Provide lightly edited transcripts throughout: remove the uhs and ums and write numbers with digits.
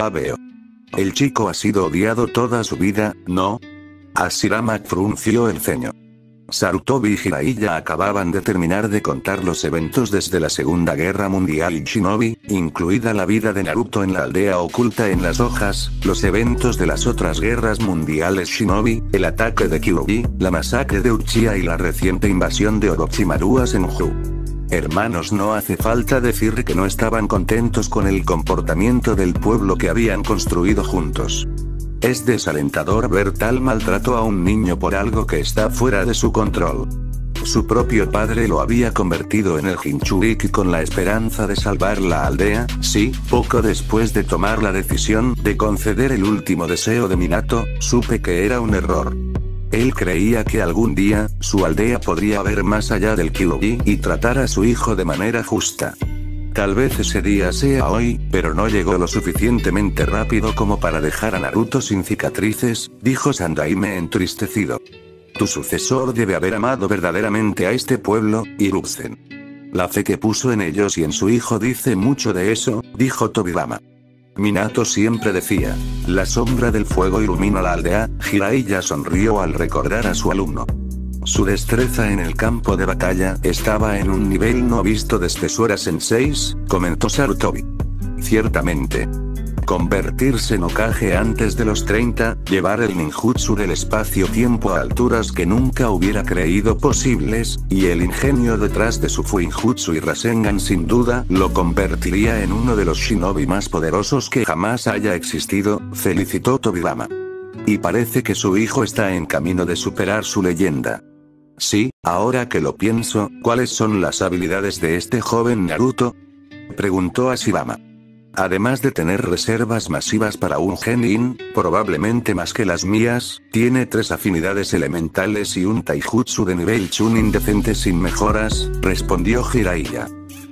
Ya veo. El chico ha sido odiado toda su vida, ¿no? Hashirama frunció el ceño. Sarutobi y Jiraiya acababan de terminar de contar los eventos desde la Segunda Guerra Mundial y Shinobi, incluida la vida de Naruto en la aldea oculta en las hojas, los eventos de las otras guerras mundiales Shinobi, el ataque de Kyuubi, la masacre de Uchiha y la reciente invasión de Orochimaru a Senju. Hermanos, no hace falta decir que no estaban contentos con el comportamiento del pueblo que habían construido juntos. Es desalentador ver tal maltrato a un niño por algo que está fuera de su control. Su propio padre lo había convertido en el Jinchuriki con la esperanza de salvar la aldea, sí, poco después de tomar la decisión de conceder el último deseo de Minato, supe que era un error. Él creía que algún día, su aldea podría ver más allá del Kyuubi y tratar a su hijo de manera justa. Tal vez ese día sea hoy, pero no llegó lo suficientemente rápido como para dejar a Naruto sin cicatrices, dijo Sandaime entristecido. Tu sucesor debe haber amado verdaderamente a este pueblo, Hiruzen. La fe que puso en ellos y en su hijo dice mucho de eso, dijo Tobirama. Minato siempre decía, la sombra del fuego ilumina la aldea. Jiraiya sonrió al recordar a su alumno. Su destreza en el campo de batalla estaba en un nivel no visto desde Sora Sensei, comentó Sarutobi. Ciertamente. Convertirse en Hokage antes de los 30, llevar el ninjutsu del espacio-tiempo a alturas que nunca hubiera creído posibles, y el ingenio detrás de su Fuinjutsu y Rasengan sin duda lo convertiría en uno de los shinobi más poderosos que jamás haya existido, felicitó Tobirama. Y parece que su hijo está en camino de superar su leyenda. Sí, ahora que lo pienso, ¿cuáles son las habilidades de este joven Naruto? Preguntó Hashirama. Además de tener reservas masivas para un genin, probablemente más que las mías, tiene 3 afinidades elementales y un taijutsu de nivel chunin decente sin mejoras, respondió Jiraiya.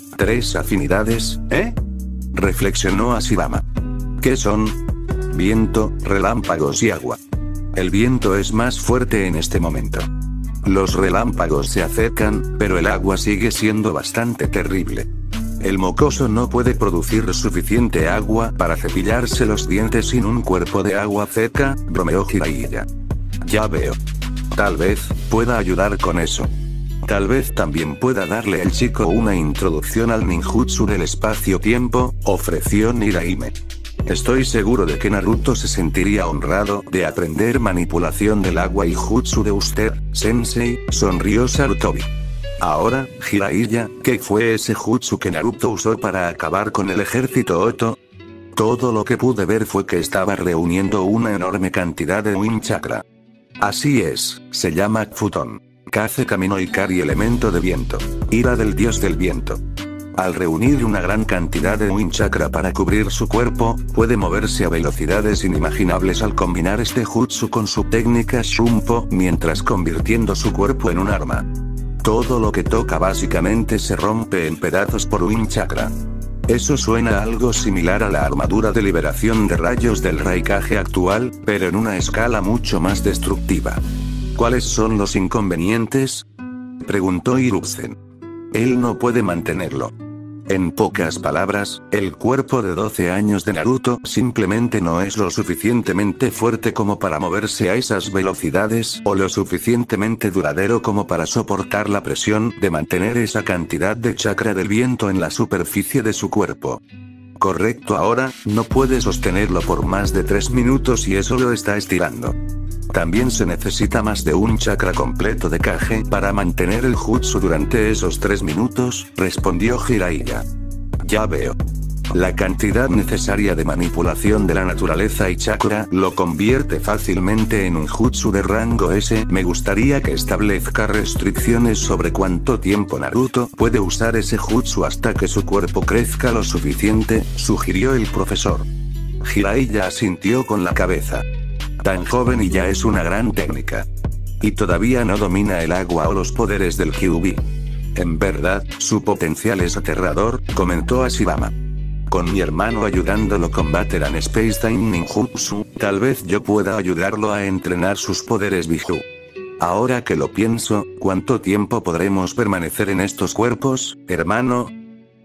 ¿3 afinidades, reflexionó Hashirama. ¿Qué son? Viento, relámpagos y agua. El viento es más fuerte en este momento. Los relámpagos se acercan, pero el agua sigue siendo bastante terrible. El mocoso no puede producir suficiente agua para cepillarse los dientes sin un cuerpo de agua cerca, bromeó Jiraiya. Ya veo. Tal vez pueda ayudar con eso. Tal vez también pueda darle al chico una introducción al ninjutsu del espacio-tiempo, ofreció Niraime. Estoy seguro de que Naruto se sentiría honrado de aprender manipulación del agua y jutsu de usted, sensei, sonrió Sarutobi. Ahora, Jiraiya, ¿qué fue ese jutsu que Naruto usó para acabar con el ejército Oto? Todo lo que pude ver fue que estaba reuniendo una enorme cantidad de Wind Chakra. Así es, se llama Futon. Kaze Kamino Ikari elemento de viento. Ira del dios del viento. Al reunir una gran cantidad de Wind Chakra para cubrir su cuerpo, puede moverse a velocidades inimaginables al combinar este jutsu con su técnica Shumpo, mientras convirtiendo su cuerpo en un arma. Todo lo que toca básicamente se rompe en pedazos por Wind Chakra. Eso suena a algo similar a la armadura de liberación de rayos del Raikage actual, pero en una escala mucho más destructiva. ¿Cuáles son los inconvenientes? Preguntó Hiruzen. Él no puede mantenerlo. En pocas palabras, el cuerpo de 12 años de Naruto simplemente no es lo suficientemente fuerte como para moverse a esas velocidades o lo suficientemente duradero como para soportar la presión de mantener esa cantidad de chakra del viento en la superficie de su cuerpo. Correcto, ahora, no puede sostenerlo por más de 3 minutos y eso lo está estirando. También se necesita más de un chakra completo de Kage para mantener el jutsu durante esos 3 minutos, respondió Jiraiya. Ya veo. La cantidad necesaria de manipulación de la naturaleza y chakra lo convierte fácilmente en un jutsu de rango S. Me gustaría que establezca restricciones sobre cuánto tiempo Naruto puede usar ese jutsu hasta que su cuerpo crezca lo suficiente, sugirió el profesor. Jiraiya asintió con la cabeza. Tan joven y ya es una gran técnica. Y todavía no domina el agua o los poderes del Kyuubi. En verdad, su potencial es aterrador, comentó Hashirama. Con mi hermano ayudándolo con Bateran Space Time Ninjutsu, tal vez yo pueda ayudarlo a entrenar sus poderes Biju. Ahora que lo pienso, ¿cuánto tiempo podremos permanecer en estos cuerpos, hermano?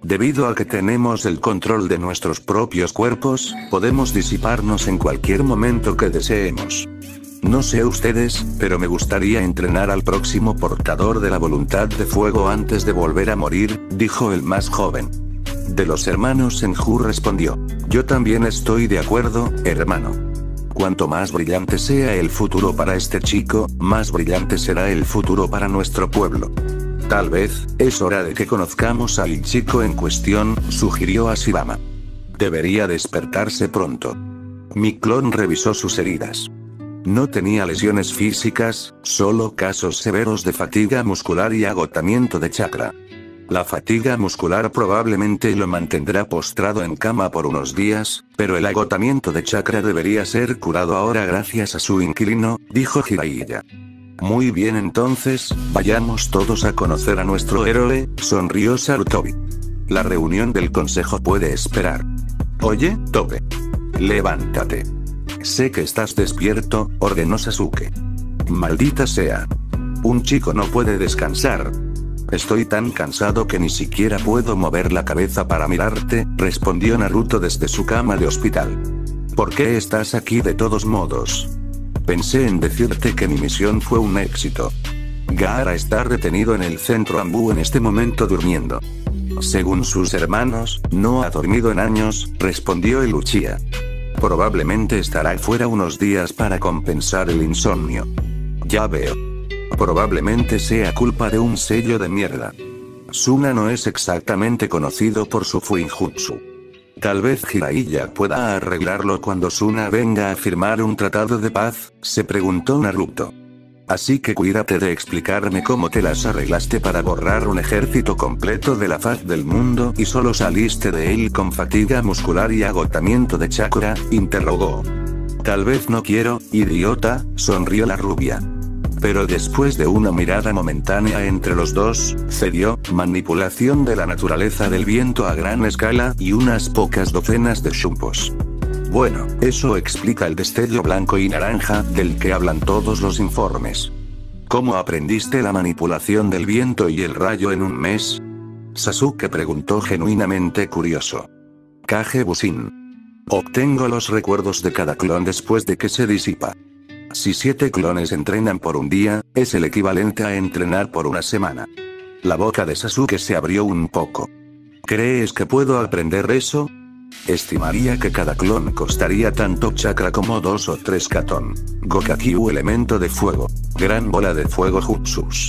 Debido a que tenemos el control de nuestros propios cuerpos, podemos disiparnos en cualquier momento que deseemos. No sé ustedes, pero me gustaría entrenar al próximo portador de la voluntad de fuego antes de volver a morir, dijo el más joven. De los hermanos Senju respondió: yo también estoy de acuerdo, hermano. Cuanto más brillante sea el futuro para este chico, más brillante será el futuro para nuestro pueblo. Tal vez, es hora de que conozcamos al chico en cuestión, sugirió Ashirama. Debería despertarse pronto. Mi clon revisó sus heridas. No tenía lesiones físicas, solo casos severos de fatiga muscular y agotamiento de chakra. La fatiga muscular probablemente lo mantendrá postrado en cama por unos días, pero el agotamiento de chakra debería ser curado ahora gracias a su inquilino, dijo Jiraiya. Muy bien, entonces, vayamos todos a conocer a nuestro héroe, sonrió Sarutobi. La reunión del consejo puede esperar. Oye, Tobe. Levántate. Sé que estás despierto, ordenó Sasuke. Maldita sea. Un chico no puede descansar. Estoy tan cansado que ni siquiera puedo mover la cabeza para mirarte, respondió Naruto desde su cama de hospital. ¿Por qué estás aquí de todos modos? Pensé en decirte que mi misión fue un éxito. Gaara está retenido en el centro Anbu en este momento durmiendo. Según sus hermanos, no ha dormido en años, respondió el Uchiha. Probablemente estará fuera unos días para compensar el insomnio. Ya veo. Probablemente sea culpa de un sello de mierda. Suna no es exactamente conocido por su Fuinjutsu. Tal vez Jiraiya pueda arreglarlo cuando Suna venga a firmar un tratado de paz, se preguntó Naruto. Así que cuídate de explicarme cómo te las arreglaste para borrar un ejército completo de la faz del mundo y solo saliste de él con fatiga muscular y agotamiento de chakra, interrogó. Tal vez no quiero, idiota, sonrió la rubia. Pero después de una mirada momentánea entre los dos, cedió, manipulación de la naturaleza del viento a gran escala y unas pocas docenas de chumpos. Bueno, eso explica el destello blanco y naranja del que hablan todos los informes. ¿Cómo aprendiste la manipulación del viento y el rayo en un mes? Sasuke preguntó genuinamente curioso. Kage Bushin. Obtengo los recuerdos de cada clon después de que se disipa. Si 7 clones entrenan por un día, es el equivalente a entrenar por una semana. La boca de Sasuke se abrió un poco. ¿Crees que puedo aprender eso? Estimaría que cada clon costaría tanto chakra como 2 o 3 Katon. Gokakyu elemento de fuego. Gran bola de fuego jutsus.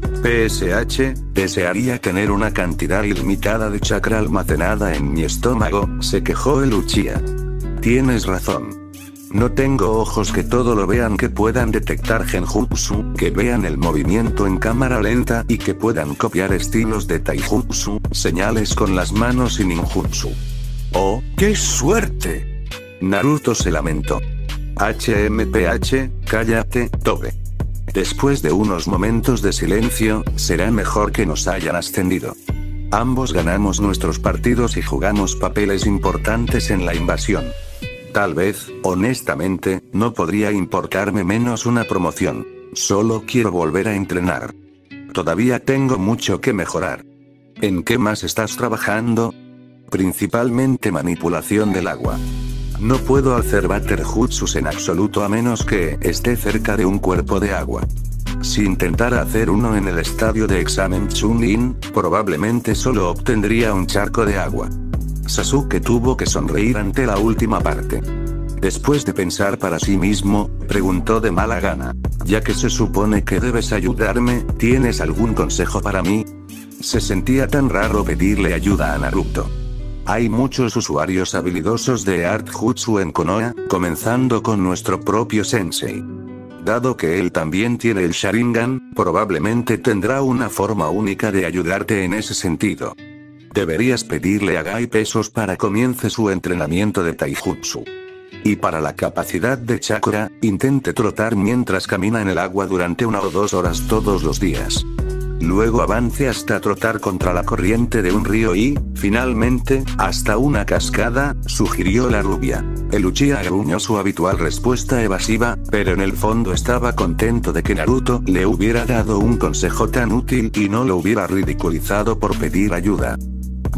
PSH, desearía tener una cantidad ilimitada de chakra almacenada en mi estómago, se quejó el Uchiha. Tienes razón. No tengo ojos que todo lo vean, que puedan detectar genjutsu, que vean el movimiento en cámara lenta y que puedan copiar estilos de taijutsu, señales con las manos y ninjutsu. ¡Oh, qué suerte! Naruto se lamentó. HMPH, cállate, Tobe. Después de unos momentos de silencio, será mejor que nos hayan ascendido. Ambos ganamos nuestros partidos y jugamos papeles importantes en la invasión. Tal vez, honestamente, no podría importarme menos una promoción. Solo quiero volver a entrenar. Todavía tengo mucho que mejorar. ¿En qué más estás trabajando? Principalmente manipulación del agua. No puedo hacer Batterjutsus en absoluto a menos que esté cerca de un cuerpo de agua. Si intentara hacer uno en el estadio de examen Chunin, probablemente solo obtendría un charco de agua. Sasuke tuvo que sonreír ante la última parte. Después de pensar para sí mismo, preguntó de mala gana. Ya que se supone que debes ayudarme, ¿tienes algún consejo para mí? Se sentía tan raro pedirle ayuda a Naruto. Hay muchos usuarios habilidosos de Art Jutsu en Konoha, comenzando con nuestro propio sensei. Dado que él también tiene el Sharingan, probablemente tendrá una forma única de ayudarte en ese sentido. Deberías pedirle a Gai pesos para comience su entrenamiento de taijutsu. Y para la capacidad de chakra, intente trotar mientras camina en el agua durante 1 o 2 horas todos los días. Luego avance hasta trotar contra la corriente de un río y, finalmente, hasta una cascada, sugirió la rubia. El Uchiha gruñó su habitual respuesta evasiva, pero en el fondo estaba contento de que Naruto le hubiera dado un consejo tan útil y no lo hubiera ridiculizado por pedir ayuda.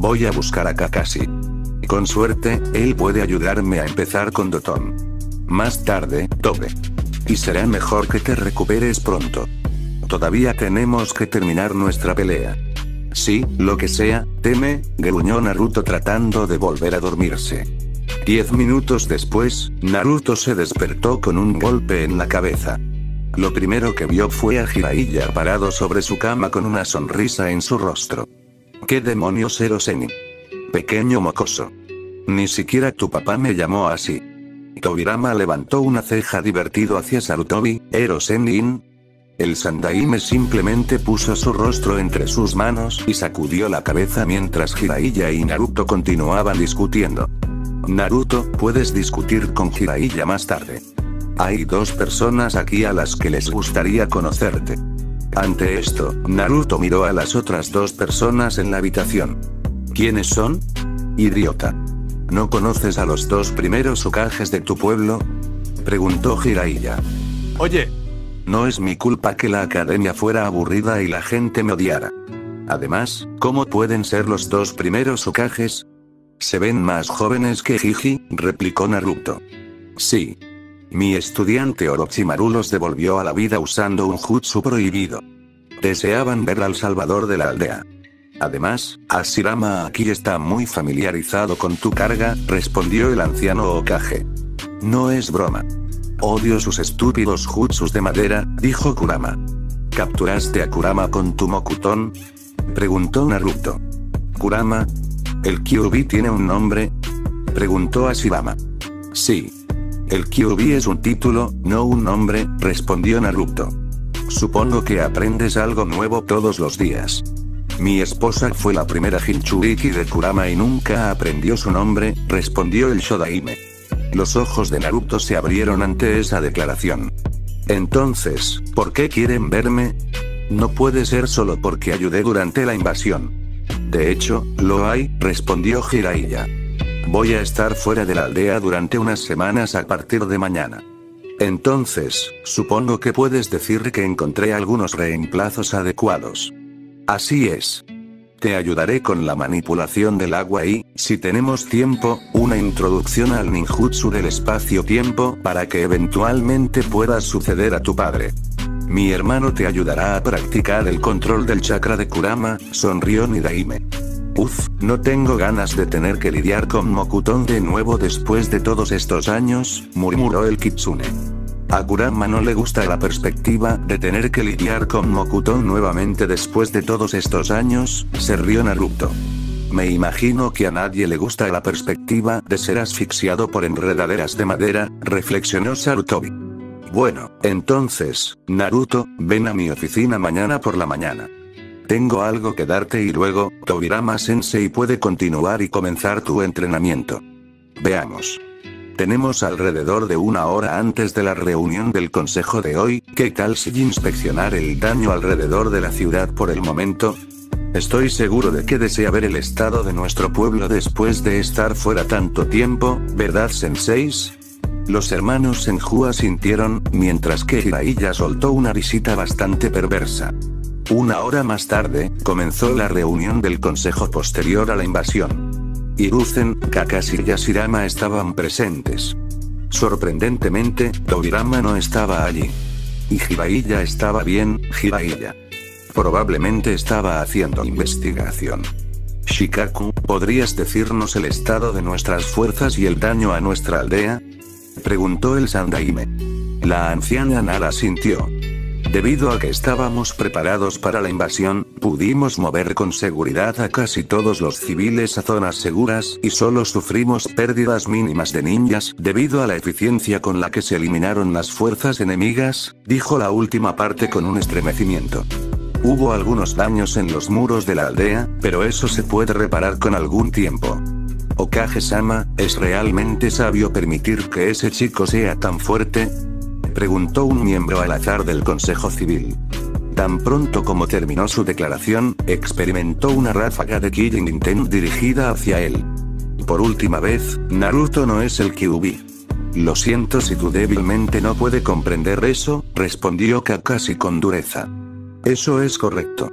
Voy a buscar a Kakashi. Con suerte, él puede ayudarme a empezar con Doton. Más tarde, Tobe. Y será mejor que te recuperes pronto. Todavía tenemos que terminar nuestra pelea. Sí, lo que sea, teme, gruñó Naruto tratando de volver a dormirse. 10 minutos después, Naruto se despertó con un golpe en la cabeza. Lo primero que vio fue a Jiraiya parado sobre su cama con una sonrisa en su rostro. ¿Qué demonios, Eroseni? Pequeño mocoso. Ni siquiera tu papá me llamó así. Tobirama levantó una ceja divertido hacia Sarutobi. ¿Eroseni-in? El Sandaime simplemente puso su rostro entre sus manos y sacudió la cabeza mientras Jiraiya y Naruto continuaban discutiendo. Naruto, puedes discutir con Jiraiya más tarde. Hay 2 personas aquí a las que les gustaría conocerte. Ante esto, Naruto miró a las otras 2 personas en la habitación. ¿Quiénes son? Idiota. ¿No conoces a los 2 primeros Hokages de tu pueblo? Preguntó Jiraiya. Oye. No es mi culpa que la academia fuera aburrida y la gente me odiara. Además, ¿cómo pueden ser los 2 primeros Hokages? Se ven más jóvenes que Jiji, replicó Naruto. Sí. Mi estudiante Orochimaru los devolvió a la vida usando un jutsu prohibido. Deseaban ver al salvador de la aldea. Además, Hashirama aquí está muy familiarizado con tu carga, respondió el anciano Hokage. No es broma. Odio sus estúpidos jutsus de madera, dijo Kurama. ¿Capturaste a Kurama con tu Mokuton? Preguntó Naruto. ¿Kurama? ¿El Kyuubi tiene un nombre? Preguntó Hashirama. Sí. El Kyuubi es un título, no un nombre, respondió Naruto. Supongo que aprendes algo nuevo todos los días. Mi esposa fue la primera Jinchuriki de Kurama y nunca aprendió su nombre, respondió el Shodaime. Los ojos de Naruto se abrieron ante esa declaración. Entonces, ¿por qué quieren verme? No puede ser solo porque ayudé durante la invasión. De hecho, lo hay, respondió Jiraiya. Voy a estar fuera de la aldea durante unas semanas a partir de mañana. Entonces, supongo que puedes decir que encontré algunos reemplazos adecuados. Así es. Te ayudaré con la manipulación del agua y, si tenemos tiempo, una introducción al ninjutsu del espacio-tiempo para que eventualmente puedas suceder a tu padre. Mi hermano te ayudará a practicar el control del chakra de Kurama, sonrió Nidaime. Uf, no tengo ganas de tener que lidiar con Mokuton de nuevo después de todos estos años, murmuró el Kitsune. A Kurama no le gusta la perspectiva de tener que lidiar con Mokuton nuevamente después de todos estos años, se rió Naruto. Me imagino que a nadie le gusta la perspectiva de ser asfixiado por enredaderas de madera, reflexionó Sarutobi. Bueno, entonces, Naruto, ven a mi oficina mañana por la mañana. Tengo algo que darte y luego, Tobirama Sensei puede continuar y comenzar tu entrenamiento. Veamos. Tenemos alrededor de 1 hora antes de la reunión del consejo de hoy, ¿qué tal si inspeccionar el daño alrededor de la ciudad por el momento? Estoy seguro de que desea ver el estado de nuestro pueblo después de estar fuera tanto tiempo, ¿verdad, senseis? Los hermanos Senju asintieron, mientras que Jiraiya soltó una risita bastante perversa. 1 hora más tarde, comenzó la reunión del consejo posterior a la invasión. Hiruzen, Kakashi y Hashirama estaban presentes. Sorprendentemente, Tobirama no estaba allí. Y Jiraiya estaba bien, Jiraiya. Probablemente estaba haciendo investigación. Shikaku, ¿podrías decirnos el estado de nuestras fuerzas y el daño a nuestra aldea? Preguntó el Sandaime. La anciana Nara asintió. Debido a que estábamos preparados para la invasión, pudimos mover con seguridad a casi todos los civiles a zonas seguras y solo sufrimos pérdidas mínimas de ninjas debido a la eficiencia con la que se eliminaron las fuerzas enemigas, dijo la última parte con un estremecimiento. Hubo algunos daños en los muros de la aldea, pero eso se puede reparar con algún tiempo. Hokage-sama, ¿es realmente sabio permitir que ese chico sea tan fuerte? Preguntó un miembro al azar del Consejo Civil. Tan pronto como terminó su declaración, experimentó una ráfaga de Kijin Inten dirigida hacia él. Por última vez, Naruto no es el Kyuubi. Lo siento si tu débilmente no puede comprender eso, respondió Kakashi con dureza. Eso es correcto.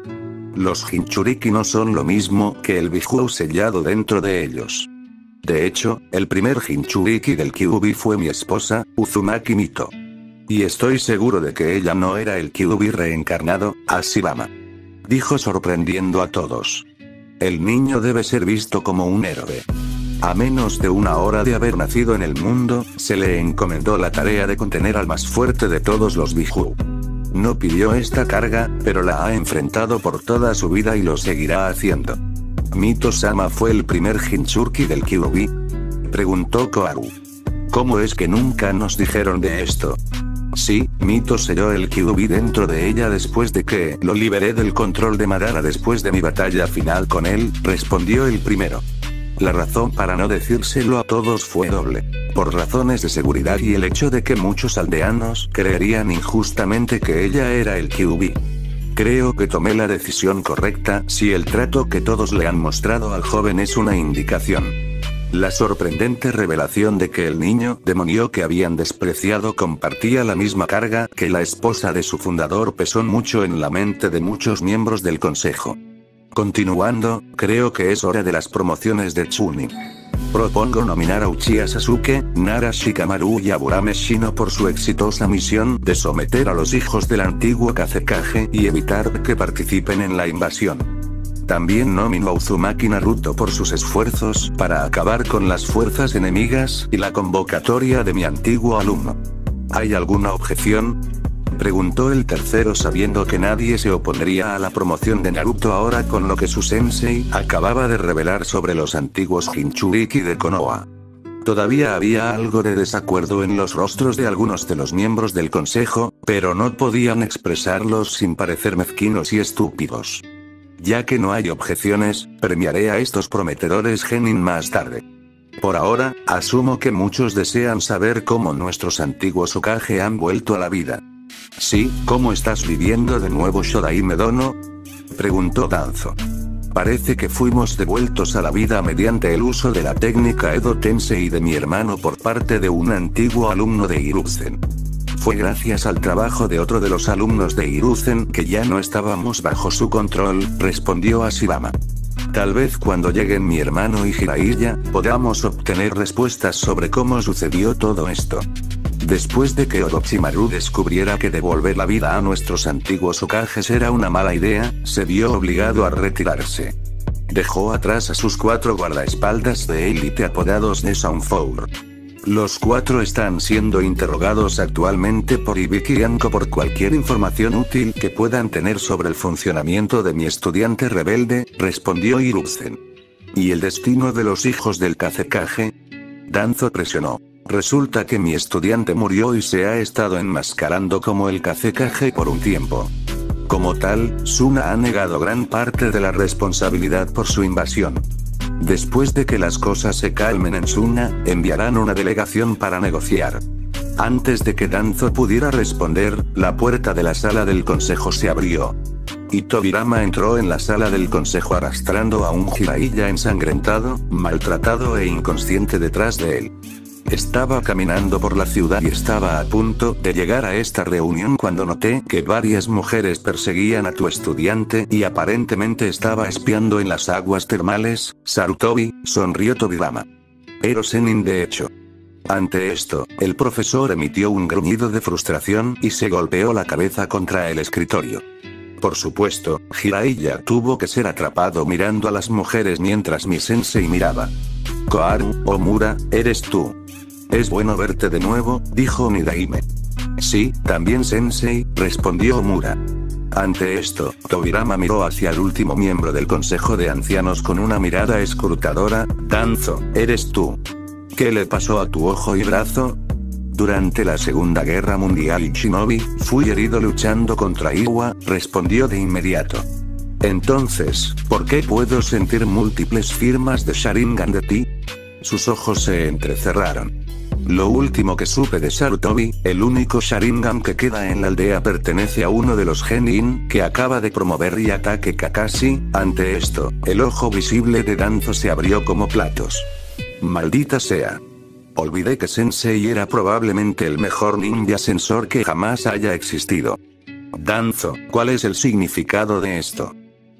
Los Jinchuriki no son lo mismo que el Bijuu sellado dentro de ellos. De hecho, el primer Jinchuriki del Kyuubi fue mi esposa, Uzumaki Mito. Y estoy seguro de que ella no era el Kyuubi reencarnado, Hashirama. Dijo sorprendiendo a todos. El niño debe ser visto como un héroe. A menos de una hora de haber nacido en el mundo, se le encomendó la tarea de contener al más fuerte de todos los Bijuu. No pidió esta carga, pero la ha enfrentado por toda su vida y lo seguirá haciendo. ¿Mito-sama fue el primer Jinchuriki del Kyuubi?, preguntó Koharu. ¿Cómo es que nunca nos dijeron de esto? Sí, Mito selló el Kyuubi dentro de ella después de que lo liberé del control de Madara después de mi batalla final con él, respondió el primero. La razón para no decírselo a todos fue doble. Por razones de seguridad y el hecho de que muchos aldeanos creerían injustamente que ella era el Kyuubi. Creo que tomé la decisión correcta si el trato que todos le han mostrado al joven es una indicación. La sorprendente revelación de que el niño demonio que habían despreciado compartía la misma carga que la esposa de su fundador pesó mucho en la mente de muchos miembros del consejo. Continuando, creo que es hora de las promociones de Chunin. Propongo nominar a Uchiha Sasuke, Nara Shikamaru y Aburame Shino por su exitosa misión de someter a los hijos del antiguo Kazekage y evitar que participen en la invasión. También nomino a Uzumaki Naruto por sus esfuerzos para acabar con las fuerzas enemigas y la convocatoria de mi antiguo alumno. ¿Hay alguna objeción?, preguntó el tercero sabiendo que nadie se opondría a la promoción de Naruto ahora con lo que su sensei acababa de revelar sobre los antiguos Jinchuriki de Konoha. Todavía había algo de desacuerdo en los rostros de algunos de los miembros del consejo, pero no podían expresarlos sin parecer mezquinos y estúpidos. Ya que no hay objeciones, premiaré a estos prometedores genin más tarde. Por ahora, asumo que muchos desean saber cómo nuestros antiguos Hokage han vuelto a la vida. Sí, ¿cómo estás viviendo de nuevo Shodaime Dono?, preguntó Danzo. Parece que fuimos devueltos a la vida mediante el uso de la técnica Edo Tensei de mi hermano por parte de un antiguo alumno de Hiruzen. Fue gracias al trabajo de otro de los alumnos de Hiruzen que ya no estábamos bajo su control, respondió Hashirama. Tal vez cuando lleguen mi hermano y Jiraiya, podamos obtener respuestas sobre cómo sucedió todo esto. Después de que Orochimaru descubriera que devolver la vida a nuestros antiguos Hokages era una mala idea, se vio obligado a retirarse. Dejó atrás a sus 4 guardaespaldas de élite apodados de Soundfour. Los 4 están siendo interrogados actualmente por Ibiki y Anko por cualquier información útil que puedan tener sobre el funcionamiento de mi estudiante rebelde, respondió Hiruzen. ¿Y el destino de los hijos del Kazekage?, Danzo presionó. Resulta que mi estudiante murió y se ha estado enmascarando como el Kazekage por un tiempo. Como tal, Suna ha negado gran parte de la responsabilidad por su invasión. Después de que las cosas se calmen en Suna, enviarán una delegación para negociar. Antes de que Danzo pudiera responder, la puerta de la sala del consejo se abrió. Y Tobirama entró en la sala del consejo arrastrando a un Jiraiya ensangrentado, maltratado e inconsciente detrás de él. Estaba caminando por la ciudad y estaba a punto de llegar a esta reunión cuando noté que varias mujeres perseguían a tu estudiante y aparentemente estaba espiando en las aguas termales. Sarutobi, sonrió Tobirama. Ero Sennin de hecho. Ante esto, el profesor emitió un gruñido de frustración y se golpeó la cabeza contra el escritorio. Por supuesto, Jiraiya tuvo que ser atrapado mirando a las mujeres mientras mi sensei miraba. Koharu, Omura, eres tú. Es bueno verte de nuevo, dijo Nidaime. Sí, también sensei, respondió Omura. Ante esto, Tobirama miró hacia el último miembro del consejo de ancianos con una mirada escrutadora. Danzo, eres tú. ¿Qué le pasó a tu ojo y brazo? Durante la Segunda Guerra Mundial Shinobi, fui herido luchando contra Iwa, respondió de inmediato. Entonces, ¿por qué puedo sentir múltiples firmas de Sharingan de ti? Sus ojos se entrecerraron. Lo último que supe de Sarutobi, el único Sharingan que queda en la aldea pertenece a uno de los Genin que acaba de promover y ataque Kakashi. Ante esto, el ojo visible de Danzo se abrió como platos. Maldita sea. Olvidé que Sensei era probablemente el mejor ninja sensor que jamás haya existido. Danzo, ¿cuál es el significado de esto?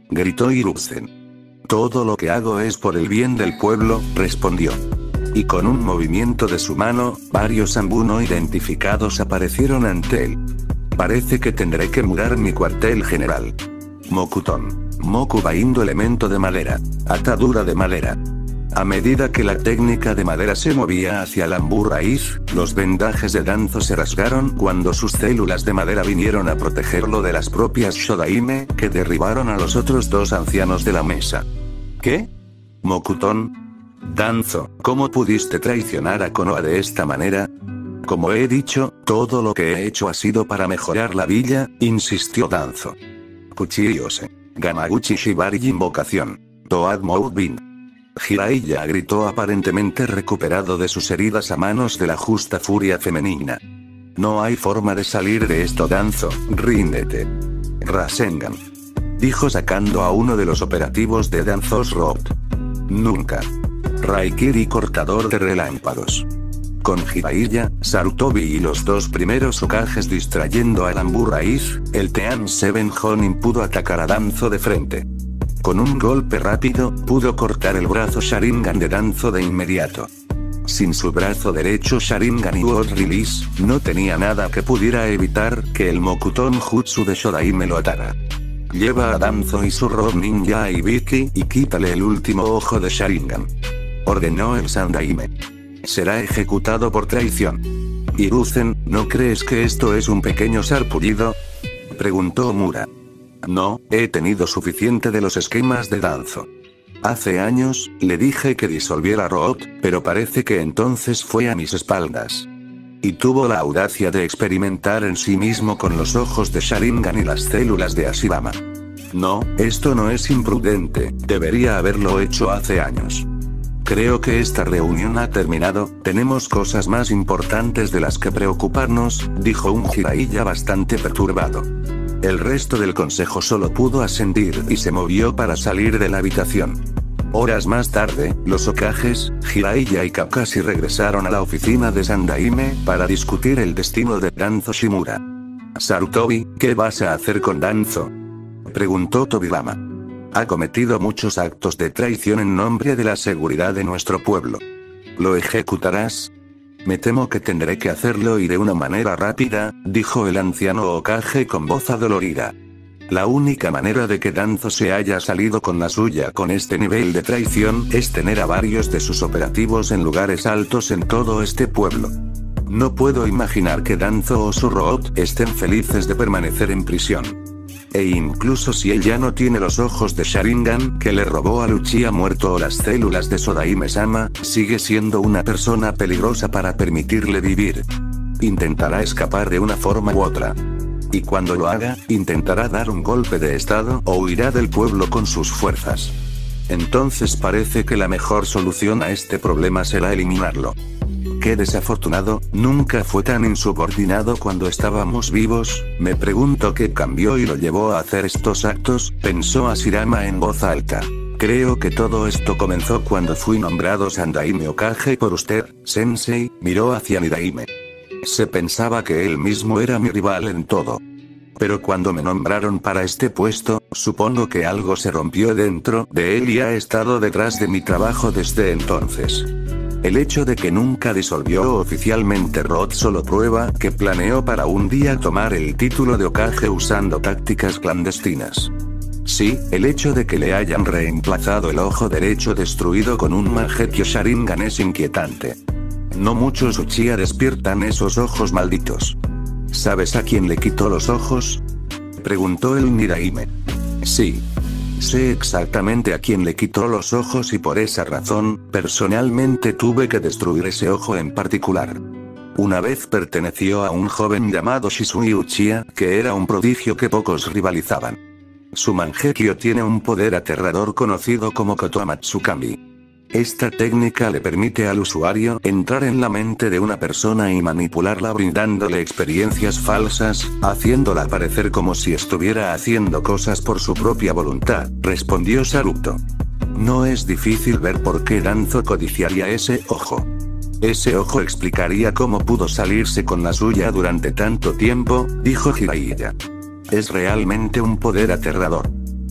gritó Hiruzen. Todo lo que hago es por el bien del pueblo, respondió. Y con un movimiento de su mano, varios Anbu no identificados aparecieron ante él. Parece que tendré que mudar mi cuartel general. Mokuton. Moku Baindo, elemento de madera. Atadura de madera. A medida que la técnica de madera se movía hacia el Anbu raíz, los vendajes de Danzo se rasgaron cuando sus células de madera vinieron a protegerlo de las propias Shodaime, que derribaron a los otros dos ancianos de la mesa. ¿Qué? Mokuton. Danzo, ¿cómo pudiste traicionar a Konoha de esta manera? Como he dicho, todo lo que he hecho ha sido para mejorar la villa, insistió Danzo. Kuchiyose. Gamaguchi Shibari invocación. Toad Moudbin. Jiraiya gritó, aparentemente recuperado de sus heridas a manos de la justa furia femenina. No hay forma de salir de esto, Danzo, ríndete. Rasengan. Dijo sacando a uno de los operativos de Danzo's Road. Nunca. Raikiri, cortador de relámpagos. Con Jiraiya, Sarutobi y los dos primeros Hokages distrayendo al Anbu raíz, el Team 7 Jonin pudo atacar a Danzo de frente. Con un golpe rápido, pudo cortar el brazo Sharingan de Danzo de inmediato. Sin su brazo derecho Sharingan y World Release, no tenía nada que pudiera evitar que el Mokuton Jutsu de Shodaime lo atara. Lleva a Danzo y su Rob Ninja a Ibiki y quítale el último ojo de Sharingan. Ordenó el Sandaime. Será ejecutado por traición. Hiruzen, ¿no crees que esto es un pequeño sarpullido? Preguntó Mura. No, he tenido suficiente de los esquemas de Danzo. Hace años, le dije que disolviera Root, pero parece que entonces fue a mis espaldas. Y tuvo la audacia de experimentar en sí mismo con los ojos de Sharingan y las células de Ashirama. No, esto no es imprudente, debería haberlo hecho hace años. Creo que esta reunión ha terminado, tenemos cosas más importantes de las que preocuparnos, dijo un Jiraiya bastante perturbado. El resto del consejo solo pudo asentir y se movió para salir de la habitación. Horas más tarde, los Hokages, Jiraiya y Kakashi regresaron a la oficina de Sandaime para discutir el destino de Danzo Shimura. Sarutobi, ¿qué vas a hacer con Danzo? Preguntó Tobirama. Ha cometido muchos actos de traición en nombre de la seguridad de nuestro pueblo. ¿Lo ejecutarás? Me temo que tendré que hacerlo y de una manera rápida, dijo el anciano Hokage con voz adolorida. La única manera de que Danzo se haya salido con la suya con este nivel de traición es tener a varios de sus operativos en lugares altos en todo este pueblo. No puedo imaginar que Danzo o su Root estén felices de permanecer en prisión. E incluso si él ya no tiene los ojos de Sharingan que le robó a Uchiha muerto o las células de Sodaime-sama, sigue siendo una persona peligrosa para permitirle vivir. Intentará escapar de una forma u otra. Y cuando lo haga, intentará dar un golpe de estado o huirá del pueblo con sus fuerzas. Entonces parece que la mejor solución a este problema será eliminarlo. Qué desafortunado, nunca fue tan insubordinado cuando estábamos vivos, me pregunto qué cambió y lo llevó a hacer estos actos, pensó Ashirama en voz alta. Creo que todo esto comenzó cuando fui nombrado Sandaime Hokage por usted, Sensei, miró hacia Nidaime. Se pensaba que él mismo era mi rival en todo. Pero cuando me nombraron para este puesto, supongo que algo se rompió dentro de él y ha estado detrás de mi trabajo desde entonces. El hecho de que nunca disolvió oficialmente Root solo prueba que planeó para un día tomar el título de Hokage usando tácticas clandestinas. Sí, el hecho de que le hayan reemplazado el ojo derecho destruido con un Mangekyo Sharingan es inquietante. No muchos Uchiha despiertan esos ojos malditos. ¿Sabes a quién le quitó los ojos? Preguntó el Nidaime. Sí. Sé exactamente a quién le quitó los ojos y por esa razón, personalmente tuve que destruir ese ojo en particular. Una vez perteneció a un joven llamado Shisui Uchiha, que era un prodigio que pocos rivalizaban. Su Mangekyo tiene un poder aterrador conocido como Kotoamatsukami. Esta técnica le permite al usuario entrar en la mente de una persona y manipularla brindándole experiencias falsas, haciéndola parecer como si estuviera haciendo cosas por su propia voluntad, respondió Saruto. No es difícil ver por qué Danzo codiciaría ese ojo. Ese ojo explicaría cómo pudo salirse con la suya durante tanto tiempo, dijo Jiraiya. Es realmente un poder aterrador.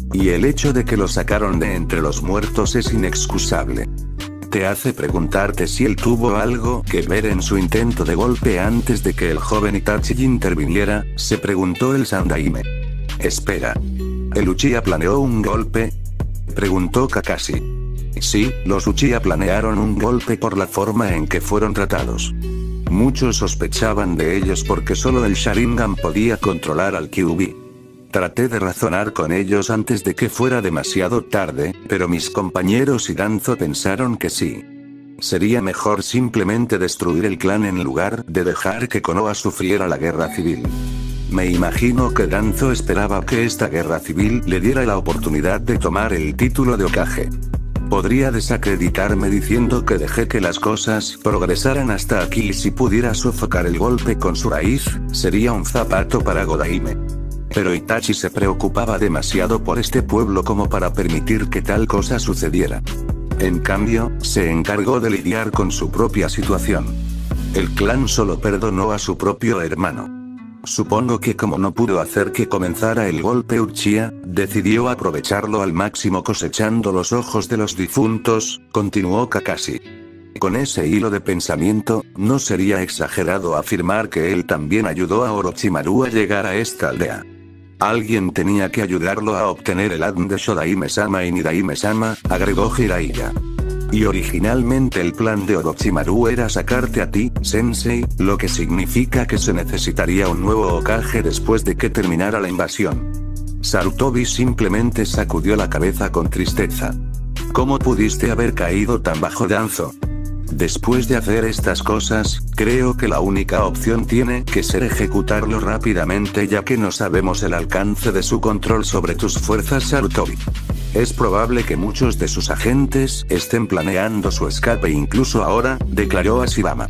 Y el hecho de que lo sacaron de entre los muertos es inexcusable. Te hace preguntarte si él tuvo algo que ver en su intento de golpe antes de que el joven Itachi interviniera, se preguntó el Sandaime. Espera. ¿El Uchiha planeó un golpe?, preguntó Kakashi. Sí, los Uchiha planearon un golpe por la forma en que fueron tratados. Muchos sospechaban de ellos porque solo el Sharingan podía controlar al Kyuubi. Traté de razonar con ellos antes de que fuera demasiado tarde, pero mis compañeros y Danzo pensaron que sí. Sería mejor simplemente destruir el clan en lugar de dejar que Konoha sufriera la guerra civil. Me imagino que Danzo esperaba que esta guerra civil le diera la oportunidad de tomar el título de Hokage. Podría desacreditarme diciendo que dejé que las cosas progresaran hasta aquí y si pudiera sofocar el golpe con su raíz, sería un zapato para Godaime. Pero Itachi se preocupaba demasiado por este pueblo como para permitir que tal cosa sucediera. En cambio, se encargó de lidiar con su propia situación. El clan solo perdonó a su propio hermano. Supongo que como no pudo hacer que comenzara el golpe Uchiha, decidió aprovecharlo al máximo cosechando los ojos de los difuntos, continuó Kakashi. Con ese hilo de pensamiento, no sería exagerado afirmar que él también ayudó a Orochimaru a llegar a esta aldea. Alguien tenía que ayudarlo a obtener el ADN de Shodaime-sama y Nidaime-sama, agregó Jiraiya. Y originalmente el plan de Orochimaru era sacarte a ti, Sensei, lo que significa que se necesitaría un nuevo Hokage después de que terminara la invasión. Sarutobi simplemente sacudió la cabeza con tristeza. ¿Cómo pudiste haber caído tan bajo, Danzo? Después de hacer estas cosas, creo que la única opción tiene que ser ejecutarlo rápidamente ya que no sabemos el alcance de su control sobre tus fuerzas, Sarutobi. Es probable que muchos de sus agentes estén planeando su escape incluso ahora, declaró Ashirama.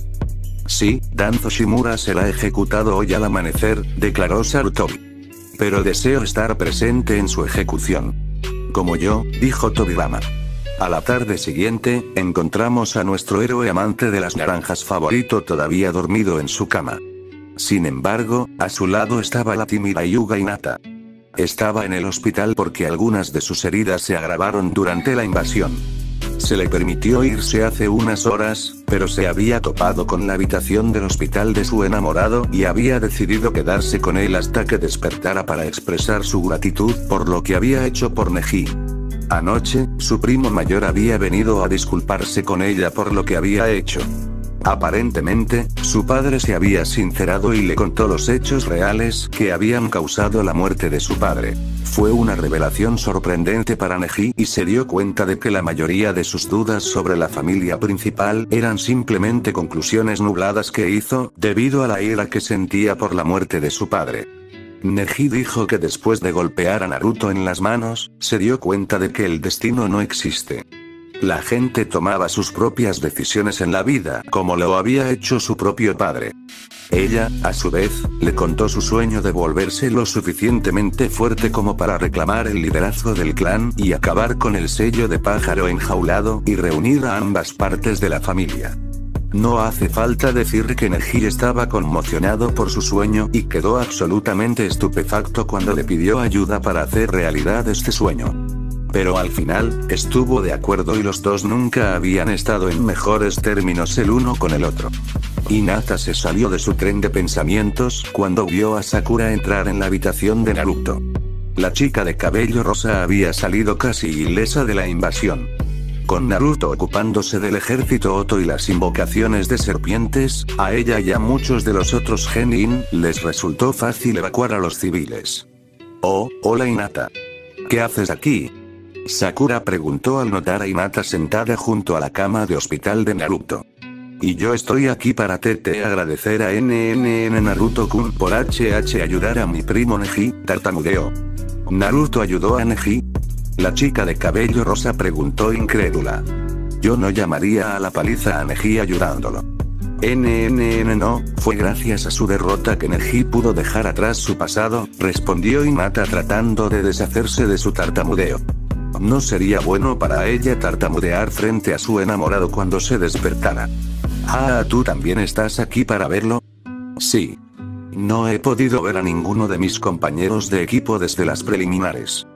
Sí, Danzo Shimura será ejecutado hoy al amanecer, declaró Sarutobi. Pero deseo estar presente en su ejecución. Como yo, dijo Tobirama. A la tarde siguiente, encontramos a nuestro héroe amante de las naranjas favorito todavía dormido en su cama. Sin embargo, a su lado estaba la tímida Hyuga Hinata. Estaba en el hospital porque algunas de sus heridas se agravaron durante la invasión. Se le permitió irse hace unas horas, pero se había topado con la habitación del hospital de su enamorado y había decidido quedarse con él hasta que despertara para expresar su gratitud por lo que había hecho por Neji. Anoche, su primo mayor había venido a disculparse con ella por lo que había hecho. Aparentemente, su padre se había sincerado y le contó los hechos reales que habían causado la muerte de su padre. Fue una revelación sorprendente para Neji y se dio cuenta de que la mayoría de sus dudas sobre la familia principal eran simplemente conclusiones nubladas que hizo, debido a la ira que sentía por la muerte de su padre. Neji dijo que después de golpear a Naruto en las manos, se dio cuenta de que el destino no existe. La gente tomaba sus propias decisiones en la vida, como lo había hecho su propio padre. Ella, a su vez, le contó su sueño de volverse lo suficientemente fuerte como para reclamar el liderazgo del clan y acabar con el sello de pájaro enjaulado y reunir a ambas partes de la familia. No hace falta decir que Neji estaba conmocionado por su sueño y quedó absolutamente estupefacto cuando le pidió ayuda para hacer realidad este sueño. Pero al final, estuvo de acuerdo y los dos nunca habían estado en mejores términos el uno con el otro. Hinata se salió de su tren de pensamientos cuando vio a Sakura entrar en la habitación de Naruto. La chica de cabello rosa había salido casi ilesa de la invasión. Con Naruto ocupándose del ejército Oto y las invocaciones de serpientes, a ella y a muchos de los otros genin les resultó fácil evacuar a los civiles. Oh, hola Hinata. ¿Qué haces aquí? Sakura preguntó al notar a Hinata sentada junto a la cama de hospital de Naruto. Y yo estoy aquí para agradecer a NNN Naruto-kun por ayudar a mi primo Neji, tartamudeó. ¿Naruto ayudó a Neji? La chica de cabello rosa preguntó incrédula. Yo no llamaría a la paliza a Neji ayudándolo. NNN no, fue gracias a su derrota que Neji pudo dejar atrás su pasado, respondió Hinata tratando de deshacerse de su tartamudeo. No sería bueno para ella tartamudear frente a su enamorado cuando se despertara. Ah, ¿tú también estás aquí para verlo? Sí. No he podido ver a ninguno de mis compañeros de equipo desde las preliminares.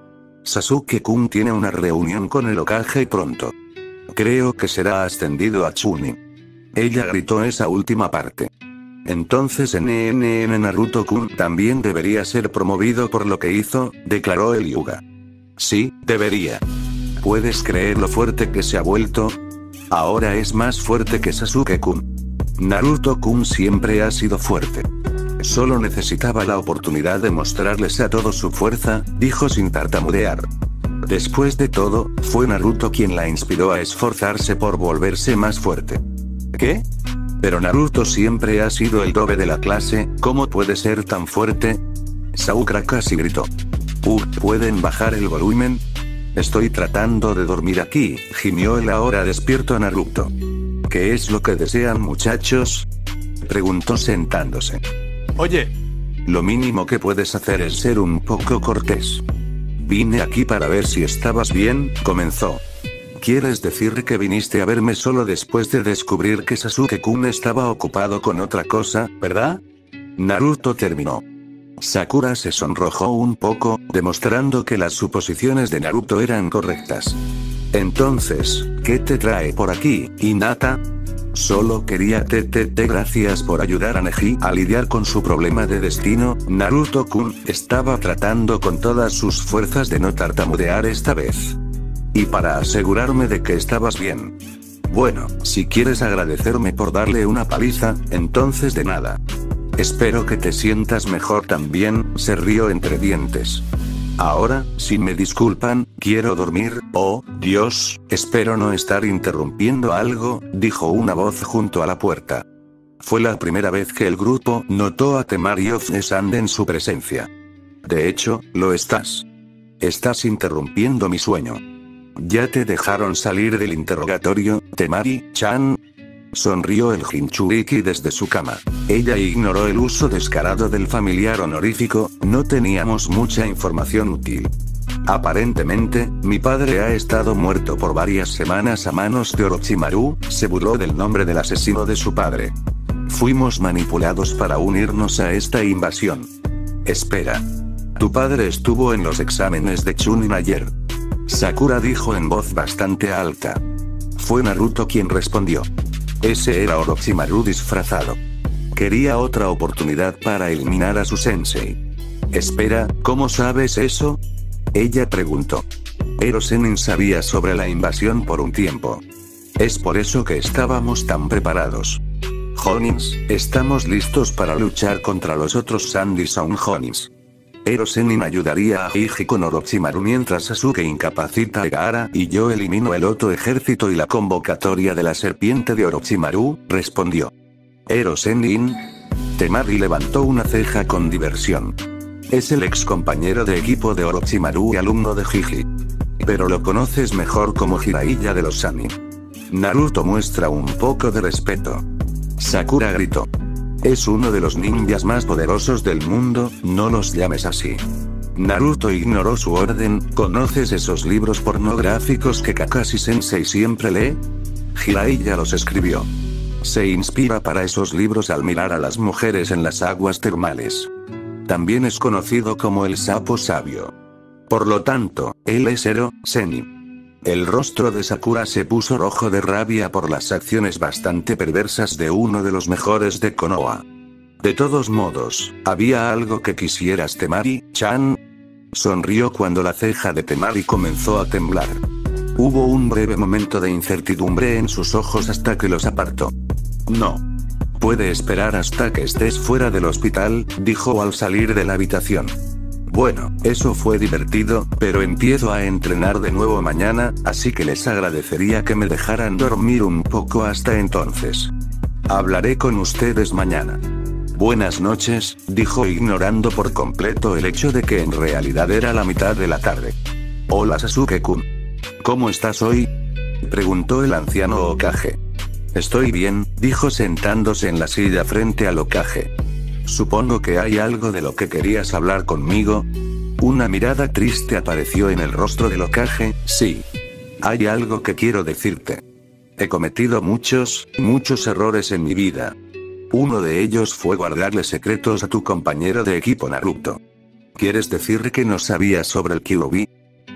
Sasuke-kun tiene una reunión con el Hokage pronto. Creo que será ascendido a Chunin. Ella gritó esa última parte. Entonces Naruto-kun también debería ser promovido por lo que hizo, declaró el Hyuga. Sí, debería. ¿Puedes creer lo fuerte que se ha vuelto? Ahora es más fuerte que Sasuke-kun. Naruto-kun siempre ha sido fuerte. Solo necesitaba la oportunidad de mostrarles a todos su fuerza, dijo sin tartamudear. Después de todo, fue Naruto quien la inspiró a esforzarse por volverse más fuerte. ¿Qué? Pero Naruto siempre ha sido el dobe de la clase, ¿cómo puede ser tan fuerte? Sakura casi gritó. ¿Pueden bajar el volumen? Estoy tratando de dormir aquí, gimió el ahora despierto Naruto. ¿Qué es lo que desean, muchachos? Preguntó sentándose. Oye. Lo mínimo que puedes hacer es ser un poco cortés. Vine aquí para ver si estabas bien, comenzó. ¿Quieres decir que viniste a verme solo después de descubrir que Sasuke-kun estaba ocupado con otra cosa, verdad? Naruto terminó. Sakura se sonrojó un poco, demostrando que las suposiciones de Naruto eran correctas. Entonces, ¿qué te trae por aquí, Hinata? Solo quería gracias por ayudar a Neji a lidiar con su problema de destino. Naruto-kun estaba tratando con todas sus fuerzas de no tartamudear esta vez. Y para asegurarme de que estabas bien. Bueno, si quieres agradecerme por darle una paliza, entonces de nada. Espero que te sientas mejor también, se rió entre dientes. Ahora, si me disculpan, quiero dormir. Oh, Dios, espero no estar interrumpiendo algo, dijo una voz junto a la puerta. Fue la primera vez que el grupo notó a Temari Ofne-san en su presencia. De hecho, lo estás. Estás interrumpiendo mi sueño. ¿Ya te dejaron salir del interrogatorio, Temari-chan? Sonrió el Jinchuriki desde su cama. Ella ignoró el uso descarado del familiar honorífico, no teníamos mucha información útil. Aparentemente, mi padre ha estado muerto por varias semanas a manos de Orochimaru, se burló del nombre del asesino de su padre. Fuimos manipulados para unirnos a esta invasión. Espera. Tu padre estuvo en los exámenes de Chunin ayer. Sakura dijo en voz bastante alta. Fue Naruto quien respondió. Ese era Orochimaru disfrazado. Quería otra oportunidad para eliminar a su sensei. Espera, ¿cómo sabes eso? Ella preguntó. Ero Sennin sabía sobre la invasión por un tiempo. Es por eso que estábamos tan preparados. Honins, estamos listos para luchar contra los otros Sandy Sound Honins. Ero Sennin ayudaría a Hiji con Orochimaru mientras Sasuke incapacita a Gaara y yo elimino el otro ejército y la convocatoria de la serpiente de Orochimaru, respondió. Ero Sennin. Temari levantó una ceja con diversión. Es el ex compañero de equipo de Orochimaru y alumno de Hiji. Pero lo conoces mejor como Jiraiya de los Sannin. Naruto muestra un poco de respeto. Sakura gritó. Es uno de los ninjas más poderosos del mundo, no los llames así. Naruto ignoró su orden. ¿Conoces esos libros pornográficos que Kakashi Sensei siempre lee? Jiraiya los escribió. Se inspira para esos libros al mirar a las mujeres en las aguas termales. También es conocido como el sapo sabio. Por lo tanto, él es Ero Sennin. El rostro de Sakura se puso rojo de rabia por las acciones bastante perversas de uno de los mejores de Konoha. De todos modos, ¿había algo que quisieras, Temari-chan? Sonrió cuando la ceja de Temari comenzó a temblar. Hubo un breve momento de incertidumbre en sus ojos hasta que los apartó. No. Puede esperar hasta que estés fuera del hospital, dijo al salir de la habitación. Bueno, eso fue divertido, pero empiezo a entrenar de nuevo mañana, así que les agradecería que me dejaran dormir un poco hasta entonces. Hablaré con ustedes mañana. Buenas noches, dijo ignorando por completo el hecho de que en realidad era la mitad de la tarde. Hola Sasuke-kun. ¿Cómo estás hoy? Preguntó el anciano Hokage. Estoy bien, dijo sentándose en la silla frente al Hokage. Supongo que hay algo de lo que querías hablar conmigo. Una mirada triste apareció en el rostro del Hokage. Sí. Hay algo que quiero decirte. He cometido muchos errores en mi vida. Uno de ellos fue guardarle secretos a tu compañero de equipo Naruto. ¿Quieres decir que no sabías sobre el Kyuubi?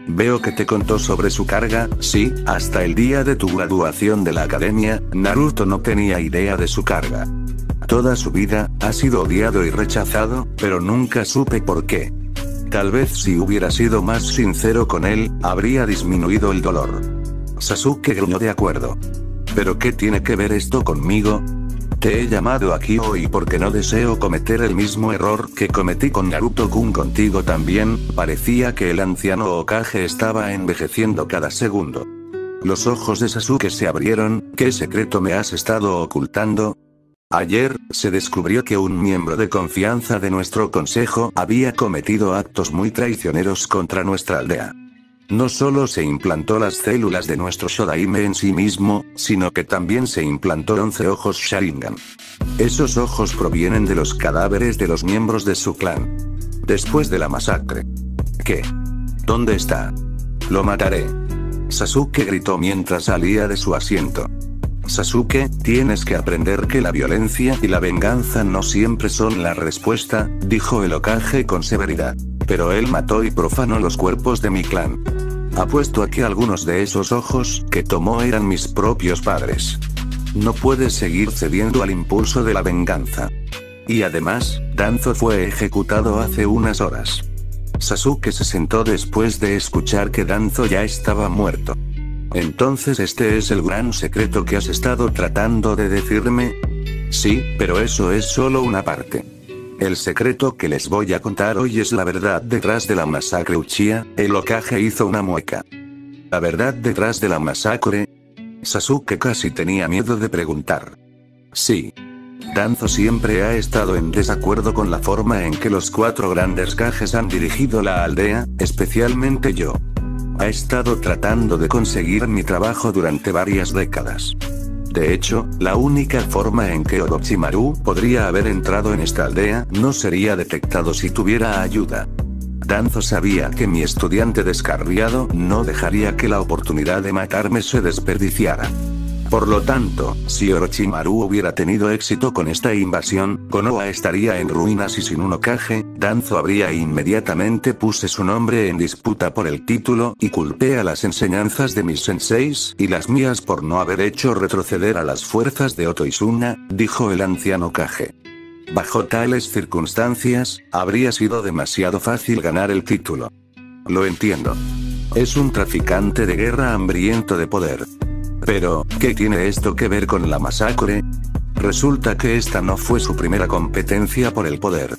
Veo que te contó sobre su carga, sí, hasta el día de tu graduación de la academia, Naruto no tenía idea de su carga. Toda su vida, ha sido odiado y rechazado, pero nunca supe por qué. Tal vez si hubiera sido más sincero con él, habría disminuido el dolor. Sasuke gruñó de acuerdo. ¿Pero qué tiene que ver esto conmigo? Te he llamado aquí hoy porque no deseo cometer el mismo error que cometí con Naruto-kun contigo también. Parecía que el anciano Hokage estaba envejeciendo cada segundo. Los ojos de Sasuke se abrieron. ¿Qué secreto me has estado ocultando? Ayer, se descubrió que un miembro de confianza de nuestro consejo había cometido actos muy traicioneros contra nuestra aldea. No solo se implantó las células de nuestro Shodaime en sí mismo, sino que también se implantó 11 ojos Sharingan. Esos ojos provienen de los cadáveres de los miembros de su clan. Después de la masacre. ¿Qué? ¿Dónde está? Lo mataré. Sasuke gritó mientras salía de su asiento. Sasuke, tienes que aprender que la violencia y la venganza no siempre son la respuesta, dijo el Hokage con severidad. Pero él mató y profanó los cuerpos de mi clan. Apuesto a que algunos de esos ojos que tomó eran mis propios padres. No puedes seguir cediendo al impulso de la venganza. Y además, Danzo fue ejecutado hace unas horas. Sasuke se sentó después de escuchar que Danzo ya estaba muerto. Entonces este es el gran secreto que has estado tratando de decirme. Sí, pero eso es solo una parte. El secreto que les voy a contar hoy es la verdad detrás de la masacre Uchiha. El Hokage hizo una mueca. ¿La verdad detrás de la masacre? Sasuke casi tenía miedo de preguntar. Sí. Danzo siempre ha estado en desacuerdo con la forma en que los 4 grandes Kages han dirigido la aldea, especialmente yo. Ha estado tratando de conseguir mi trabajo durante varias décadas. De hecho, la única forma en que Orochimaru podría haber entrado en esta aldea no sería detectado si tuviera ayuda. Danzo sabía que mi estudiante descarriado no dejaría que la oportunidad de matarme se desperdiciara. Por lo tanto, si Orochimaru hubiera tenido éxito con esta invasión, Konoha estaría en ruinas y sin un Hokage. Danzo habría inmediatamente puse su nombre en disputa por el título y culpé a las enseñanzas de mis senseis y las mías por no haber hecho retroceder a las fuerzas de Oto Izuna, dijo el anciano Hokage. Bajo tales circunstancias, habría sido demasiado fácil ganar el título. Lo entiendo. Es un traficante de guerra hambriento de poder. Pero, ¿qué tiene esto que ver con la masacre? Resulta que esta no fue su primera competencia por el poder.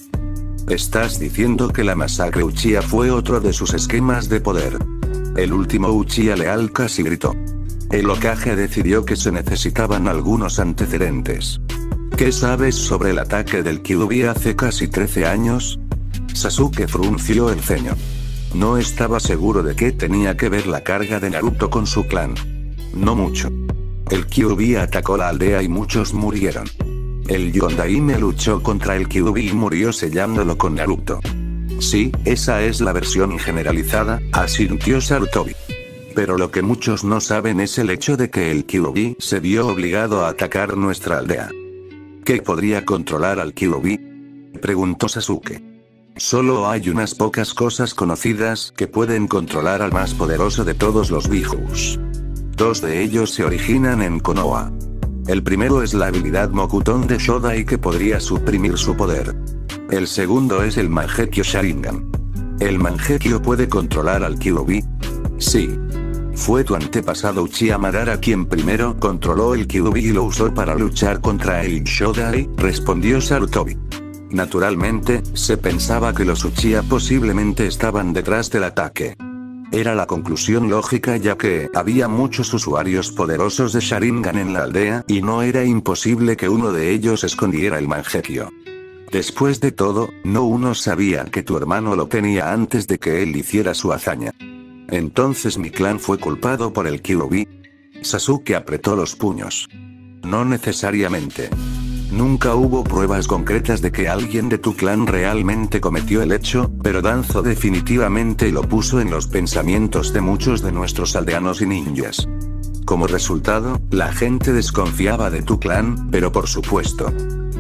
¿Estás diciendo que la masacre Uchiha fue otro de sus esquemas de poder? El último Uchiha leal casi gritó. El Hokage decidió que se necesitaban algunos antecedentes. ¿Qué sabes sobre el ataque del Kyuubi hace casi 13 años? Sasuke frunció el ceño. No estaba seguro de qué tenía que ver la carga de Naruto con su clan. No mucho. El Kyuubi atacó la aldea y muchos murieron. El Yondaime luchó contra el Kyuubi y murió sellándolo con Naruto. Sí, esa es la versión generalizada, asintió Sarutobi. Pero lo que muchos no saben es el hecho de que el Kyuubi se vio obligado a atacar nuestra aldea. ¿Qué podría controlar al Kyuubi? Preguntó Sasuke. Solo hay unas pocas cosas conocidas que pueden controlar al más poderoso de todos los Bijus. 2 de ellos se originan en Konoha. El primero es la habilidad Mokuton de Shodai que podría suprimir su poder. El segundo es el Mangekyo Sharingan. ¿El Mangekyo puede controlar al Kyuubi? Sí. Fue tu antepasado Uchiha Madara quien primero controló el Kyuubi y lo usó para luchar contra el Shodai, respondió Sarutobi. Naturalmente, se pensaba que los Uchiha posiblemente estaban detrás del ataque. Era la conclusión lógica ya que había muchos usuarios poderosos de Sharingan en la aldea y no era imposible que uno de ellos escondiera el Mangekyo. Después de todo, no uno sabía que tu hermano lo tenía antes de que él hiciera su hazaña. Entonces mi clan fue culpado por el Kyuubi. Sasuke apretó los puños. No necesariamente. Nunca hubo pruebas concretas de que alguien de tu clan realmente cometió el hecho, pero Danzo definitivamente lo puso en los pensamientos de muchos de nuestros aldeanos y ninjas. Como resultado, la gente desconfiaba de tu clan, pero por supuesto.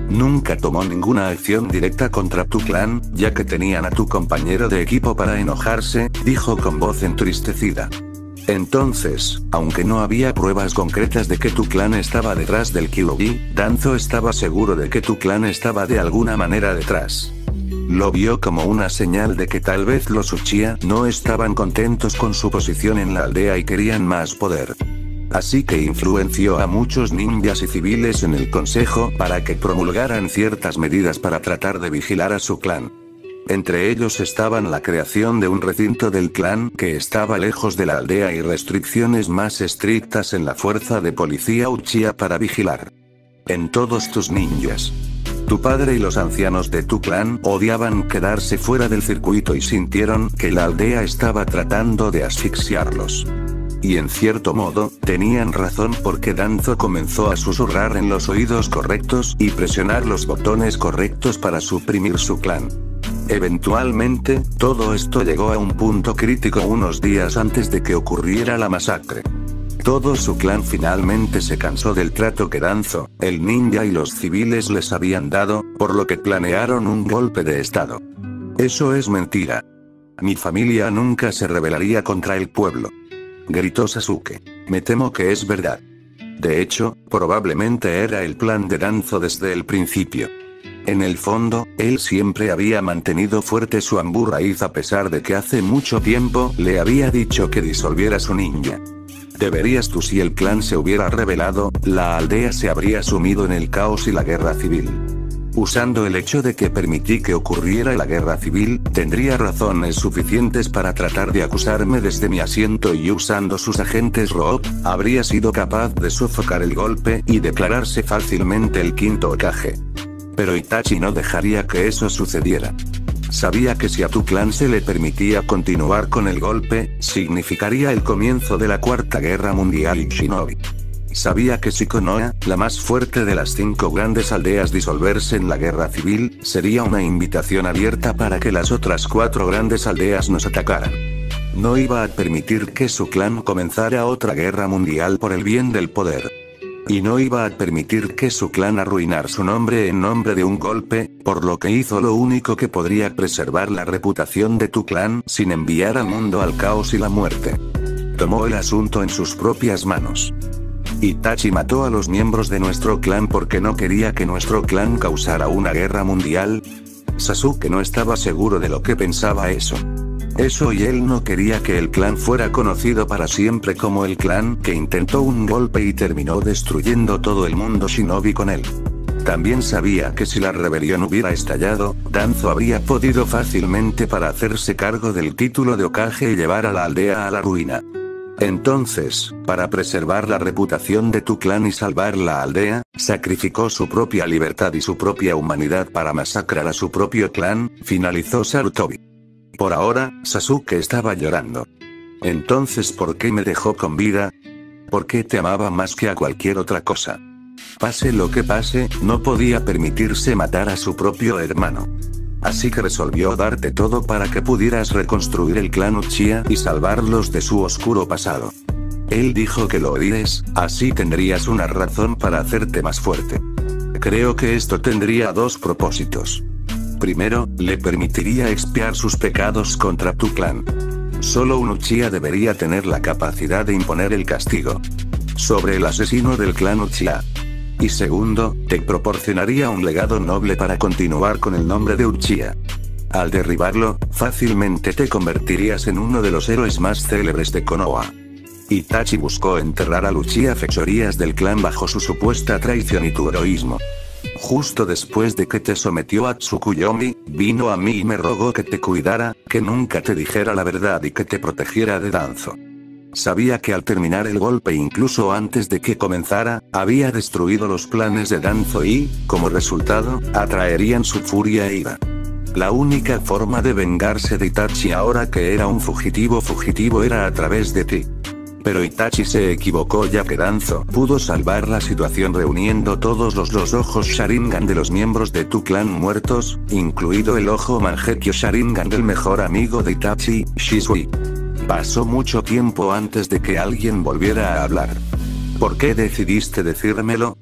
Nunca tomó ninguna acción directa contra tu clan, ya que tenían a tu compañero de equipo para enojarse, dijo con voz entristecida. Entonces, aunque no había pruebas concretas de que tu clan estaba detrás del Kyuubi, Danzo estaba seguro de que tu clan estaba de alguna manera detrás. Lo vio como una señal de que tal vez los Uchiha no estaban contentos con su posición en la aldea y querían más poder. Así que influenció a muchos ninjas y civiles en el consejo para que promulgaran ciertas medidas para tratar de vigilar a su clan. Entre ellos estaban la creación de un recinto del clan que estaba lejos de la aldea y restricciones más estrictas en la fuerza de policía Uchiha para vigilar. En todos tus ninjas. Tu padre y los ancianos de tu clan odiaban quedarse fuera del circuito y sintieron que la aldea estaba tratando de asfixiarlos. Y en cierto modo, tenían razón porque Danzo comenzó a susurrar en los oídos correctos y presionar los botones correctos para suprimir su clan. Eventualmente, todo esto llegó a un punto crítico unos días antes de que ocurriera la masacre. Todo su clan finalmente se cansó del trato que Danzo, el ninja y los civiles les habían dado, por lo que planearon un golpe de estado. Eso es mentira. Mi familia nunca se rebelaría contra el pueblo. Gritó Sasuke. Me temo que es verdad. De hecho, probablemente era el plan de Danzo desde el principio. En el fondo, él siempre había mantenido fuerte su Anbu raíz a pesar de que hace mucho tiempo le había dicho que disolviera su ninja. Deberías tú si el clan se hubiera rebelado, la aldea se habría sumido en el caos y la guerra civil. Usando el hecho de que permití que ocurriera la guerra civil, tendría razones suficientes para tratar de acusarme desde mi asiento y usando sus agentes Rob, habría sido capaz de sofocar el golpe y declararse fácilmente el quinto Hokage. Pero Itachi no dejaría que eso sucediera. Sabía que si a tu clan se le permitía continuar con el golpe, significaría el comienzo de la Cuarta Guerra Mundial y Shinobi. Sabía que si Konoha, la más fuerte de las 5 grandes aldeas, disolverse en la guerra civil, sería una invitación abierta para que las otras 4 grandes aldeas nos atacaran. No iba a permitir que su clan comenzara otra guerra mundial por el bien del poder. Y no iba a permitir que su clan arruinar su nombre en nombre de un golpe, por lo que hizo lo único que podría preservar la reputación de tu clan sin enviar al mundo al caos y la muerte. Tomó el asunto en sus propias manos. Itachi mató a los miembros de nuestro clan porque no quería que nuestro clan causara una guerra mundial. Sasuke no estaba seguro de lo que pensaba eso. Eso y él no quería que el clan fuera conocido para siempre como el clan que intentó un golpe y terminó destruyendo todo el mundo shinobi con él. También sabía que si la rebelión hubiera estallado, Danzo habría podido fácilmente para hacerse cargo del título de Hokage y llevar a la aldea a la ruina. Entonces, para preservar la reputación de tu clan y salvar la aldea, sacrificó su propia libertad y su propia humanidad para masacrar a su propio clan, finalizó Sarutobi. Por ahora, Sasuke estaba llorando. Entonces, ¿por qué me dejó con vida? ¿Por qué te amaba más que a cualquier otra cosa? Pase lo que pase, no podía permitirse matar a su propio hermano. Así que resolvió darte todo para que pudieras reconstruir el clan Uchiha y salvarlos de su oscuro pasado. Él dijo que lo odies, así tendrías una razón para hacerte más fuerte. Creo que esto tendría 2 propósitos. Primero, le permitiría expiar sus pecados contra tu clan. Solo un Uchiha debería tener la capacidad de imponer el castigo sobre el asesino del clan Uchiha. Y segundo, te proporcionaría un legado noble para continuar con el nombre de Uchiha. Al derribarlo, fácilmente te convertirías en uno de los héroes más célebres de Konoha. Itachi buscó enterrar al Uchiha fechorías del clan bajo su supuesta traición y tu heroísmo. Justo después de que te sometió a Tsukuyomi, vino a mí y me rogó que te cuidara, que nunca te dijera la verdad y que te protegiera de Danzo. Sabía que al terminar el golpe incluso antes de que comenzara, había destruido los planes de Danzo y, como resultado, atraerían su furia e ira. La única forma de vengarse de Itachi ahora que era un fugitivo era a través de ti. Pero Itachi se equivocó ya que Danzo pudo salvar la situación reuniendo todos los ojos Sharingan de los miembros de tu clan muertos, incluido el ojo Mangekyo Sharingan del mejor amigo de Itachi, Shisui. Pasó mucho tiempo antes de que alguien volviera a hablar. ¿Por qué decidiste decírmelo?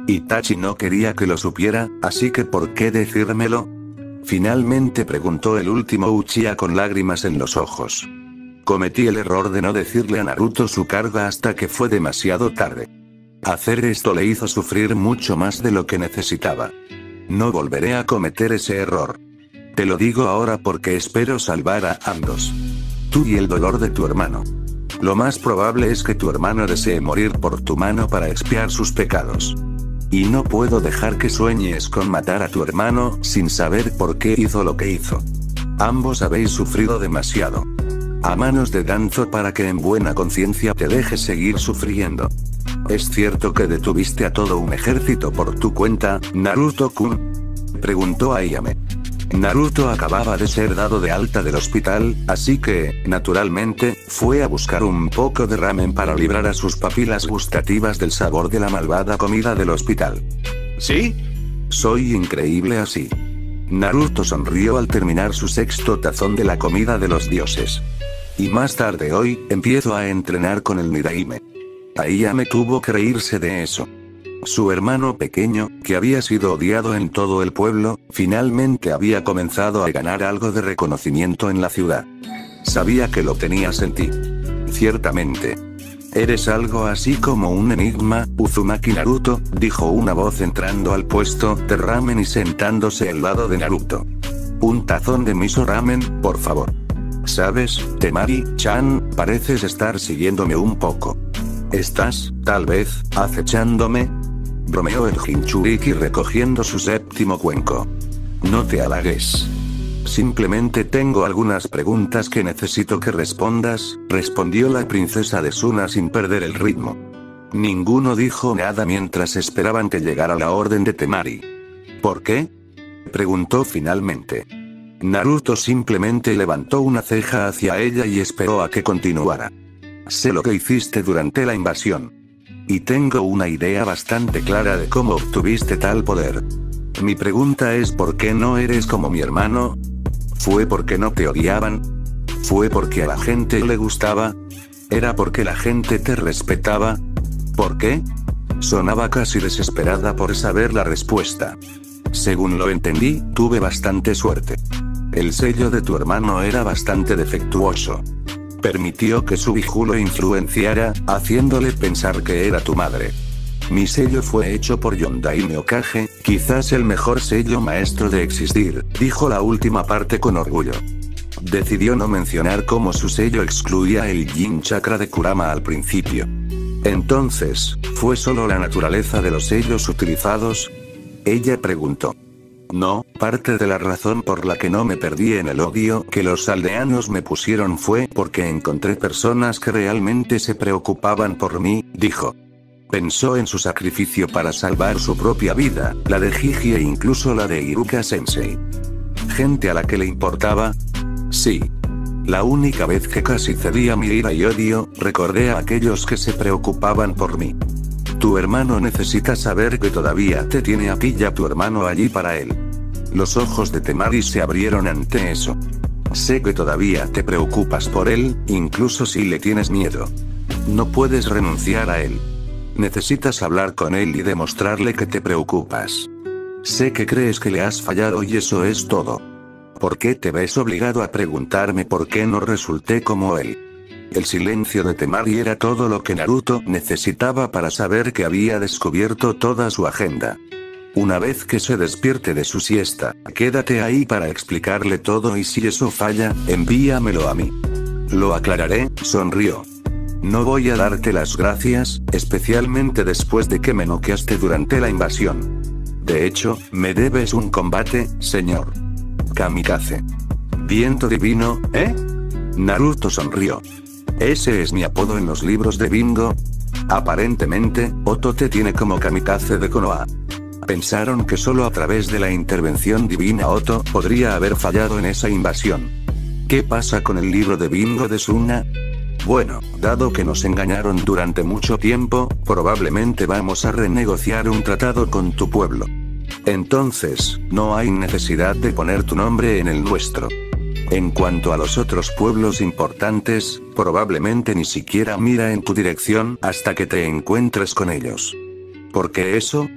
Itachi no quería que lo supiera, así que ¿por qué decírmelo? Finalmente preguntó el último Uchiha con lágrimas en los ojos. Cometí el error de no decirle a Naruto su carga hasta que fue demasiado tarde. Hacer esto le hizo sufrir mucho más de lo que necesitaba. No volveré a cometer ese error. Te lo digo ahora porque espero salvar a ambos. Tú y el dolor de tu hermano. Lo más probable es que tu hermano desee morir por tu mano para expiar sus pecados. Y no puedo dejar que sueñes con matar a tu hermano sin saber por qué hizo lo que hizo. Ambos habéis sufrido demasiado. A manos de Danzo para que en buena conciencia te dejes seguir sufriendo. ¿Es cierto que detuviste a todo un ejército por tu cuenta, Naruto-kun? Preguntó Ayame. Naruto acababa de ser dado de alta del hospital, así que, naturalmente, fue a buscar un poco de ramen para librar a sus papilas gustativas del sabor de la malvada comida del hospital. ¿Sí? Soy increíble así. Naruto sonrió al terminar su sexto tazón de la comida de los dioses. Y más tarde hoy, empiezo a entrenar con el Nidahime. Ayame tuvo que reírse de eso. Su hermano pequeño, que había sido odiado en todo el pueblo, finalmente había comenzado a ganar algo de reconocimiento en la ciudad. Sabía que lo tenías en ti. Ciertamente. Eres algo así como un enigma, Uzumaki Naruto, dijo una voz entrando al puesto de ramen y sentándose al lado de Naruto. Un tazón de miso ramen, por favor. ¿Sabes, Temari-chan, pareces estar siguiéndome un poco? ¿Estás, tal vez, acechándome? Bromeó el Jinchuriki recogiendo su séptimo cuenco. No te halagues. Simplemente tengo algunas preguntas que necesito que respondas, respondió la princesa de Suna sin perder el ritmo. Ninguno dijo nada mientras esperaban que llegara la orden de Temari. ¿Por qué? Preguntó finalmente. Naruto simplemente levantó una ceja hacia ella y esperó a que continuara. Sé lo que hiciste durante la invasión. Y tengo una idea bastante clara de cómo obtuviste tal poder. Mi pregunta es ¿por qué no eres como mi hermano? ¿Fue porque no te odiaban? ¿Fue porque a la gente le gustaba? ¿Era porque la gente te respetaba? ¿Por qué? Sonaba casi desesperada por saber la respuesta. Según lo entendí, tuve bastante suerte. El sello de tu hermano era bastante defectuoso. Permitió que su hijo lo influenciara, haciéndole pensar que era tu madre. Mi sello fue hecho por Yondaime Okage, quizás el mejor sello maestro de existir, dijo la última parte con orgullo. Decidió no mencionar cómo su sello excluía el Yin Chakra de Kurama al principio. Entonces, ¿fue solo la naturaleza de los sellos utilizados? Ella preguntó. No, parte de la razón por la que no me perdí en el odio que los aldeanos me pusieron fue porque encontré personas que realmente se preocupaban por mí, dijo. Pensó en su sacrificio para salvar su propia vida, la de Jiji e incluso la de Iruka Sensei. ¿Gente a la que le importaba? Sí. La única vez que casi cedí a mi ira y odio, recordé a aquellos que se preocupaban por mí. Tu hermano necesita saber que todavía te tiene a ti y a tu hermano allí para él. Los ojos de Temari se abrieron ante eso. Sé que todavía te preocupas por él, incluso si le tienes miedo. No puedes renunciar a él. Necesitas hablar con él y demostrarle que te preocupas. Sé que crees que le has fallado y eso es todo. ¿Por qué te ves obligado a preguntarme por qué no resulté como él? El silencio de Temari era todo lo que Naruto necesitaba para saber que había descubierto toda su agenda. Una vez que se despierte de su siesta, quédate ahí para explicarle todo y si eso falla, envíamelo a mí. Lo aclararé, sonrió. No voy a darte las gracias, especialmente después de que me noqueaste durante la invasión. De hecho, me debes un combate, señor. Kamikaze. Viento divino, ¿eh? Naruto sonrió. ¿Ese es mi apodo en los libros de bingo? Aparentemente, Oto te tiene como Kamikaze de Konoha. Pensaron que solo a través de la intervención divina Oto podría haber fallado en esa invasión. ¿Qué pasa con el libro de bingo de Suna? Bueno, dado que nos engañaron durante mucho tiempo, probablemente vamos a renegociar un tratado con tu pueblo. Entonces, no hay necesidad de poner tu nombre en el nuestro. En cuanto a los otros pueblos importantes, probablemente ni siquiera mira en tu dirección hasta que te encuentres con ellos. ¿Por qué eso?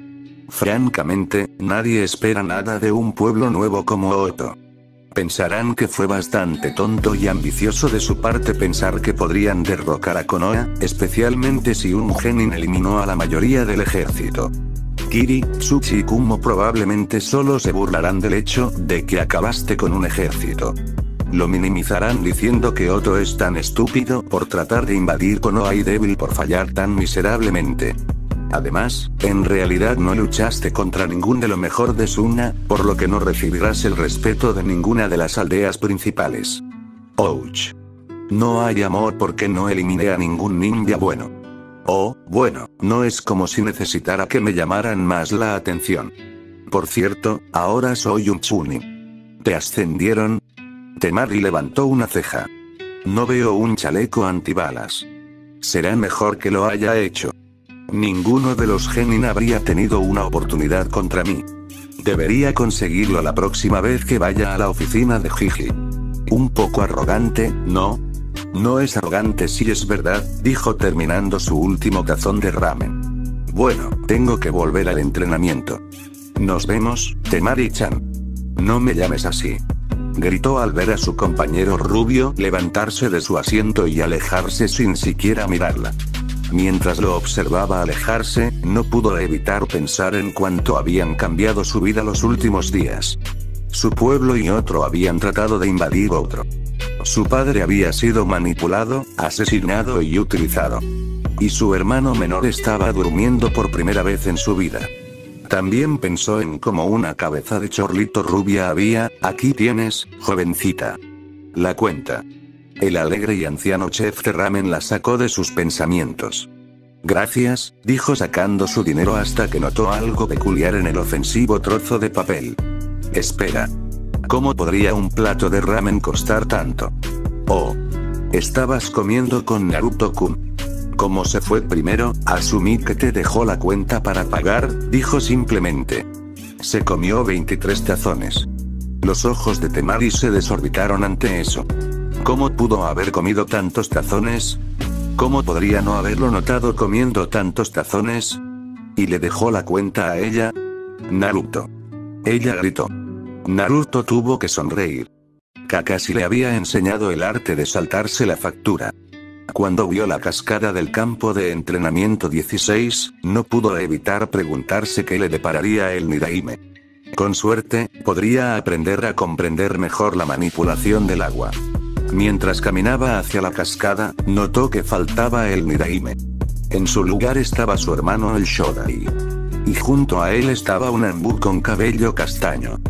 Francamente, nadie espera nada de un pueblo nuevo como Oto. Pensarán que fue bastante tonto y ambicioso de su parte pensar que podrían derrocar a Konoha, especialmente si un genin eliminó a la mayoría del ejército. Kiri, Tsuchi y Kumo probablemente solo se burlarán del hecho de que acabaste con un ejército. Lo minimizarán diciendo que Oto es tan estúpido por tratar de invadir Konoha y débil por fallar tan miserablemente. Además, en realidad no luchaste contra ningún de lo mejor de Suna, por lo que no recibirás el respeto de ninguna de las aldeas principales. Ouch. No hay amor porque no eliminé a ningún ninja bueno. Oh, bueno, no es como si necesitara que me llamaran más la atención. Por cierto, ahora soy un Chunin. ¿Te ascendieron? Temari levantó una ceja. No veo un chaleco antibalas. Será mejor que lo haya hecho. Ninguno de los genin habría tenido una oportunidad contra mí. Debería conseguirlo la próxima vez que vaya a la oficina de Jiji. Un poco arrogante, ¿no? No es arrogante si es verdad, dijo terminando su último tazón de ramen. Bueno, tengo que volver al entrenamiento. Nos vemos, Temari-chan. No me llames así. Gritó al ver a su compañero rubio levantarse de su asiento y alejarse sin siquiera mirarla. Mientras lo observaba alejarse, no pudo evitar pensar en cuánto habían cambiado su vida los últimos días. Su pueblo y otro habían tratado de invadir otro. Su padre había sido manipulado, asesinado y utilizado. Y su hermano menor estaba durmiendo por primera vez en su vida. También pensó en cómo una cabeza de chorlito rubia había, aquí tienes, jovencita. La cuenta. El alegre y anciano chef de ramen la sacó de sus pensamientos. Gracias, dijo sacando su dinero hasta que notó algo peculiar en el ofensivo trozo de papel. Espera. ¿Cómo podría un plato de ramen costar tanto? Oh. Estabas comiendo con Naruto-kun. Como se fue primero, asumí que te dejó la cuenta para pagar, dijo simplemente. Se comió 23 tazones. Los ojos de Temari se desorbitaron ante eso. ¿Cómo pudo haber comido tantos tazones? ¿Cómo podría no haberlo notado comiendo tantos tazones? ¿Y le dejó la cuenta a ella? Naruto. Ella gritó. Naruto tuvo que sonreír. Kakashi le había enseñado el arte de saltarse la factura. Cuando vio la cascada del campo de entrenamiento 16, no pudo evitar preguntarse qué le depararía el Nidaime. Con suerte, podría aprender a comprender mejor la manipulación del agua. Mientras caminaba hacia la cascada, notó que faltaba el Nidaime. En su lugar estaba su hermano el Shodai. Y junto a él estaba un Anbu con cabello castaño.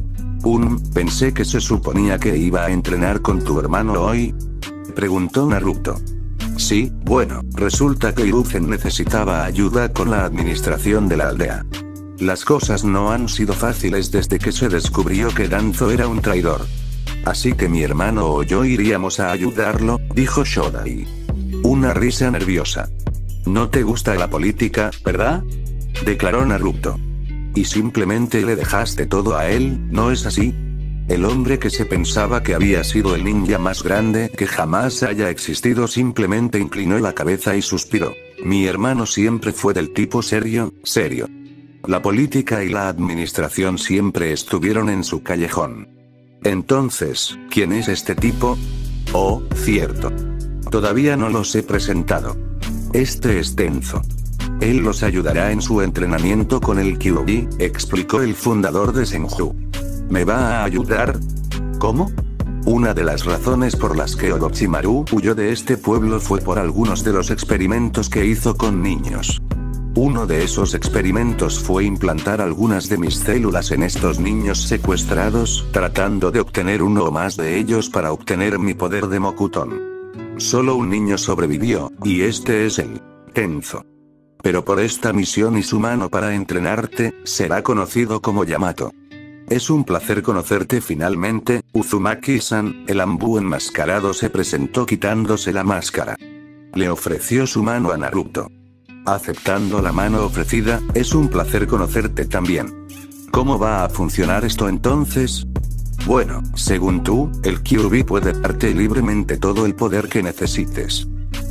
Pensé que se suponía que iba a entrenar con tu hermano hoy. Preguntó Naruto. Sí, bueno, resulta que Hiruzen necesitaba ayuda con la administración de la aldea. Las cosas no han sido fáciles desde que se descubrió que Danzo era un traidor. Así que mi hermano o yo iríamos a ayudarlo, dijo Shodai. Una risa nerviosa. No te gusta la política, ¿verdad? Declaró Naruto. Y simplemente le dejaste todo a él, ¿no es así? El hombre que se pensaba que había sido el ninja más grande que jamás haya existido simplemente inclinó la cabeza y suspiró. Mi hermano siempre fue del tipo serio. La política y la administración siempre estuvieron en su callejón. Entonces, ¿quién es este tipo? Oh, cierto. Todavía no los he presentado. Este es Tenzo. Él los ayudará en su entrenamiento con el Kyuubi, explicó el fundador de Senju. ¿Me va a ayudar? ¿Cómo? Una de las razones por las que Orochimaru huyó de este pueblo fue por algunos de los experimentos que hizo con niños. Uno de esos experimentos fue implantar algunas de mis células en estos niños secuestrados, tratando de obtener uno o más de ellos para obtener mi poder de Mokuton. Solo un niño sobrevivió, y este es el Tenzo. Pero por esta misión y su mano para entrenarte, será conocido como Yamato. Es un placer conocerte finalmente, Uzumaki-san. El Anbu enmascarado se presentó quitándose la máscara. Le ofreció su mano a Naruto. Aceptando la mano ofrecida, es un placer conocerte también. ¿Cómo va a funcionar esto entonces? Bueno, según tú, el Kyuubi puede darte libremente todo el poder que necesites.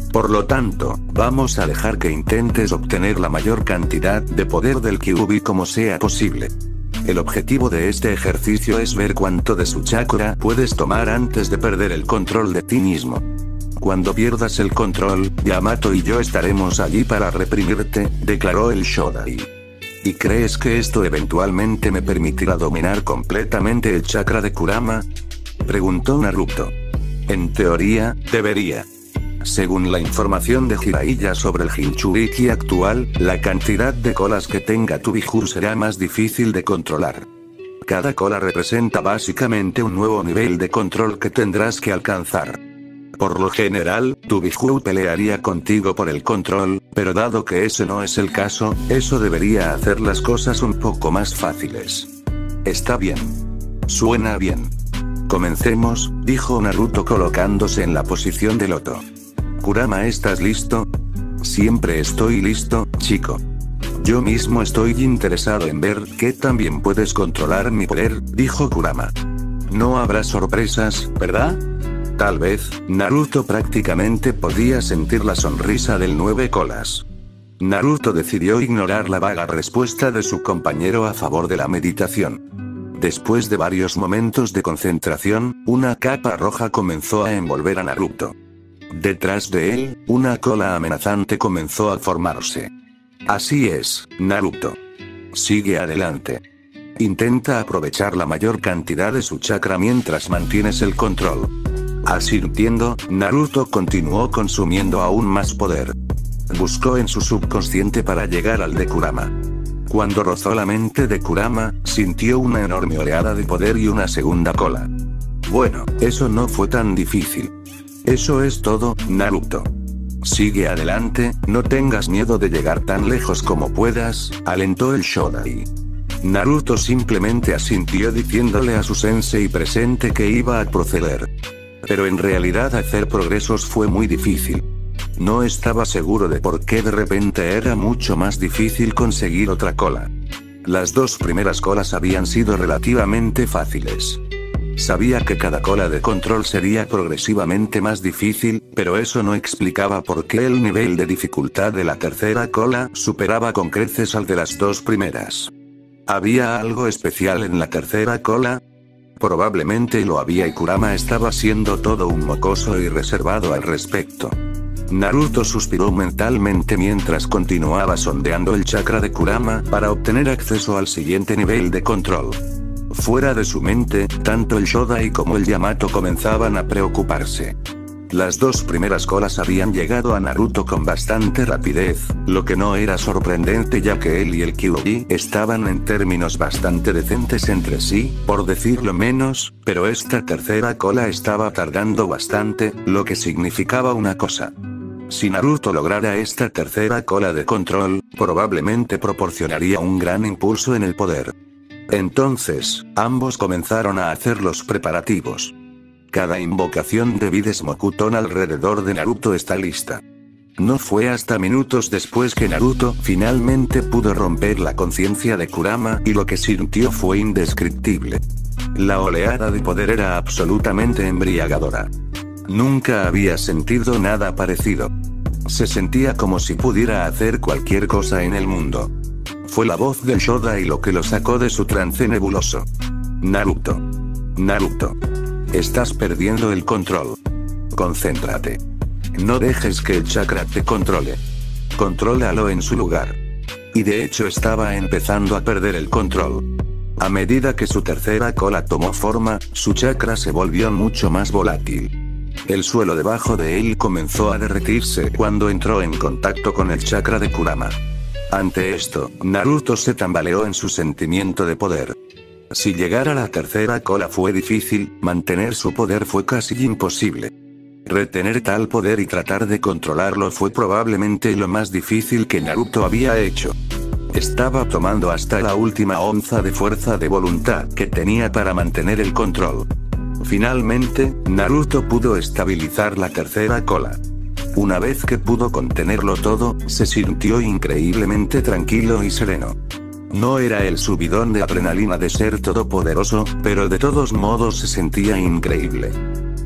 Por lo tanto, vamos a dejar que intentes obtener la mayor cantidad de poder del Kyuubi como sea posible. El objetivo de este ejercicio es ver cuánto de su chakra puedes tomar antes de perder el control de ti mismo. Cuando pierdas el control, Yamato y yo estaremos allí para reprimirte, declaró el Shodai. ¿Y crees que esto eventualmente me permitirá dominar completamente el chakra de Kurama?, preguntó Naruto. En teoría, debería. Según la información de Jiraiya sobre el Jinchuriki actual, la cantidad de colas que tenga tu Biju será más difícil de controlar. Cada cola representa básicamente un nuevo nivel de control que tendrás que alcanzar. Por lo general, tu Biju pelearía contigo por el control, pero dado que ese no es el caso, eso debería hacer las cosas un poco más fáciles. Está bien. Suena bien. Comencemos, dijo Naruto colocándose en la posición de loto. Kurama, ¿estás listo? Siempre estoy listo, chico. Yo mismo estoy interesado en ver qué también puedes controlar mi poder, dijo Kurama. No habrá sorpresas, ¿verdad? Tal vez. Naruto prácticamente podía sentir la sonrisa del 9 colas. Naruto decidió ignorar la vaga respuesta de su compañero a favor de la meditación. Después de varios momentos de concentración, una capa roja comenzó a envolver a Naruto. Detrás de él, una cola amenazante comenzó a formarse. Así es, Naruto. Sigue adelante. Intenta aprovechar la mayor cantidad de su chakra mientras mantienes el control. Asintiendo, Naruto continuó consumiendo aún más poder. Buscó en su subconsciente para llegar al de Kurama. Cuando rozó la mente de Kurama, sintió una enorme oleada de poder y una segunda cola. Bueno, eso no fue tan difícil. Eso es todo, Naruto. Sigue adelante, no tengas miedo de llegar tan lejos como puedas, alentó el Shodai. Naruto simplemente asintió diciéndole a su sensei presente que iba a proceder. Pero en realidad hacer progresos fue muy difícil. No estaba seguro de por qué de repente era mucho más difícil conseguir otra cola. Las dos primeras colas habían sido relativamente fáciles. Sabía que cada cola de control sería progresivamente más difícil, pero eso no explicaba por qué el nivel de dificultad de la tercera cola superaba con creces al de las dos primeras. ¿Había algo especial en la tercera cola? Probablemente lo había y Kurama estaba siendo todo un mocoso y reservado al respecto. Naruto suspiró mentalmente mientras continuaba sondeando el chakra de Kurama para obtener acceso al siguiente nivel de control. Fuera de su mente, tanto el Shodai como el Yamato comenzaban a preocuparse. Las dos primeras colas habían llegado a Naruto con bastante rapidez, lo que no era sorprendente ya que él y el Kyuubi estaban en términos bastante decentes entre sí, por decirlo menos, pero esta tercera cola estaba tardando bastante, lo que significaba una cosa. Si Naruto lograra esta tercera cola de control, probablemente proporcionaría un gran impulso en el poder. Entonces, ambos comenzaron a hacer los preparativos. Cada invocación de Vides Mokuton alrededor de Naruto está lista. No fue hasta minutos después que Naruto finalmente pudo romper la conciencia de Kurama y lo que sintió fue indescriptible. La oleada de poder era absolutamente embriagadora. Nunca había sentido nada parecido. Se sentía como si pudiera hacer cualquier cosa en el mundo. Fue la voz del Shodai lo que lo sacó de su trance nebuloso. Naruto. Naruto. Estás perdiendo el control. Concéntrate. No dejes que el chakra te controle. Contrólalo en su lugar. Y de hecho estaba empezando a perder el control. A medida que su tercera cola tomó forma, su chakra se volvió mucho más volátil. El suelo debajo de él comenzó a derretirse cuando entró en contacto con el chakra de Kurama. Ante esto, Naruto se tambaleó en su sentimiento de poder. Si llegar a la tercera cola fue difícil, mantener su poder fue casi imposible. Retener tal poder y tratar de controlarlo fue probablemente lo más difícil que Naruto había hecho. Estaba tomando hasta la última onza de fuerza de voluntad que tenía para mantener el control. Finalmente, Naruto pudo estabilizar la tercera cola. Una vez que pudo contenerlo todo, se sintió increíblemente tranquilo y sereno. No era el subidón de adrenalina de ser todopoderoso, pero de todos modos se sentía increíble.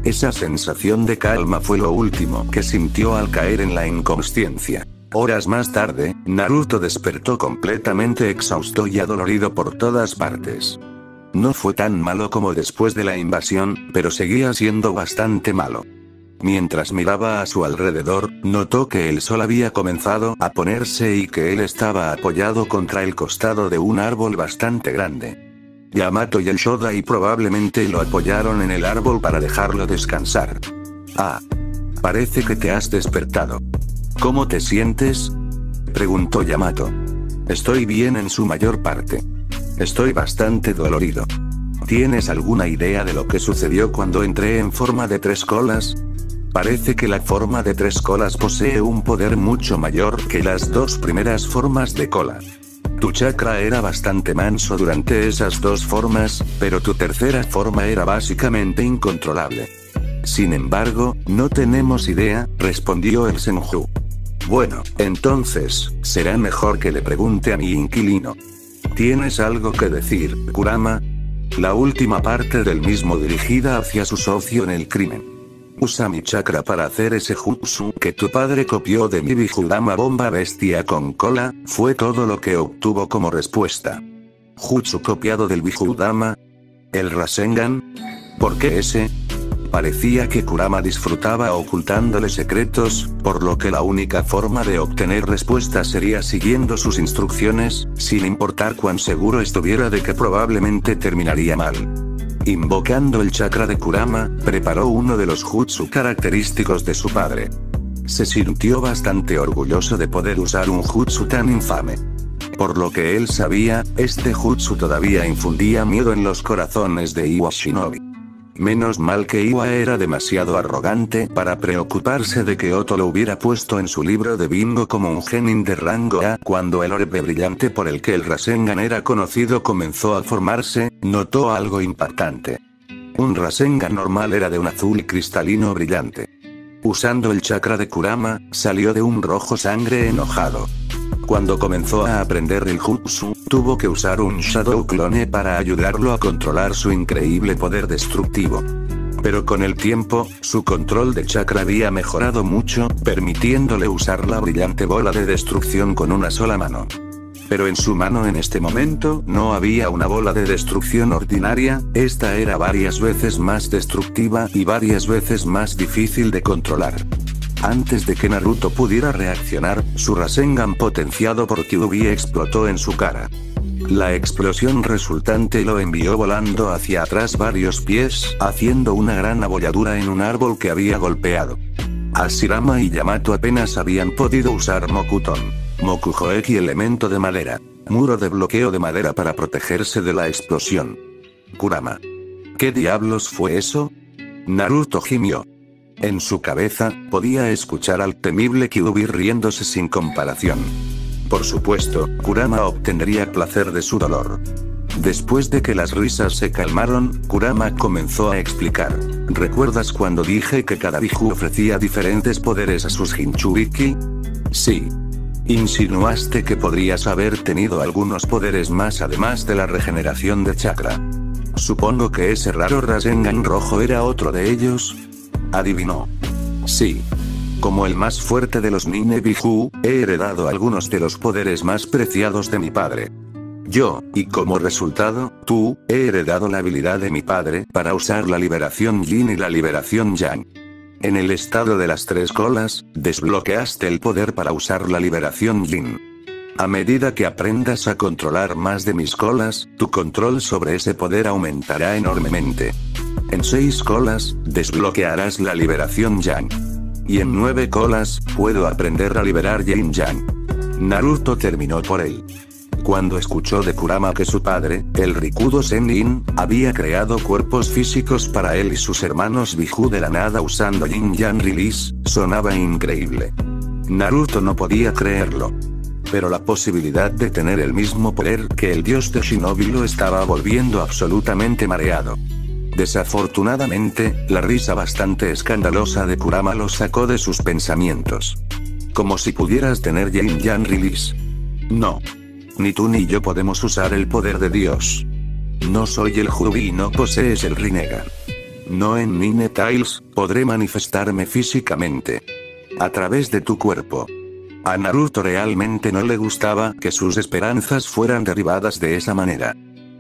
Esa sensación de calma fue lo último que sintió al caer en la inconsciencia. Horas más tarde, Naruto despertó completamente exhausto y adolorido por todas partes. No fue tan malo como después de la invasión, pero seguía siendo bastante malo. Mientras miraba a su alrededor, notó que el sol había comenzado a ponerse y que él estaba apoyado contra el costado de un árbol bastante grande. Yamato y el Shodai probablemente lo apoyaron en el árbol para dejarlo descansar. Ah. Parece que te has despertado. ¿Cómo te sientes?, preguntó Yamato. Estoy bien en su mayor parte. Estoy bastante dolorido. ¿Tienes alguna idea de lo que sucedió cuando entré en forma de 3 colas? Parece que la forma de 3 colas posee un poder mucho mayor que las 2 primeras formas de cola. Tu chakra era bastante manso durante esas 2 formas, pero tu tercera forma era básicamente incontrolable. Sin embargo, no tenemos idea, respondió el Senju. Bueno, entonces, será mejor que le pregunte a mi inquilino. ¿Tienes algo que decir, Kurama? La última parte del mismo dirigida hacia su socio en el crimen. Usa mi chakra para hacer ese jutsu que tu padre copió de mi Bijudama bomba bestia con cola, fue todo lo que obtuvo como respuesta. ¿Jutsu copiado del Bijudama? ¿El Rasengan? ¿Por qué ese? Parecía que Kurama disfrutaba ocultándole secretos, por lo que la única forma de obtener respuestas sería siguiendo sus instrucciones, sin importar cuán seguro estuviera de que probablemente terminaría mal. Invocando el chakra de Kurama, preparó uno de los jutsu característicos de su padre. Se sintió bastante orgulloso de poder usar un jutsu tan infame. Por lo que él sabía, este jutsu todavía infundía miedo en los corazones de Iwa Shinobi. Menos mal que Iwa era demasiado arrogante para preocuparse de que Oto lo hubiera puesto en su libro de bingo como un genin de rango A. Cuando el orbe brillante por el que el Rasengan era conocido comenzó a formarse, notó algo impactante. Un Rasengan normal era de un azul cristalino brillante. Usando el chakra de Kurama, salió de un rojo sangre enojado. Cuando comenzó a aprender el jutsu, tuvo que usar un Shadow Clone para ayudarlo a controlar su increíble poder destructivo. Pero con el tiempo, su control de chakra había mejorado mucho, permitiéndole usar la brillante bola de destrucción con una sola mano. Pero en su mano en este momento no había una bola de destrucción ordinaria, esta era varias veces más destructiva y varias veces más difícil de controlar. Antes de que Naruto pudiera reaccionar, su Rasengan potenciado por Kyuubi explotó en su cara. La explosión resultante lo envió volando hacia atrás varios pies, haciendo una gran abolladura en un árbol que había golpeado. Hashirama y Yamato apenas habían podido usar Mokuton, Mokujoeki elemento de madera, muro de bloqueo de madera para protegerse de la explosión. Kurama. ¿Qué diablos fue eso? Naruto gimió. En su cabeza, podía escuchar al temible Kyuubi riéndose sin comparación. Por supuesto, Kurama obtendría placer de su dolor. Después de que las risas se calmaron, Kurama comenzó a explicar. ¿Recuerdas cuando dije que cada biju ofrecía diferentes poderes a sus Jinchuriki? Sí. Insinuaste que podrías haber tenido algunos poderes más además de la regeneración de chakra. Supongo que ese raro Rasengan rojo era otro de ellos. Adivinó. Sí. Como el más fuerte de los Nine Biju, he heredado algunos de los poderes más preciados de mi padre. Yo, y como resultado, tú, he heredado la habilidad de mi padre para usar la liberación Yin y la liberación Yang. En el estado de las 3 colas, desbloqueaste el poder para usar la liberación Yin. A medida que aprendas a controlar más de mis colas, tu control sobre ese poder aumentará enormemente. En 6 colas, desbloquearás la liberación Yang. Y en 9 colas, puedo aprender a liberar Yin Yang. Naruto terminó por él. Cuando escuchó de Kurama que su padre, el Rikudo Sennin, había creado cuerpos físicos para él y sus hermanos Biju de la nada usando Yin Yang Release, sonaba increíble. Naruto no podía creerlo. Pero la posibilidad de tener el mismo poder que el dios de Shinobi lo estaba volviendo absolutamente mareado. Desafortunadamente, la risa bastante escandalosa de Kurama lo sacó de sus pensamientos. Como si pudieras tener Yin Yang Release. No. Ni tú ni yo podemos usar el poder de Dios. No soy el Kyuubi y no posees el Rinnegan. No en Nine Tails, podré manifestarme físicamente. A través de tu cuerpo. A Naruto realmente no le gustaba que sus esperanzas fueran derribadas de esa manera.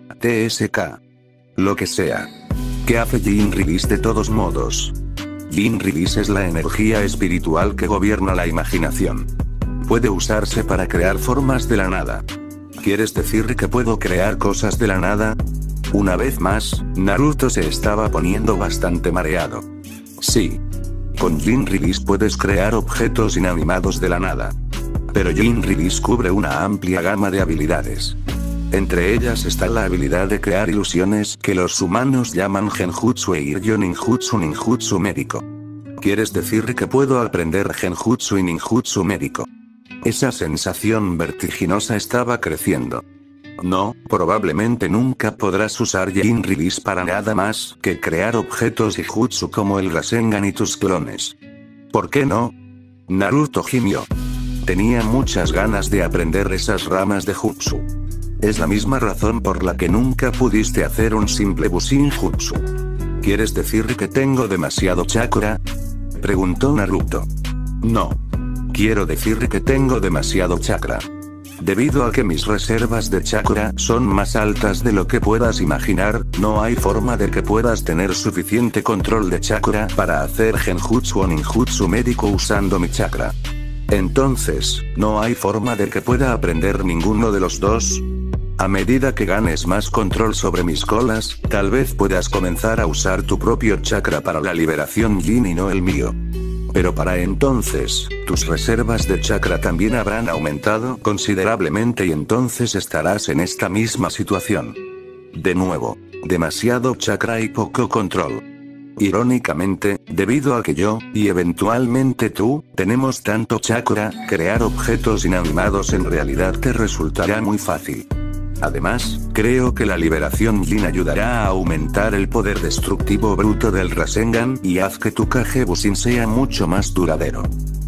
TSK. Lo que sea. ¿Qué hace Jinribis de todos modos? Jinribis es la energía espiritual que gobierna la imaginación. Puede usarse para crear formas de la nada. ¿Quieres decir que puedo crear cosas de la nada? Una vez más, Naruto se estaba poniendo bastante mareado. Sí. Con Jinribis puedes crear objetos inanimados de la nada. Pero Jinribis cubre una amplia gama de habilidades. Entre ellas está la habilidad de crear ilusiones que los humanos llaman Genjutsu e Iryo Ninjutsu médico. ¿Quieres decir que puedo aprender Genjutsu y Ninjutsu médico? Esa sensación vertiginosa estaba creciendo. No, probablemente nunca podrás usar Jinribis para nada más que crear objetos y jutsu como el Rasengan y tus clones. ¿Por qué no? Naruto gimió. Tenía muchas ganas de aprender esas ramas de jutsu. Es la misma razón por la que nunca pudiste hacer un simple Bushinjutsu. ¿Quieres decir que tengo demasiado chakra? Preguntó Naruto. No. Quiero decir que tengo demasiado chakra. Debido a que mis reservas de chakra son más altas de lo que puedas imaginar, no hay forma de que puedas tener suficiente control de chakra para hacer genjutsu o ninjutsu médico usando mi chakra. Entonces, ¿no hay forma de que pueda aprender ninguno de los dos? A medida que ganes más control sobre mis colas, tal vez puedas comenzar a usar tu propio chakra para la liberación yin y no el mío. Pero para entonces, tus reservas de chakra también habrán aumentado considerablemente y entonces estarás en esta misma situación. De nuevo, demasiado chakra y poco control. Irónicamente, debido a que yo, y eventualmente tú, tenemos tanto chakra, crear objetos inanimados en realidad te resultará muy fácil. Además, creo que la liberación yin ayudará a aumentar el poder destructivo bruto del Rasengan y haz que tu Kage Bushin sea mucho más duradero.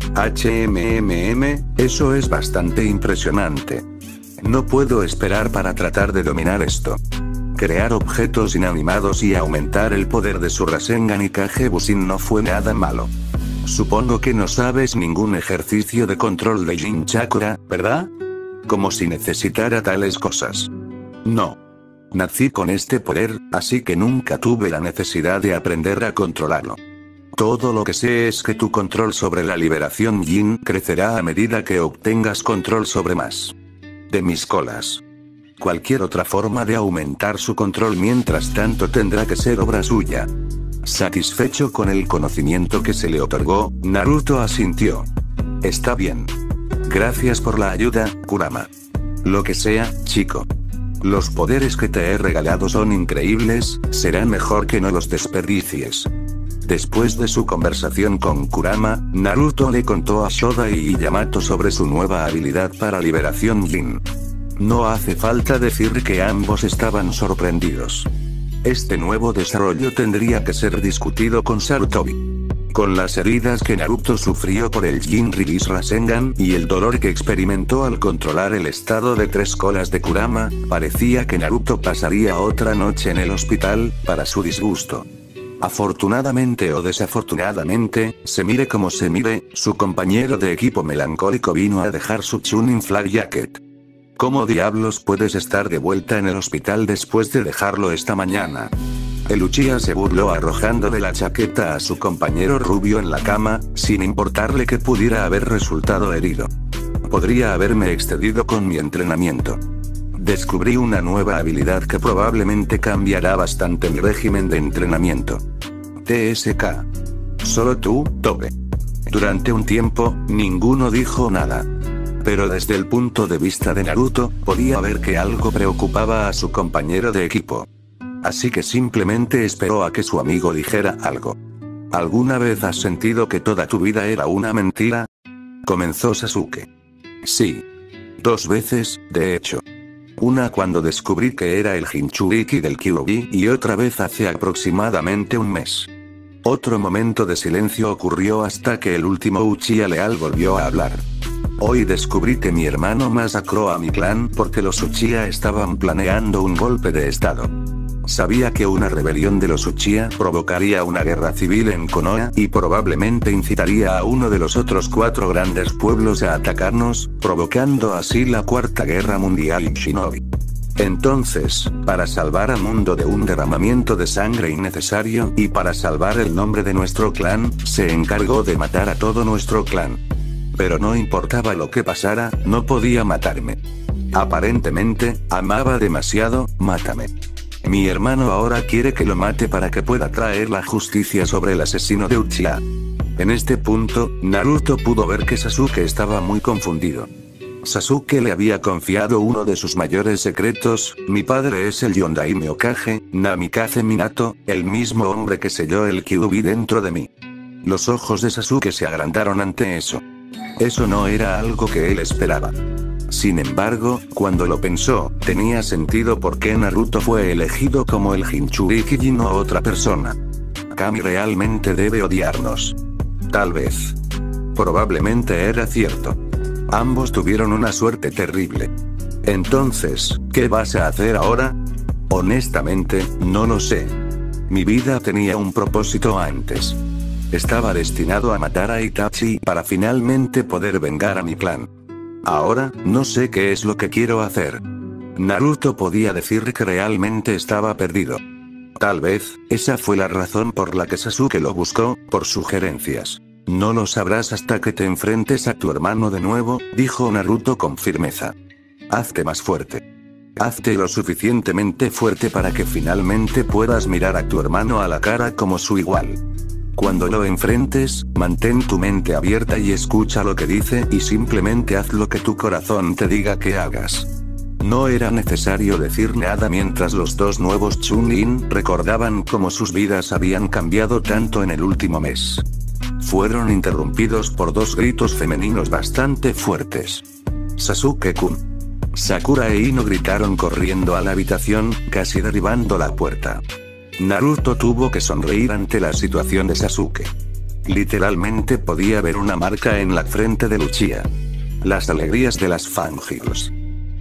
Eso es bastante impresionante. No puedo esperar para tratar de dominar esto. Crear objetos inanimados y aumentar el poder de su Rasengan y Kage Bushin no fue nada malo. Supongo que no sabes ningún ejercicio de control de Yin Chakra, ¿verdad? Como si necesitara tales cosas. No. Nací con este poder, así que nunca tuve la necesidad de aprender a controlarlo. Todo lo que sé es que tu control sobre la liberación yin crecerá a medida que obtengas control sobre más de mis colas. Cualquier otra forma de aumentar su control mientras tanto tendrá que ser obra suya. Satisfecho con el conocimiento que se le otorgó, Naruto asintió. Está bien. Gracias por la ayuda, Kurama. Lo que sea, chico. Los poderes que te he regalado son increíbles, será mejor que no los desperdicies. Después de su conversación con Kurama, Naruto le contó a Shoda y Yamato sobre su nueva habilidad para liberación yin. No hace falta decir que ambos estaban sorprendidos. Este nuevo desarrollo tendría que ser discutido con Sarutobi. Con las heridas que Naruto sufrió por el Jinribis Rasengan y el dolor que experimentó al controlar el estado de tres colas de Kurama, parecía que Naruto pasaría otra noche en el hospital, para su disgusto. Afortunadamente o desafortunadamente, se mire como se mire, su compañero de equipo melancólico vino a dejar su Chunin Flag Jacket. ¿Cómo diablos puedes estar de vuelta en el hospital después de dejarlo esta mañana? El Uchiha se burló arrojándole la chaqueta a su compañero rubio en la cama, sin importarle que pudiera haber resultado herido. Podría haberme excedido con mi entrenamiento. Descubrí una nueva habilidad que probablemente cambiará bastante mi régimen de entrenamiento. TSK. Solo tú, Tobe. Durante un tiempo, ninguno dijo nada. Pero desde el punto de vista de Naruto, podía ver que algo preocupaba a su compañero de equipo. Así que simplemente esperó a que su amigo dijera algo. ¿Alguna vez has sentido que toda tu vida era una mentira? Comenzó Sasuke. Sí. 2 veces, de hecho. Una cuando descubrí que era el Jinchuriki del Kyuubi y otra vez hace aproximadamente un mes. Otro momento de silencio ocurrió hasta que el último Uchiha leal volvió a hablar. Hoy descubrí que mi hermano masacró a mi clan porque los Uchiha estaban planeando un golpe de estado. Sabía que una rebelión de los Uchiha provocaría una guerra civil en Konoha y probablemente incitaría a uno de los otros 4 grandes pueblos a atacarnos, provocando así la Cuarta Guerra Mundial en Shinobi. Entonces, para salvar al mundo de un derramamiento de sangre innecesario y para salvar el nombre de nuestro clan, se encargó de matar a todo nuestro clan. Pero no importaba lo que pasara, no podía matarme. Aparentemente, amaba demasiado, mátame. Mi hermano ahora quiere que lo mate para que pueda traer la justicia sobre el asesino de Uchiha. En este punto, Naruto pudo ver que Sasuke estaba muy confundido. Sasuke le había confiado uno de sus mayores secretos: mi padre es el Yondaime Hokage, Namikaze Minato, el mismo hombre que selló el Kyuubi dentro de mí. Los ojos de Sasuke se agrandaron ante eso. Eso no era algo que él esperaba. Sin embargo, cuando lo pensó, tenía sentido por qué Naruto fue elegido como el Jinchuriki y no otra persona. Kami realmente debe odiarnos. Tal vez. Probablemente era cierto. Ambos tuvieron una suerte terrible. Entonces, ¿qué vas a hacer ahora? Honestamente, no lo sé. Mi vida tenía un propósito antes. Estaba destinado a matar a Itachi para finalmente poder vengar a mi clan. Ahora, no sé qué es lo que quiero hacer. Naruto podía decir que realmente estaba perdido. Tal vez, esa fue la razón por la que Sasuke lo buscó, por sugerencias. No lo sabrás hasta que te enfrentes a tu hermano de nuevo, dijo Naruto con firmeza. Hazte más fuerte. Hazte lo suficientemente fuerte para que finalmente puedas mirar a tu hermano a la cara como su igual. Cuando lo enfrentes, mantén tu mente abierta y escucha lo que dice y simplemente haz lo que tu corazón te diga que hagas. No era necesario decir nada mientras los 2 nuevos Chunin recordaban cómo sus vidas habían cambiado tanto en el último mes. Fueron interrumpidos por 2 gritos femeninos bastante fuertes. Sasuke-kun. Sakura e Ino gritaron corriendo a la habitación, casi derribando la puerta. Naruto tuvo que sonreír ante la situación de Sasuke. Literalmente podía ver una marca en la frente de Uchiha. Las alegrías de las Fangirls.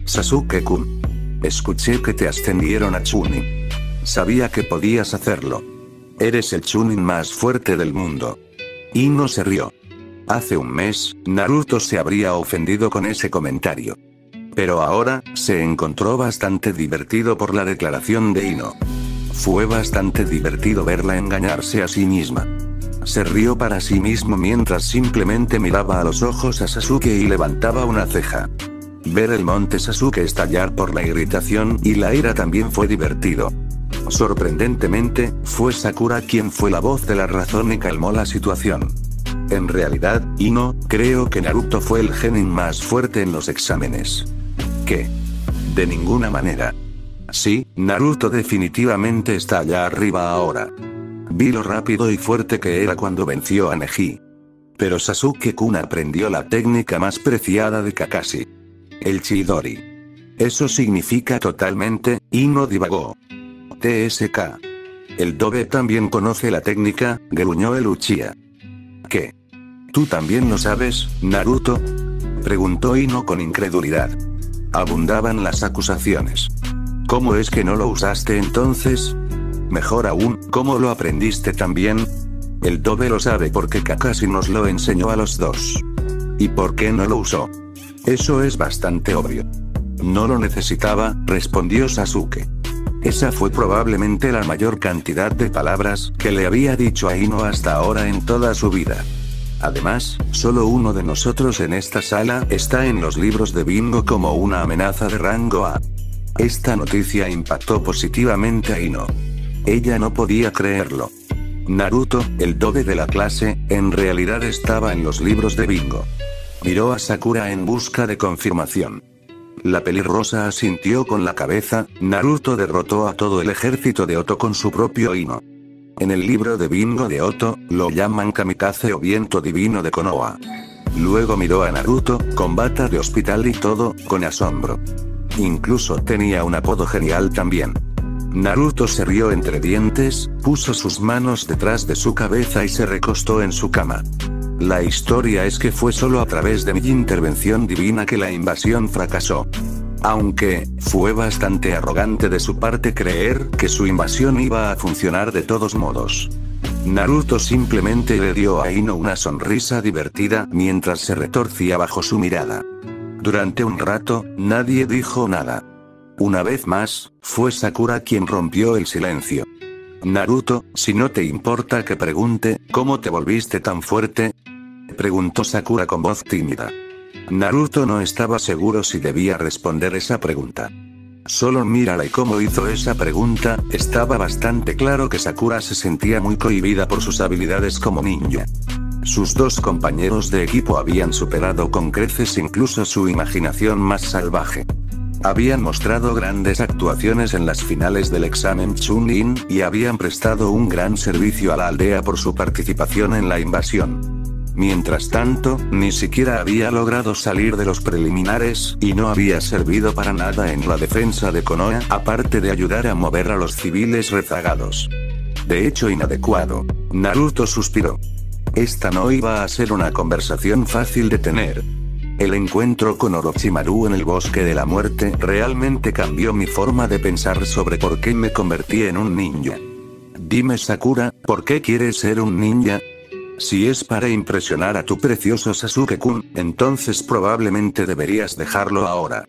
Sasuke-kun. Escuché que te ascendieron a Chunin. Sabía que podías hacerlo. Eres el Chunin más fuerte del mundo. Ino se rió. Hace un mes, Naruto se habría ofendido con ese comentario. Pero ahora, se encontró bastante divertido por la declaración de Ino. Fue bastante divertido verla engañarse a sí misma. Se rió para sí mismo mientras simplemente miraba a los ojos a Sasuke y levantaba una ceja. Ver el monte Sasuke estallar por la irritación y la ira también fue divertido. Sorprendentemente, fue Sakura quien fue la voz de la razón y calmó la situación. En realidad, Ino, creo que Naruto fue el genin más fuerte en los exámenes. ¿Qué? De ninguna manera. Sí, Naruto definitivamente está allá arriba ahora. Vi lo rápido y fuerte que era cuando venció a Neji. Pero Sasuke-kun aprendió la técnica más preciada de Kakashi. El Chidori. Eso significa totalmente, Ino divagó. TSK. El Dobe también conoce la técnica, gruñó el Uchiha. ¿Qué? ¿Tú también lo sabes, Naruto? Preguntó Ino con incredulidad. Abundaban las acusaciones. ¿Cómo es que no lo usaste entonces? Mejor aún, ¿cómo lo aprendiste también? El Dobe lo sabe porque Kakashi nos lo enseñó a los 2. ¿Y por qué no lo usó? Eso es bastante obvio. No lo necesitaba, respondió Sasuke. Esa fue probablemente la mayor cantidad de palabras que le había dicho a Ino hasta ahora en toda su vida. Además, solo uno de nosotros en esta sala está en los libros de bingo como una amenaza de rango A. Esta noticia impactó positivamente a Ino. Ella no podía creerlo. Naruto, el Dobe de la clase, en realidad estaba en los libros de bingo. Miró a Sakura en busca de confirmación. La pelirrosa asintió con la cabeza. Naruto derrotó a todo el ejército de Oto con su propio Ino. En el libro de bingo de Oto, lo llaman Kamikaze o viento divino de Konoha. Luego miró a Naruto, con bata de hospital y todo, con asombro. Incluso tenía un apodo genial también. Naruto se rió entre dientes, puso sus manos detrás de su cabeza y se recostó en su cama. La historia es que fue solo a través de mi intervención divina que la invasión fracasó. Aunque, fue bastante arrogante de su parte creer que su invasión iba a funcionar de todos modos. Naruto simplemente le dio a Ino una sonrisa divertida mientras se retorcía bajo su mirada. Durante un rato, nadie dijo nada. Una vez más, fue Sakura quien rompió el silencio. Naruto, si no te importa que pregunte, ¿cómo te volviste tan fuerte?, preguntó Sakura con voz tímida. Naruto no estaba seguro si debía responder esa pregunta. Solo mírala y cómo hizo esa pregunta, estaba bastante claro que Sakura se sentía muy cohibida por sus habilidades como ninja. Sus dos compañeros de equipo habían superado con creces incluso su imaginación más salvaje. Habían mostrado grandes actuaciones en las finales del examen Chunin, y habían prestado un gran servicio a la aldea por su participación en la invasión. Mientras tanto, ni siquiera había logrado salir de los preliminares, y no había servido para nada en la defensa de Konoha, aparte de ayudar a mover a los civiles rezagados. De hecho, inadecuado. Naruto suspiró. Esta no iba a ser una conversación fácil de tener. El encuentro con Orochimaru en el bosque de la muerte realmente cambió mi forma de pensar sobre por qué me convertí en un ninja. Dime, Sakura, ¿por qué quieres ser un ninja? Si es para impresionar a tu precioso Sasuke-kun, entonces probablemente deberías dejarlo ahora.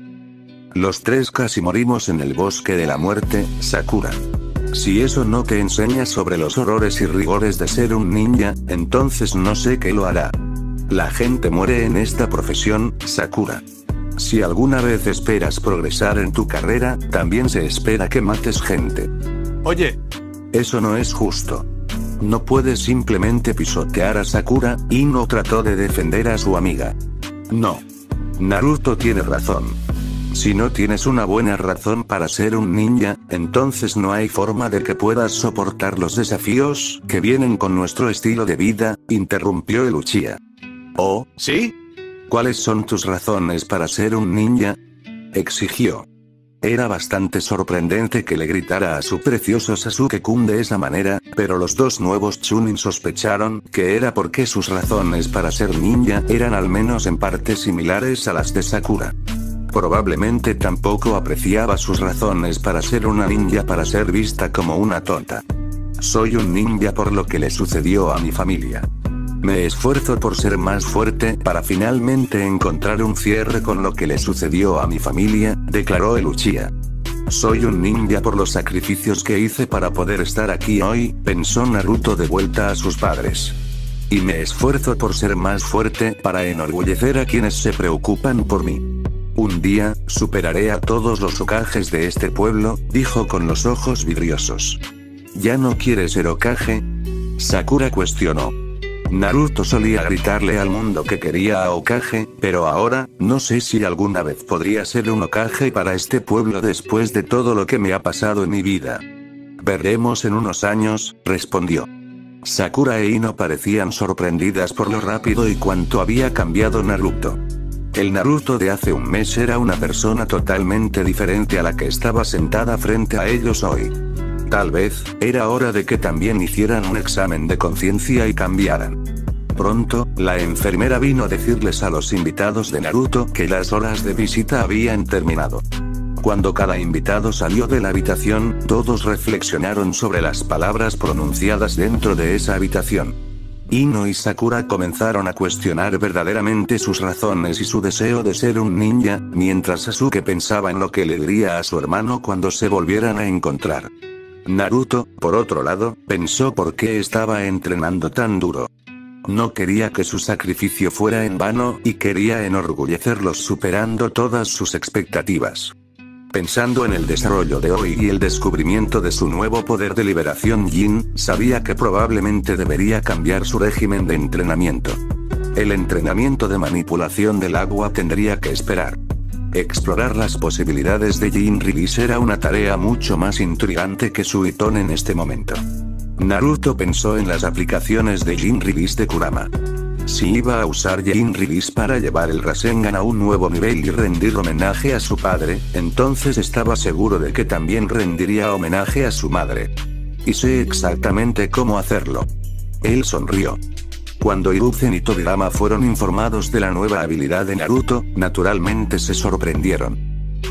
Los tres casi morimos en el bosque de la muerte, Sakura. Si eso no te enseña sobre los horrores y rigores de ser un ninja, entonces no sé qué lo hará. La gente muere en esta profesión, Sakura. Si alguna vez esperas progresar en tu carrera, también se espera que mates gente. Oye. Eso no es justo. No puedes simplemente pisotear a Sakura, y no trató de defender a su amiga. No. Naruto tiene razón. Si no tienes una buena razón para ser un ninja, entonces no hay forma de que puedas soportar los desafíos que vienen con nuestro estilo de vida, interrumpió el Uchiha. ¿Oh, sí? ¿Cuáles son tus razones para ser un ninja?, exigió. Era bastante sorprendente que le gritara a su precioso Sasuke-kun de esa manera, pero los dos nuevos Chunin sospecharon que era porque sus razones para ser ninja eran al menos en parte similares a las de Sakura. Probablemente tampoco apreciaba sus razones para ser una ninja para ser vista como una tonta. Soy un ninja por lo que le sucedió a mi familia. Me esfuerzo por ser más fuerte para finalmente encontrar un cierre con lo que le sucedió a mi familia, declaró el Uchiha. Soy un ninja por los sacrificios que hice para poder estar aquí hoy, pensó Naruto de vuelta a sus padres. Y me esfuerzo por ser más fuerte para enorgullecer a quienes se preocupan por mí. Un día, superaré a todos los Hokages de este pueblo, dijo con los ojos vidriosos. ¿Ya no quieres ser Hokage?, Sakura cuestionó. Naruto solía gritarle al mundo que quería a Hokage, pero ahora, no sé si alguna vez podría ser un Hokage para este pueblo después de todo lo que me ha pasado en mi vida. Veremos en unos años, respondió. Sakura e Ino parecían sorprendidas por lo rápido y cuánto había cambiado Naruto. El Naruto de hace un mes era una persona totalmente diferente a la que estaba sentada frente a ellos hoy. Tal vez, era hora de que también hicieran un examen de conciencia y cambiaran. Pronto, la enfermera vino a decirles a los invitados de Naruto que las horas de visita habían terminado. Cuando cada invitado salió de la habitación, todos reflexionaron sobre las palabras pronunciadas dentro de esa habitación. Ino y Sakura comenzaron a cuestionar verdaderamente sus razones y su deseo de ser un ninja, mientras Sasuke pensaba en lo que le diría a su hermano cuando se volvieran a encontrar. Naruto, por otro lado, pensó por qué estaba entrenando tan duro. No quería que su sacrificio fuera en vano, y quería enorgullecerlos superando todas sus expectativas. Pensando en el desarrollo de hoy y el descubrimiento de su nuevo poder de liberación Jin, sabía que probablemente debería cambiar su régimen de entrenamiento. El entrenamiento de manipulación del agua tendría que esperar. Explorar las posibilidades de Jin Release era una tarea mucho más intrigante que Suiton en este momento. Naruto pensó en las aplicaciones de Jin Release de Kurama. Si iba a usar Jin Release para llevar el Rasengan a un nuevo nivel y rendir homenaje a su padre, entonces estaba seguro de que también rendiría homenaje a su madre. Y sé exactamente cómo hacerlo. Él sonrió. Cuando Hiruzen y Tobirama fueron informados de la nueva habilidad de Naruto, naturalmente se sorprendieron.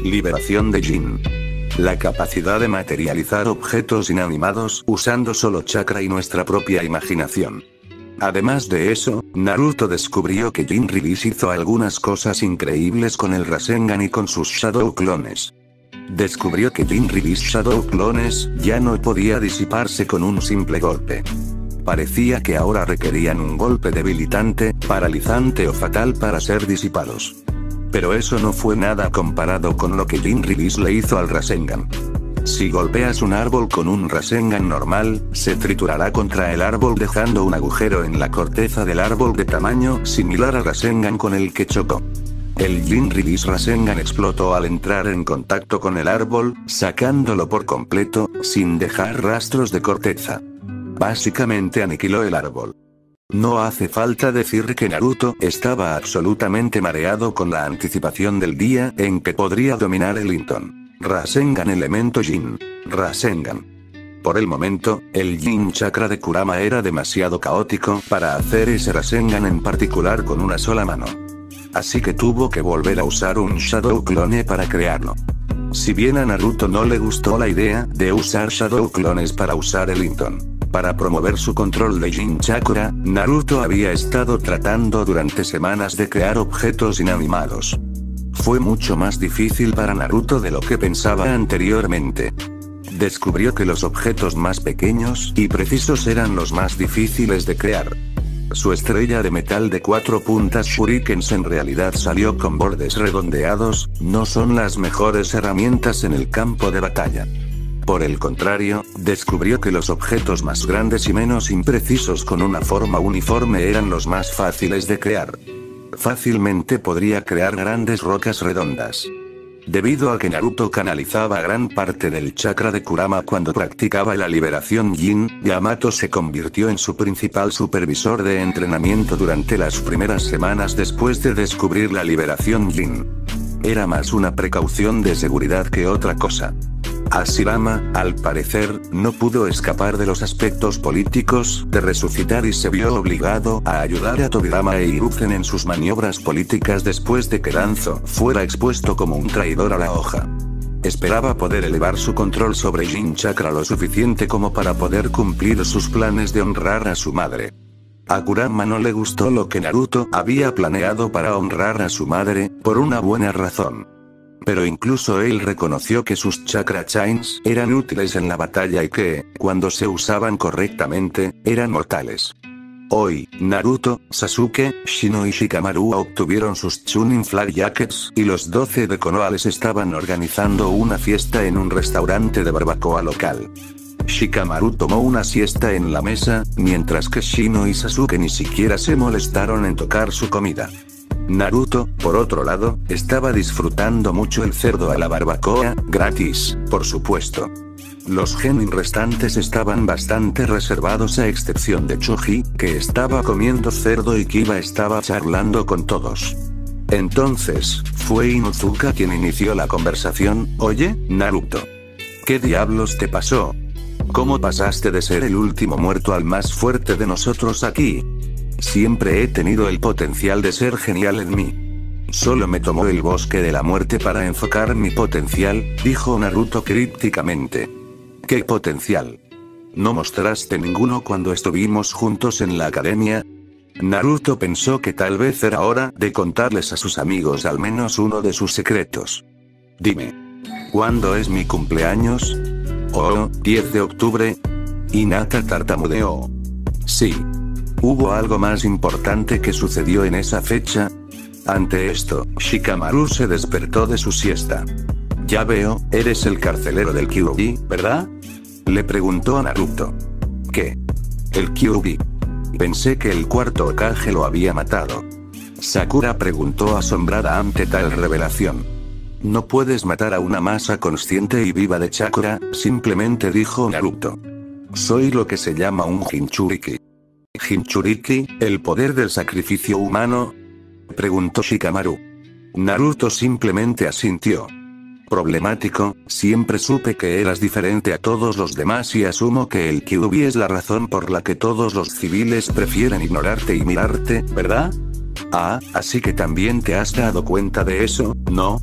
Liberación de Jin. La capacidad de materializar objetos inanimados usando solo chakra y nuestra propia imaginación. Además de eso, Naruto descubrió que Jinribis hizo algunas cosas increíbles con el Rasengan y con sus Shadow Clones. Descubrió que Jinribis Shadow Clones ya no podía disiparse con un simple golpe. Parecía que ahora requerían un golpe debilitante, paralizante o fatal para ser disipados. Pero eso no fue nada comparado con lo que Jinribis le hizo al Rasengan. Si golpeas un árbol con un Rasengan normal, se triturará contra el árbol dejando un agujero en la corteza del árbol de tamaño similar al Rasengan con el que chocó. El Jinribis Rasengan explotó al entrar en contacto con el árbol, sacándolo por completo, sin dejar rastros de corteza. Básicamente aniquiló el árbol. No hace falta decir que Naruto estaba absolutamente mareado con la anticipación del día en que podría dominar el Inton Rasengan elemento Jin Rasengan. Por el momento, el Jin Chakra de Kurama era demasiado caótico para hacer ese Rasengan en particular con una sola mano. Así que tuvo que volver a usar un Shadow Clone para crearlo. Si bien a Naruto no le gustó la idea de usar Shadow Clones para usar el Inton para promover su control de Jin Chakra, Naruto había estado tratando durante semanas de crear objetos inanimados. Fue mucho más difícil para Naruto de lo que pensaba anteriormente. Descubrió que los objetos más pequeños y precisos eran los más difíciles de crear. Su estrella de metal de 4 puntas shurikens en realidad salió con bordes redondeados, no son las mejores herramientas en el campo de batalla. Por el contrario, descubrió que los objetos más grandes y menos imprecisos con una forma uniforme eran los más fáciles de crear. Fácilmente podría crear grandes rocas redondas. Debido a que Naruto canalizaba gran parte del chakra de Kurama cuando practicaba la liberación Jin, Yamato se convirtió en su principal supervisor de entrenamiento durante las primeras semanas después de descubrir la liberación Jin. Era más una precaución de seguridad que otra cosa. Hashirama, al parecer, no pudo escapar de los aspectos políticos de resucitar y se vio obligado a ayudar a Tobirama e Hiruzen en sus maniobras políticas después de que Danzo fuera expuesto como un traidor a la hoja. Esperaba poder elevar su control sobre Jin Chakra lo suficiente como para poder cumplir sus planes de honrar a su madre. A Kurama no le gustó lo que Naruto había planeado para honrar a su madre, por una buena razón. Pero incluso él reconoció que sus chakra chains eran útiles en la batalla y que, cuando se usaban correctamente, eran mortales. Hoy, Naruto, Sasuke, Shino y Shikamaru obtuvieron sus Chunin Flag Jackets y los 12 de Konoha les estaban organizando una fiesta en un restaurante de barbacoa local. Shikamaru tomó una siesta en la mesa, mientras que Shino y Sasuke ni siquiera se molestaron en tocar su comida. Naruto, por otro lado, estaba disfrutando mucho el cerdo a la barbacoa, gratis, por supuesto. Los genin restantes estaban bastante reservados a excepción de Choji, que estaba comiendo cerdo y Kiba estaba charlando con todos. Entonces, fue Inuzuka quien inició la conversación. Oye, Naruto. ¿Qué diablos te pasó? ¿Cómo pasaste de ser el último muerto al más fuerte de nosotros aquí? Siempre he tenido el potencial de ser genial en mí. Solo me tomó el bosque de la muerte para enfocar mi potencial, dijo Naruto crípticamente. ¿Qué potencial? ¿No mostraste ninguno cuando estuvimos juntos en la academia? Naruto pensó que tal vez era hora de contarles a sus amigos al menos uno de sus secretos. Dime. ¿Cuándo es mi cumpleaños? Oh, 10 de octubre. Hinata tartamudeó. Sí. ¿Hubo algo más importante que sucedió en esa fecha? Ante esto, Shikamaru se despertó de su siesta. Ya veo, eres el carcelero del Kyuubi, ¿verdad? Le preguntó a Naruto. ¿Qué? El Kyuubi. Pensé que el cuarto Hokage lo había matado. Sakura preguntó asombrada ante tal revelación. No puedes matar a una masa consciente y viva de chakra, simplemente dijo Naruto. Soy lo que se llama un Jinchuriki. ¿Jinchuriki, el poder del sacrificio humano? Preguntó Shikamaru. Naruto simplemente asintió. Problemático, siempre supe que eras diferente a todos los demás y asumo que el Kyuubi es la razón por la que todos los civiles prefieren ignorarte y mirarte, ¿verdad? Ah, así que también te has dado cuenta de eso, ¿no?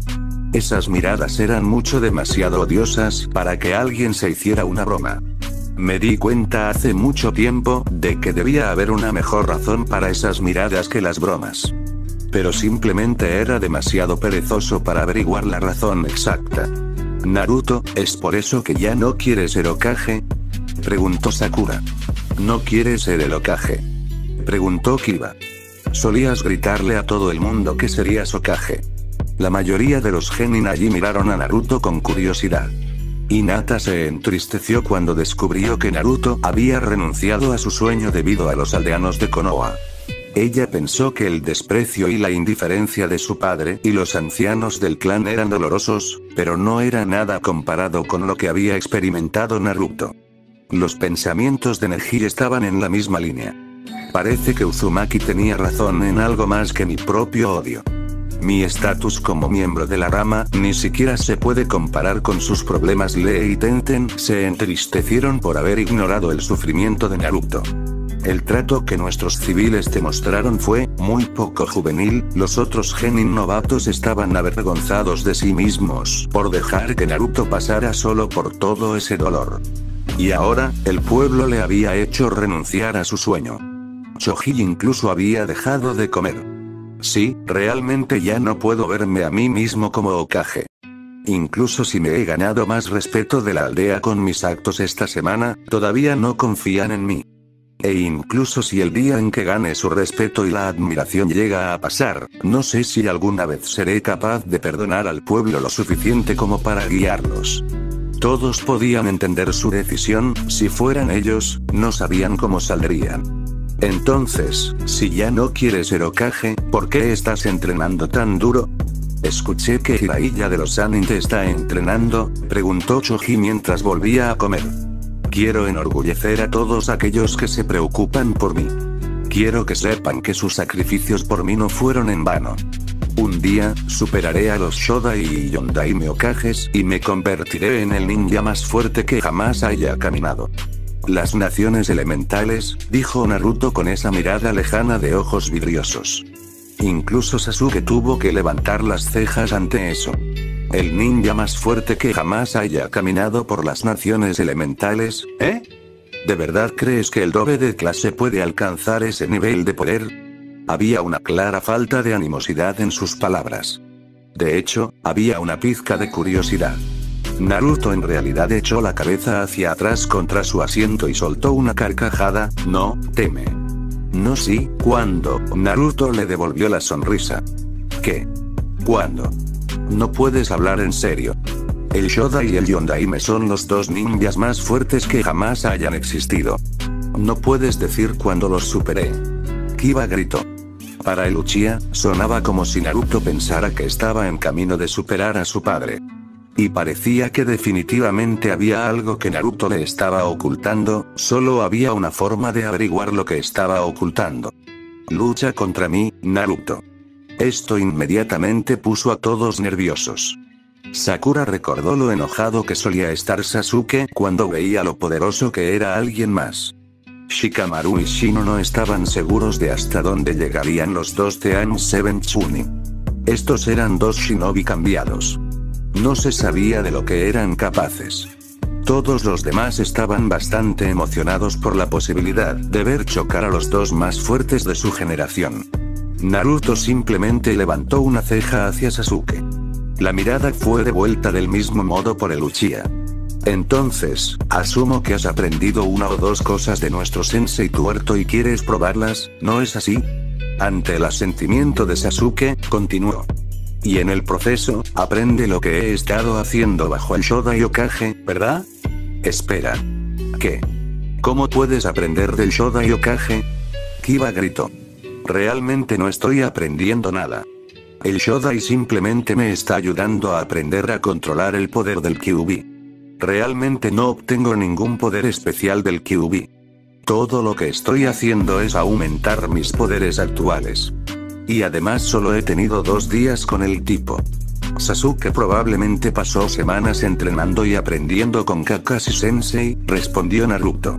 Esas miradas eran demasiado odiosas para que alguien se hiciera una broma. Me di cuenta hace mucho tiempo de que debía haber una mejor razón para esas miradas que las bromas. Pero simplemente era demasiado perezoso para averiguar la razón exacta. Naruto, ¿es por eso que ya no quieres ser Hokage?, preguntó Sakura. ¿No quieres ser el Hokage?, preguntó Kiba. Solías gritarle a todo el mundo que serías Hokage. La mayoría de los genin allí miraron a Naruto con curiosidad. Hinata se entristeció cuando descubrió que Naruto había renunciado a su sueño debido a los aldeanos de Konoha. Ella pensó que el desprecio y la indiferencia de su padre y los ancianos del clan eran dolorosos, pero no era nada comparado con lo que había experimentado Naruto. Los pensamientos de Neji estaban en la misma línea. Parece que Uzumaki tenía razón en algo más que mi propio odio. Mi estatus como miembro de la rama ni siquiera se puede comparar con sus problemas. Lee y Tenten se entristecieron por haber ignorado el sufrimiento de Naruto. El trato que nuestros civiles te mostraron fue muy poco juvenil. Los otros genin novatos estaban avergonzados de sí mismos por dejar que Naruto pasara solo por todo ese dolor. Y ahora, el pueblo le había hecho renunciar a su sueño. Choji incluso había dejado de comer. Sí, realmente ya no puedo verme a mí mismo como Hokage. Incluso si me he ganado más respeto de la aldea con mis actos esta semana, todavía no confían en mí. E incluso si el día en que gane su respeto y la admiración llega a pasar, no sé si alguna vez seré capaz de perdonar al pueblo lo suficiente como para guiarlos. Todos podían entender su decisión, si fueran ellos, no sabían cómo saldrían. Entonces, si ya no quieres ser Hokage, ¿por qué estás entrenando tan duro? Escuché que Jiraiya de los Sannin te está entrenando, preguntó Choji mientras volvía a comer. Quiero enorgullecer a todos aquellos que se preocupan por mí. Quiero que sepan que sus sacrificios por mí no fueron en vano. Un día, superaré a los Shodai y Yondaime Hokages y me convertiré en el ninja más fuerte que jamás haya caminado. Las naciones elementales, dijo Naruto con esa mirada lejana de ojos vidriosos. Incluso Sasuke tuvo que levantar las cejas ante eso. El ninja más fuerte que jamás haya caminado por las naciones elementales, ¿eh? ¿De verdad crees que el doble de clase puede alcanzar ese nivel de poder? Había una clara falta de animosidad en sus palabras. De hecho, había una pizca de curiosidad. Naruto en realidad echó la cabeza hacia atrás contra su asiento y soltó una carcajada. No, teme. No, sí, ¿cuándo? Naruto le devolvió la sonrisa. ¿Qué? ¿Cuándo? No puedes hablar en serio. El Shodai y el Yondaime son los dos ninjas más fuertes que jamás hayan existido. No puedes decir cuándo los superé. Kiba gritó. Para el Uchiha, sonaba como si Naruto pensara que estaba en camino de superar a su padre. Y parecía que definitivamente había algo que Naruto le estaba ocultando, solo había una forma de averiguar lo que estaba ocultando. Lucha contra mí, Naruto. Esto inmediatamente puso a todos nerviosos. Sakura recordó lo enojado que solía estar Sasuke cuando veía lo poderoso que era alguien más. Shikamaru y Shino no estaban seguros de hasta dónde llegarían los dos Team 7 Chunin. Estos eran dos shinobi cambiados. No se sabía de lo que eran capaces. Todos los demás estaban bastante emocionados por la posibilidad de ver chocar a los dos más fuertes de su generación. Naruto simplemente levantó una ceja hacia Sasuke. La mirada fue devuelta del mismo modo por el Uchiha. Entonces, asumo que has aprendido una o dos cosas de nuestro sensei tuerto y quieres probarlas, ¿no es así? Ante el asentimiento de Sasuke, continuó. Y en el proceso, aprende lo que he estado haciendo bajo el Shodai Hokage, ¿verdad? Espera. ¿Qué? ¿Cómo puedes aprender del Shodai Hokage? Kiba gritó. Realmente no estoy aprendiendo nada. El Shodai simplemente me está ayudando a aprender a controlar el poder del Kyuubi. Realmente no obtengo ningún poder especial del Kyuubi. Todo lo que estoy haciendo es aumentar mis poderes actuales. Y además solo he tenido 2 días con el tipo. Sasuke probablemente pasó semanas entrenando y aprendiendo con Kakashi Sensei, respondió Naruto.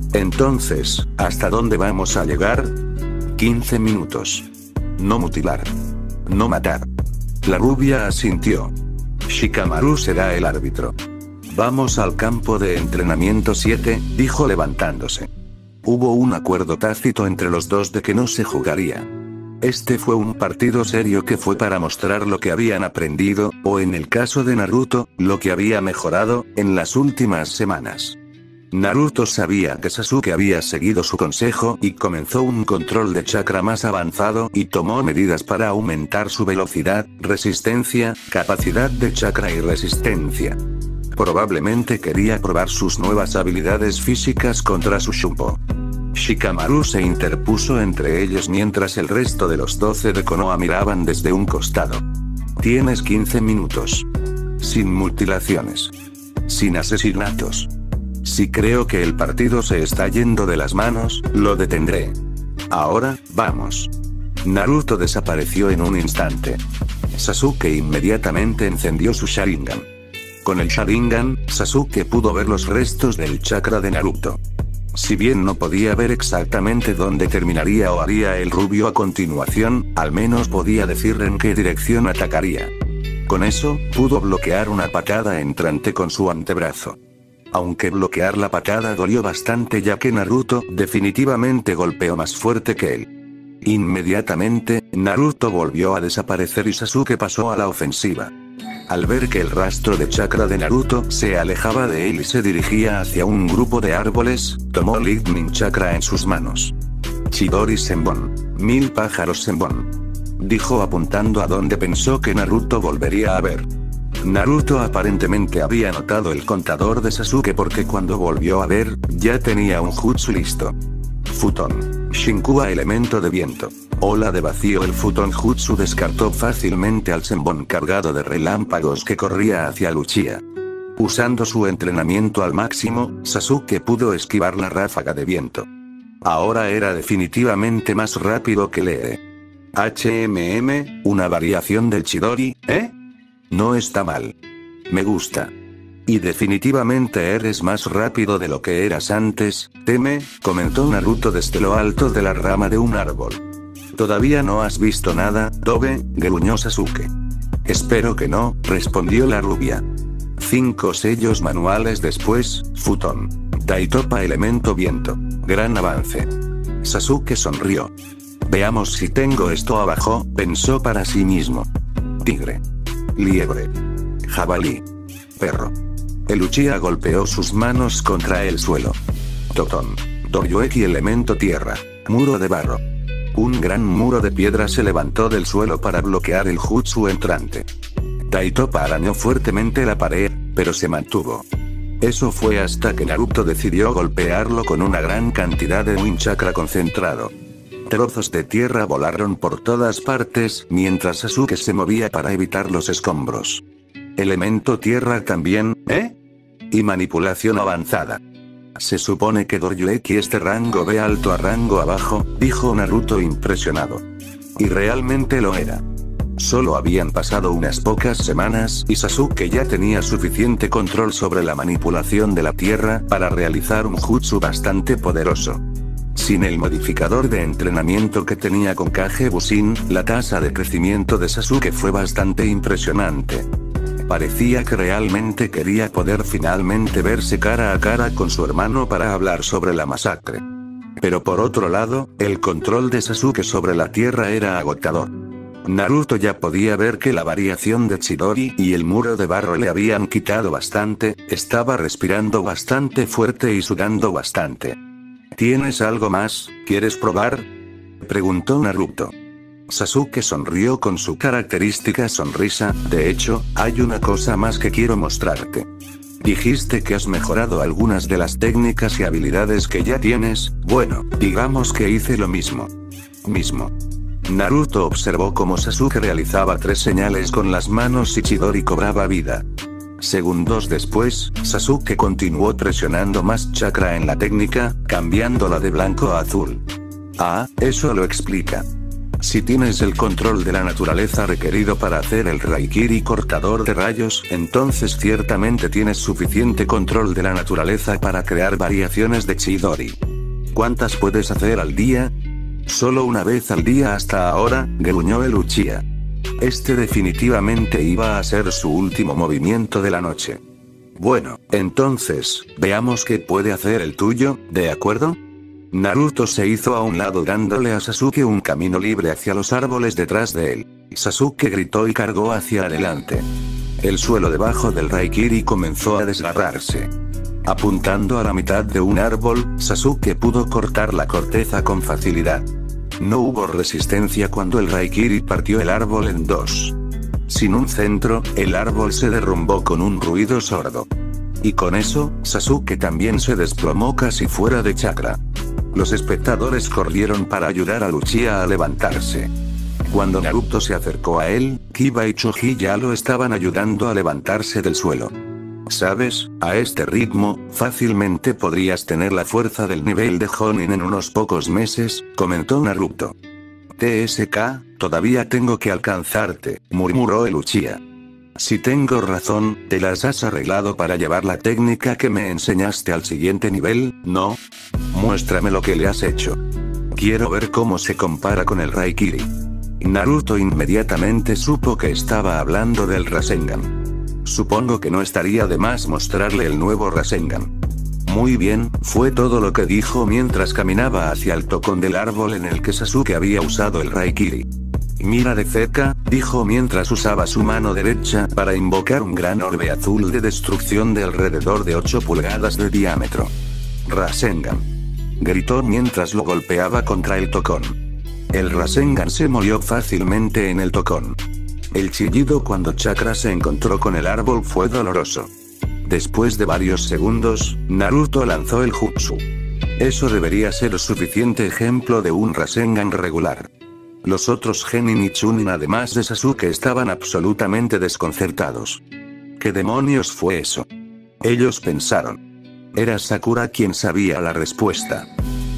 Entonces, ¿hasta dónde vamos a llegar? 15 minutos. No mutilar. No matar. La rubia asintió. Shikamaru será el árbitro. Vamos al campo de entrenamiento 7, dijo levantándose. Hubo un acuerdo tácito entre los dos de que no se jugaría. Este fue un partido serio que fue para mostrar lo que habían aprendido, o en el caso de Naruto, lo que había mejorado, en las últimas semanas. Naruto sabía que Sasuke había seguido su consejo y comenzó un control de chakra más avanzado y tomó medidas para aumentar su velocidad, resistencia, capacidad de chakra y resistencia. Probablemente quería probar sus nuevas habilidades físicas contra su Shunpo. Shikamaru se interpuso entre ellos mientras el resto de los 12 de Konoha miraban desde un costado. Tienes 15 minutos. Sin mutilaciones. Sin asesinatos. Si creo que el partido se está yendo de las manos, lo detendré. Ahora, vamos. Naruto desapareció en un instante. Sasuke inmediatamente encendió su Sharingan. Con el Sharingan, Sasuke pudo ver los restos del chakra de Naruto. Si bien no podía ver exactamente dónde terminaría o haría el rubio a continuación, al menos podía decir en qué dirección atacaría. Con eso, pudo bloquear una patada entrante con su antebrazo. Aunque bloquear la patada dolió bastante ya que Naruto definitivamente golpeó más fuerte que él. Inmediatamente, Naruto volvió a desaparecer y Sasuke pasó a la ofensiva. Al ver que el rastro de chakra de Naruto se alejaba de él y se dirigía hacia un grupo de árboles, tomó Lightning Chakra en sus manos. Chidori Senbon. 1000 pájaros Senbon. Dijo apuntando a donde pensó que Naruto volvería a ver. Naruto aparentemente había notado el contador de Sasuke porque cuando volvió a ver, ya tenía un jutsu listo. Futon. Shinkua elemento de viento. Ola de vacío. El Futon Jutsu descartó fácilmente al Senbon cargado de relámpagos que corría hacia Luchia. Usando su entrenamiento al máximo, Sasuke pudo esquivar la ráfaga de viento. Ahora era definitivamente más rápido que Lee. HMM, una variación del Chidori, ¿eh? No está mal. Me gusta. Y definitivamente eres más rápido de lo que eras antes, Teme, comentó Naruto desde lo alto de la rama de un árbol. ¿Todavía no has visto nada, Toge?, gruñó Sasuke. Espero que no, respondió la rubia. 5 sellos manuales después, Futon. Daitopa elemento viento. Gran avance. Sasuke sonrió. Veamos si tengo esto abajo, pensó para sí mismo. Tigre. Liebre. Jabalí. Perro. El Uchiha golpeó sus manos contra el suelo. Totón. Doryueki elemento tierra. Muro de barro. Un gran muro de piedra se levantó del suelo para bloquear el jutsu entrante. Daitopa arañó fuertemente la pared, pero se mantuvo. Eso fue hasta que Naruto decidió golpearlo con una gran cantidad de Wind Chakra concentrado. Trozos de tierra volaron por todas partes mientras Sasuke se movía para evitar los escombros. Elemento tierra también, ¿eh? Y manipulación avanzada. Se supone que Doryueki es de rango B alto a rango abajo, dijo Naruto impresionado. Y realmente lo era. Solo habían pasado unas pocas semanas y Sasuke ya tenía suficiente control sobre la manipulación de la tierra para realizar un jutsu bastante poderoso. Sin el modificador de entrenamiento que tenía con Kage Bushin, la tasa de crecimiento de Sasuke fue bastante impresionante. Parecía que realmente quería poder finalmente verse cara a cara con su hermano para hablar sobre la masacre. Pero por otro lado, el control de Sasuke sobre la tierra era agotador. Naruto ya podía ver que la variación de Chidori y el muro de barro le habían quitado bastante, estaba respirando bastante fuerte y sudando bastante. ¿Tienes algo más? ¿Quieres probar?, preguntó Naruto. Sasuke sonrió con su característica sonrisa. De hecho, hay una cosa más que quiero mostrarte. Dijiste que has mejorado algunas de las técnicas y habilidades que ya tienes. Bueno, digamos que hice lo mismo. Naruto observó cómo Sasuke realizaba 3 señales con las manos y Chidori cobraba vida. Segundos después, Sasuke continuó presionando más chakra en la técnica, cambiándola de blanco a azul. Ah, eso lo explica. Si tienes el control de la naturaleza requerido para hacer el Raikiri cortador de rayos, entonces ciertamente tienes suficiente control de la naturaleza para crear variaciones de Chidori. ¿Cuántas puedes hacer al día? Solo una vez al día hasta ahora, gruñó el Uchiha. este definitivamente iba a ser su último movimiento de la noche. Bueno, entonces, veamos qué puede hacer el tuyo, ¿de acuerdo? Naruto se hizo a un lado dándole a Sasuke un camino libre hacia los árboles detrás de él. Sasuke gritó y cargó hacia adelante. El suelo debajo del Raikiri comenzó a desgarrarse. Apuntando a la mitad de un árbol, Sasuke pudo cortar la corteza con facilidad. No hubo resistencia cuando el Raikiri partió el árbol en dos. Sin un centro, el árbol se derrumbó con un ruido sordo. Y con eso, Sasuke también se desplomó casi fuera de chakra. Los espectadores corrieron para ayudar a Uchiha a levantarse. Cuando Naruto se acercó a él, Kiba y Choji ya lo estaban ayudando a levantarse del suelo. ¿Sabes? A este ritmo, fácilmente podrías tener la fuerza del nivel de Jonin en unos pocos meses, comentó Naruto. TSK, todavía tengo que alcanzarte, murmuró el Uchiha. Si tengo razón, ¿te las has arreglado para llevar la técnica que me enseñaste al siguiente nivel, no? Muéstrame lo que le has hecho. Quiero ver cómo se compara con el Raikiri. Naruto inmediatamente supo que estaba hablando del Rasengan. Supongo que no estaría de más mostrarle el nuevo Rasengan. Muy bien, fue todo lo que dijo mientras caminaba hacia el tocón del árbol en el que Sasuke había usado el Raikiri. Mira de cerca, dijo mientras usaba su mano derecha para invocar un gran orbe azul de destrucción de alrededor de 8 pulgadas de diámetro. Rasengan. Gritó mientras lo golpeaba contra el tocón. El Rasengan se movió fácilmente en el tocón. El chillido cuando Chakra se encontró con el árbol fue doloroso. Después de varios segundos, Naruto lanzó el jutsu. Eso debería ser suficiente ejemplo de un Rasengan regular. Los otros Genin y Chunin además de Sasuke estaban absolutamente desconcertados. ¿Qué demonios fue eso? Ellos pensaron. Era Sakura quien sabía la respuesta.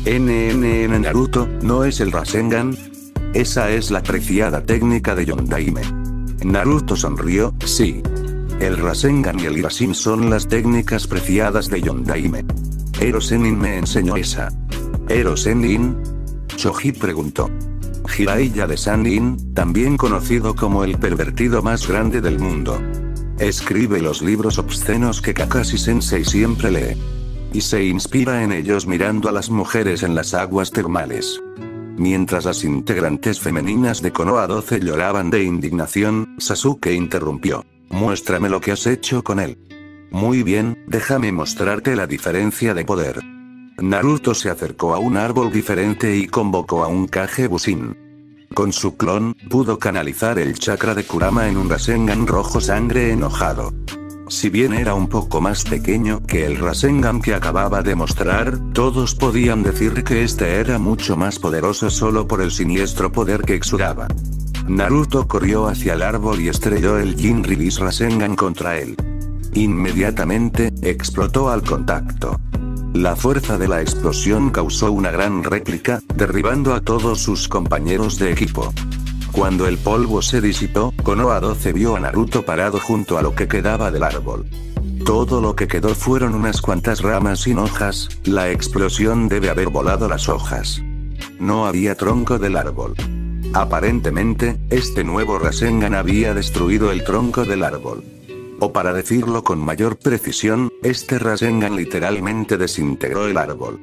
NNN Naruto, ¿no es el Rasengan? Esa es la preciada técnica de Yondaime. Naruto sonrió, sí. El Rasengan y el Irasin son las técnicas preciadas de Yondaime. Ero Sennin me enseñó esa. ¿Ero Sennin? Choji preguntó. Jiraiya de Sannin, también conocido como el pervertido más grande del mundo. Escribe los libros obscenos que Kakashi Sensei siempre lee. Y se inspira en ellos mirando a las mujeres en las aguas termales. Mientras las integrantes femeninas de Konoha 12 lloraban de indignación, Sasuke interrumpió. Muéstrame lo que has hecho con él. Muy bien, déjame mostrarte la diferencia de poder. Naruto se acercó a un árbol diferente y convocó a un Kage Bushin. Con su clon, pudo canalizar el chakra de Kurama en un Rasengan rojo sangre enojado. Si bien era un poco más pequeño que el Rasengan que acababa de mostrar, todos podían decir que este era mucho más poderoso solo por el siniestro poder que exudaba. Naruto corrió hacia el árbol y estrelló el Jin Release Rasengan contra él. Inmediatamente, explotó al contacto. La fuerza de la explosión causó una gran réplica, derribando a todos sus compañeros de equipo. Cuando el polvo se disipó, Konoha 12 vio a Naruto parado junto a lo que quedaba del árbol. Todo lo que quedó fueron unas cuantas ramas sin hojas, la explosión debe haber volado las hojas. No había tronco del árbol. Aparentemente, este nuevo Rasengan había destruido el tronco del árbol. O para decirlo con mayor precisión, este Rasengan literalmente desintegró el árbol.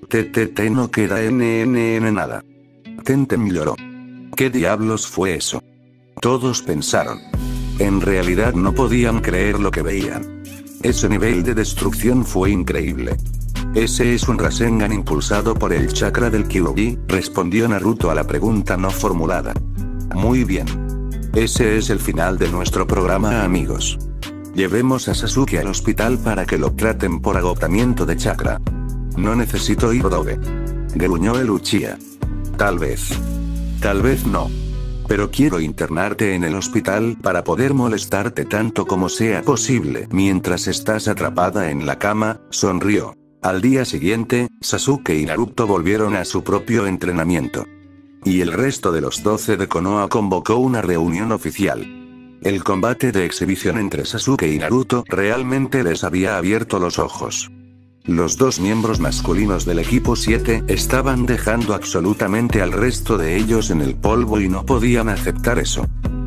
No queda nada. Tentem lloró. ¿Qué diablos fue eso? Todos pensaron. En realidad no podían creer lo que veían. Ese nivel de destrucción fue increíble. Ese es un Rasengan impulsado por el chakra del Kyuubi, respondió Naruto a la pregunta no formulada. Muy bien. Ese es el final de nuestro programa, amigos. Llevemos a Sasuke al hospital para que lo traten por agotamiento de chakra. No necesito ir, Doge. Gruñó el Uchiha. Tal vez. Tal vez no. Pero quiero internarte en el hospital para poder molestarte tanto como sea posible mientras estás atrapada en la cama, sonrió. Al día siguiente, Sasuke y Naruto volvieron a su propio entrenamiento. Y el resto de los 12 de Konoha convocó una reunión oficial. El combate de exhibición entre Sasuke y Naruto realmente les había abierto los ojos. Los dos miembros masculinos del equipo 7 estaban dejando absolutamente al resto de ellos en el polvo y no podían aceptar eso.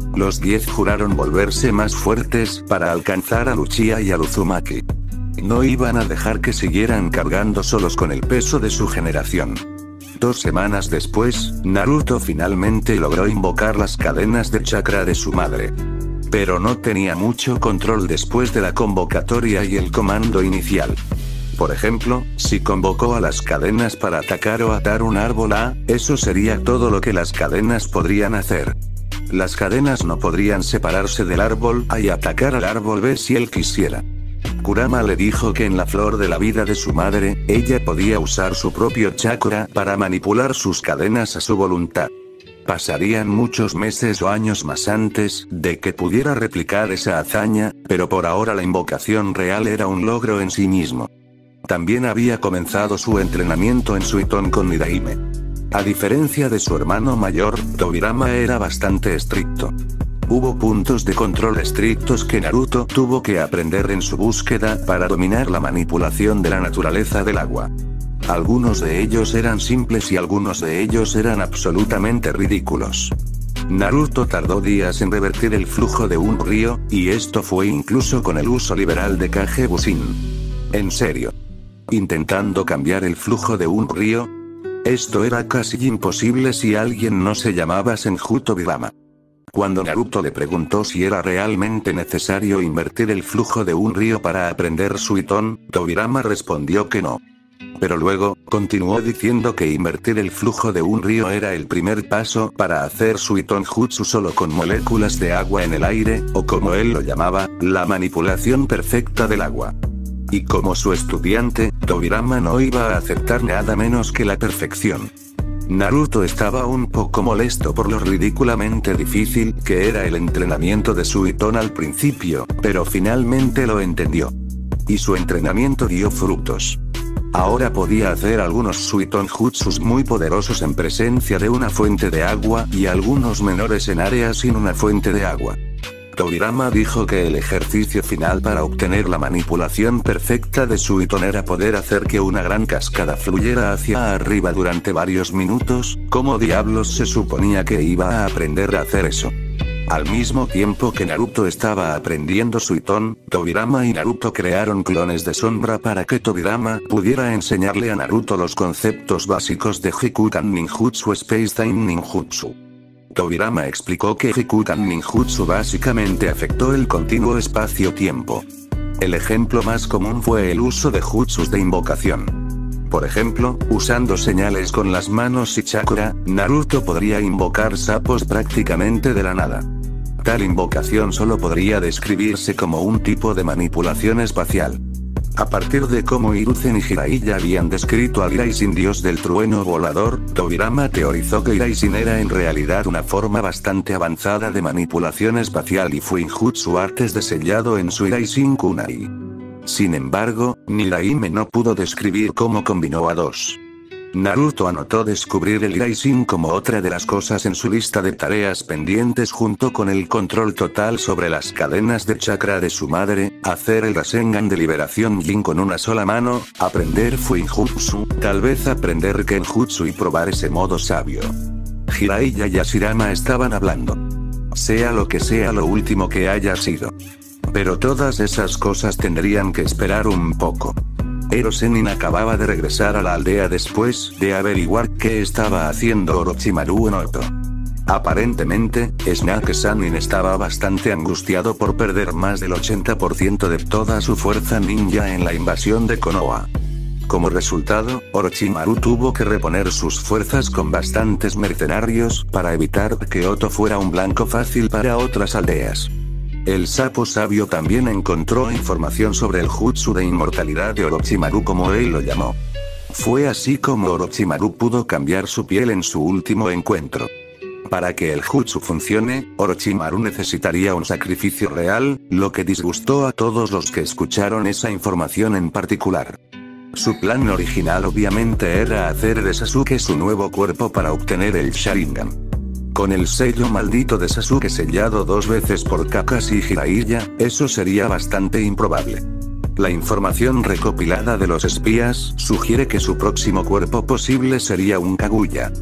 Los 10 juraron volverse más fuertes para alcanzar a Uchiha y a Uzumaki. No iban a dejar que siguieran cargando solos con el peso de su generación. 2 semanas después, Naruto finalmente logró invocar las cadenas de chakra de su madre. Pero no tenía mucho control después de la convocatoria y el comando inicial. Por ejemplo, si convocó a las cadenas para atacar o atar un árbol A, eso sería todo lo que las cadenas podrían hacer. Las cadenas no podrían separarse del árbol A y atacar al árbol B si él quisiera. Kurama le dijo que en la flor de la vida de su madre, ella podía usar su propio chakra para manipular sus cadenas a su voluntad. Pasarían muchos meses o años más antes de que pudiera replicar esa hazaña, pero por ahora la invocación real era un logro en sí mismo. También había comenzado su entrenamiento en Suiton con Nidaime. A diferencia de su hermano mayor, Tobirama era bastante estricto. Hubo puntos de control estrictos que Naruto tuvo que aprender en su búsqueda para dominar la manipulación de la naturaleza del agua. Algunos de ellos eran simples y algunos de ellos eran absolutamente ridículos. Naruto tardó días en revertir el flujo de un río, y esto fue incluso con el uso liberal de Kage Bushin. En serio. Intentando cambiar el flujo de un río. Esto era casi imposible si alguien no se llamaba Senju Tobirama. Cuando Naruto le preguntó si era realmente necesario invertir el flujo de un río para aprender Suiton, Tobirama respondió que no. Pero luego, continuó diciendo que invertir el flujo de un río era el primer paso para hacer Suiton Jutsu solo con moléculas de agua en el aire, o como él lo llamaba, la manipulación perfecta del agua. Y como su estudiante, Tobirama no iba a aceptar nada menos que la perfección. Naruto estaba un poco molesto por lo ridículamente difícil que era el entrenamiento de Suiton al principio, pero finalmente lo entendió. Y su entrenamiento dio frutos. Ahora podía hacer algunos Suiton Jutsus muy poderosos en presencia de una fuente de agua y algunos menores en áreas sin una fuente de agua. Tobirama dijo que el ejercicio final para obtener la manipulación perfecta de Suiton era poder hacer que una gran cascada fluyera hacia arriba durante varios minutos. ¿Cómo diablos se suponía que iba a aprender a hacer eso? Al mismo tiempo que Naruto estaba aprendiendo Suiton, Tobirama y Naruto crearon clones de sombra para que Tobirama pudiera enseñarle a Naruto los conceptos básicos de Hikukan Ninjutsu Space Time Ninjutsu. Tobirama explicó que Hikukan Ninjutsu básicamente afectó el continuo espacio-tiempo. El ejemplo más común fue el uso de jutsus de invocación. Por ejemplo, usando señales con las manos y chakra, Naruto podría invocar sapos prácticamente de la nada. Tal invocación solo podría describirse como un tipo de manipulación espacial. A partir de cómo Hiruzen y Jiraiya habían descrito al Iraisin dios del trueno volador, Tobirama teorizó que Iraisin era en realidad una forma bastante avanzada de manipulación espacial y Fuinjutsu artes de sellado en su Iraisin Kunai. Sin embargo, Nidaime no pudo describir cómo combinó a dos. Naruto anotó descubrir el Iraisin como otra de las cosas en su lista de tareas pendientes junto con el control total sobre las cadenas de chakra de su madre, hacer el Rasengan de liberación Jin con una sola mano, aprender Fuinjutsu, tal vez aprender Kenjutsu y probar ese modo sabio. Jiraiya y Hashirama estaban hablando. Sea lo que sea lo último que haya sido. Pero todas esas cosas tendrían que esperar un poco. Ero Sennin acababa de regresar a la aldea después de averiguar qué estaba haciendo Orochimaru en Noto. Aparentemente, Snake Sannin estaba bastante angustiado por perder más del 80% de toda su fuerza ninja en la invasión de Konoha. Como resultado, Orochimaru tuvo que reponer sus fuerzas con bastantes mercenarios para evitar que Oto fuera un blanco fácil para otras aldeas. El sapo sabio también encontró información sobre el jutsu de inmortalidad de Orochimaru como él lo llamó. Fue así como Orochimaru pudo cambiar su piel en su último encuentro. Para que el jutsu funcione, Orochimaru necesitaría un sacrificio real, lo que disgustó a todos los que escucharon esa información en particular. Su plan original obviamente era hacer de Sasuke su nuevo cuerpo para obtener el Sharingan. Con el sello maldito de Sasuke sellado 2 veces por Kakashi y Jiraiya, eso sería bastante improbable. La información recopilada de los espías sugiere que su próximo cuerpo posible sería un Kaguya.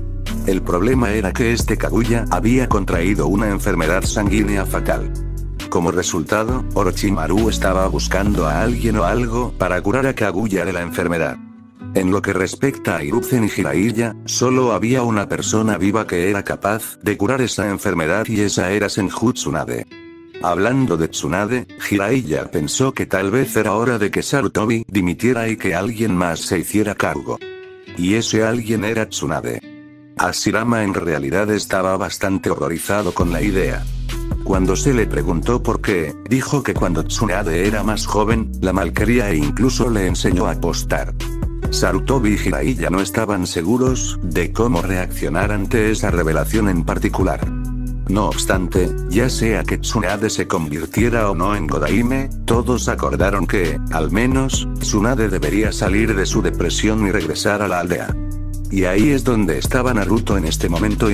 El problema era que este Kaguya había contraído una enfermedad sanguínea fatal. Como resultado, Orochimaru estaba buscando a alguien o algo para curar a Kaguya de la enfermedad. En lo que respecta a Hiruzen y Jiraiya, solo había una persona viva que era capaz de curar esa enfermedad y esa era Senju Tsunade. Hablando de Tsunade, Jiraiya pensó que tal vez era hora de que Sarutobi dimitiera y que alguien más se hiciera cargo. Y ese alguien era Tsunade. Hashirama en realidad estaba bastante horrorizado con la idea. Cuando se le preguntó por qué, dijo que cuando Tsunade era más joven, la malquería e incluso le enseñó a apostar. Sarutobi y Jiraiya no estaban seguros de cómo reaccionar ante esa revelación en particular. No obstante, ya sea que Tsunade se convirtiera o no en Godaime, todos acordaron que, al menos, Tsunade debería salir de su depresión y regresar a la aldea. Y ahí es donde estaba Naruto en este momento,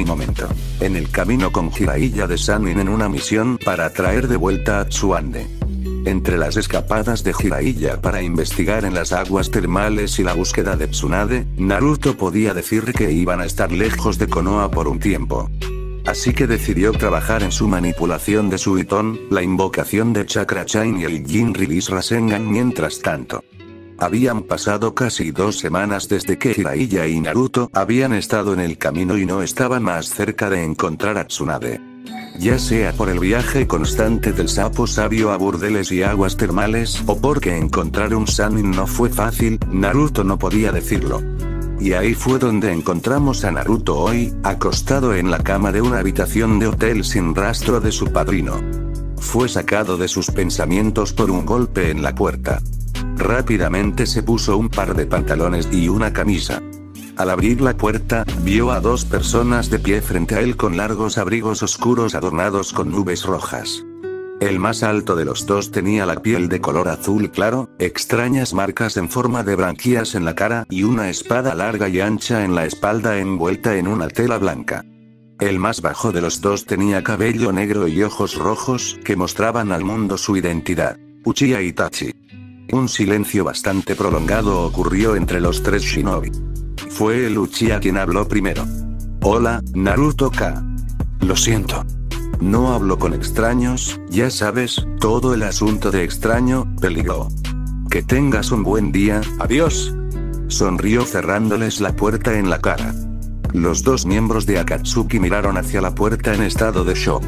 en el camino con Jiraiya de Sannin en una misión para traer de vuelta a Tsuande. Entre las escapadas de Jiraiya para investigar en las aguas termales y la búsqueda de Tsunade, Naruto podía decir que iban a estar lejos de Konoha por un tiempo. Así que decidió trabajar en su manipulación de Suiton, la invocación de Chakra Chain y el Jin Release Rasengan mientras tanto. Habían pasado casi 2 semanas desde que Jiraiya y Naruto habían estado en el camino y no estaban más cerca de encontrar a Tsunade. Ya sea por el viaje constante del sapo sabio a burdeles y aguas termales o porque encontrar un Sannin no fue fácil, Naruto no podía decirlo. Y ahí fue donde encontramos a Naruto hoy, acostado en la cama de una habitación de hotel sin rastro de su padrino. Fue sacado de sus pensamientos por un golpe en la puerta. Rápidamente se puso un par de pantalones y una camisa. Al abrir la puerta, vio a 2 personas de pie frente a él con largos abrigos oscuros adornados con nubes rojas. El más alto de los 2 tenía la piel de color azul claro, extrañas marcas en forma de branquias en la cara y una espada larga y ancha en la espalda envuelta en una tela blanca. El más bajo de los 2 tenía cabello negro y ojos rojos que mostraban al mundo su identidad: Uchiha Itachi. Un silencio bastante prolongado ocurrió entre los 3 shinobi. Fue el Uchiha quien habló primero. Hola, Naruto-ka. Lo siento. No hablo con extraños, ya sabes, todo el asunto de extraño, peligro. Que tengas un buen día, adiós. Sonrió cerrándoles la puerta en la cara. Los 2 miembros de Akatsuki miraron hacia la puerta en estado de shock.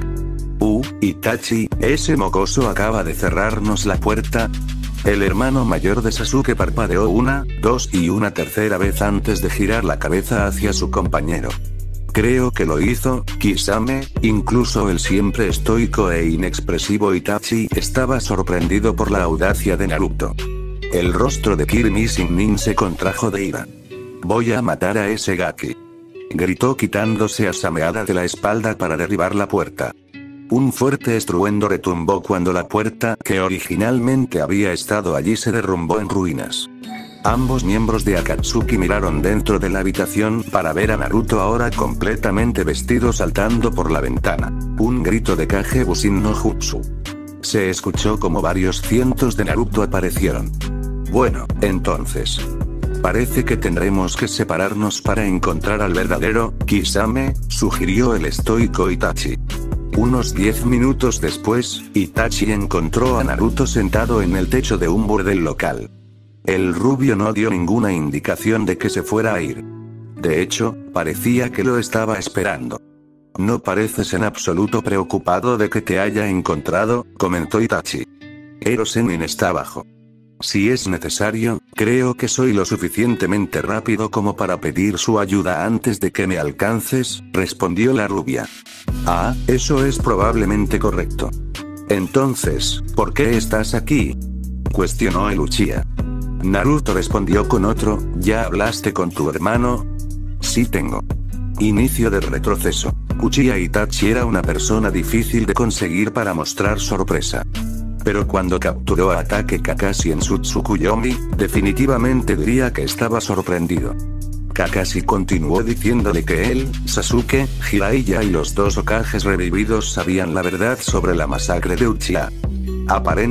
Itachi, ese mocoso acaba de cerrarnos la puerta. El hermano mayor de Sasuke parpadeó 1, 2 y una tercera vez antes de girar la cabeza hacia su compañero. Creo que lo hizo, Kisame. Incluso el siempre estoico e inexpresivo Itachi estaba sorprendido por la audacia de Naruto. El rostro de Kirimi Nin se contrajo de ira. Voy a matar a ese Gaki. Gritó quitándose a Sameada de la espalda para derribar la puerta. Un fuerte estruendo retumbó cuando la puerta que originalmente había estado allí se derrumbó en ruinas. Ambos miembros de Akatsuki miraron dentro de la habitación para ver a Naruto ahora completamente vestido saltando por la ventana. Un grito de Kage Bushin no Jutsu. Se escuchó como varios cientos de Naruto aparecieron. Bueno, entonces. Parece que tendremos que separarnos para encontrar al verdadero Kisame, sugirió el estoico Itachi. Unos 10 minutos después, Itachi encontró a Naruto sentado en el techo de un burdel local. El rubio no dio ninguna indicación de que se fuera a ir. De hecho, parecía que lo estaba esperando. No pareces en absoluto preocupado de que te haya encontrado, comentó Itachi. Ero Sennin está abajo. Si es necesario, creo que soy lo suficientemente rápido como para pedir su ayuda antes de que me alcances, respondió la rubia. Ah, eso es probablemente correcto. Entonces, ¿por qué estás aquí?, cuestionó el Uchiha. Naruto respondió con otro, ¿ya hablaste con tu hermano? Sí tengo. Inicio del retroceso. Uchiha Itachi era una persona difícil de conseguir para mostrar sorpresa. Pero cuando capturó a Ataque Kakashi en su Tsukuyomi, definitivamente diría que estaba sorprendido. Kakashi continuó diciéndole que él, Sasuke, Jiraiya y los 2 Hokages revividos sabían la verdad sobre la masacre de Uchiha.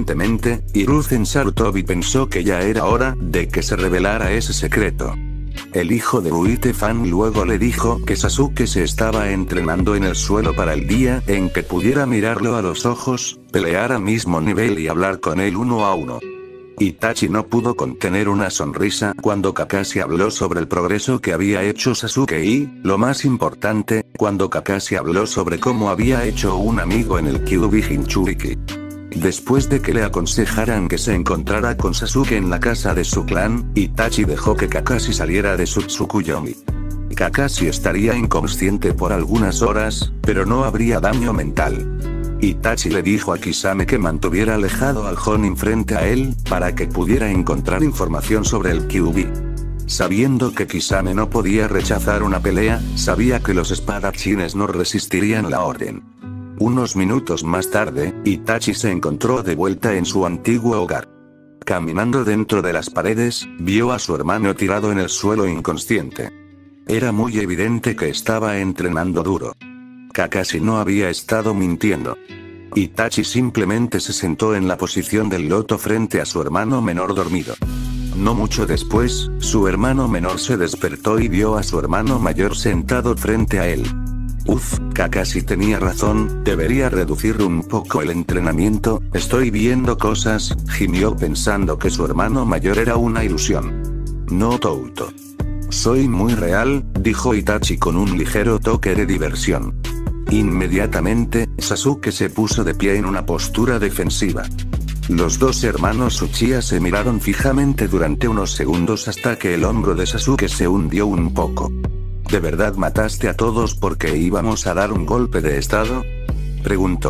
Aparentemente, Hiruzen Sarutobi pensó que ya era hora de que se revelara ese secreto. El hijo de Uite Fan luego le dijo que Sasuke se estaba entrenando en el suelo para el día en que pudiera mirarlo a los ojos, pelear a mismo nivel y hablar con él uno a uno. Itachi no pudo contener una sonrisa cuando Kakashi habló sobre el progreso que había hecho Sasuke y, lo más importante, cuando Kakashi habló sobre cómo había hecho un amigo en el Kyuubi Jinchuriki. Después de que le aconsejaran que se encontrara con Sasuke en la casa de su clan, Itachi dejó que Kakashi saliera de su Tsukuyomi. Kakashi estaría inconsciente por algunas horas, pero no habría daño mental. Itachi le dijo a Kisame que mantuviera alejado al Jonin frente a él, para que pudiera encontrar información sobre el Kyuubi. Sabiendo que Kisame no podía rechazar una pelea, sabía que los espadachines no resistirían la orden. Unos minutos más tarde, Itachi se encontró de vuelta en su antiguo hogar. Caminando dentro de las paredes, vio a su hermano tirado en el suelo inconsciente. Era muy evidente que estaba entrenando duro. Kakashi no había estado mintiendo. Itachi simplemente se sentó en la posición del loto frente a su hermano menor dormido. No mucho después, su hermano menor se despertó y vio a su hermano mayor sentado frente a él. Kakashi tenía razón, debería reducir un poco el entrenamiento, estoy viendo cosas, gimió pensando que su hermano mayor era una ilusión. No Touto. Soy muy real, dijo Itachi con un ligero toque de diversión. Inmediatamente, Sasuke se puso de pie en una postura defensiva. Los dos hermanos Uchiha se miraron fijamente durante unos segundos hasta que el hombro de Sasuke se hundió un poco. ¿De verdad mataste a todos porque íbamos a dar un golpe de estado? Preguntó.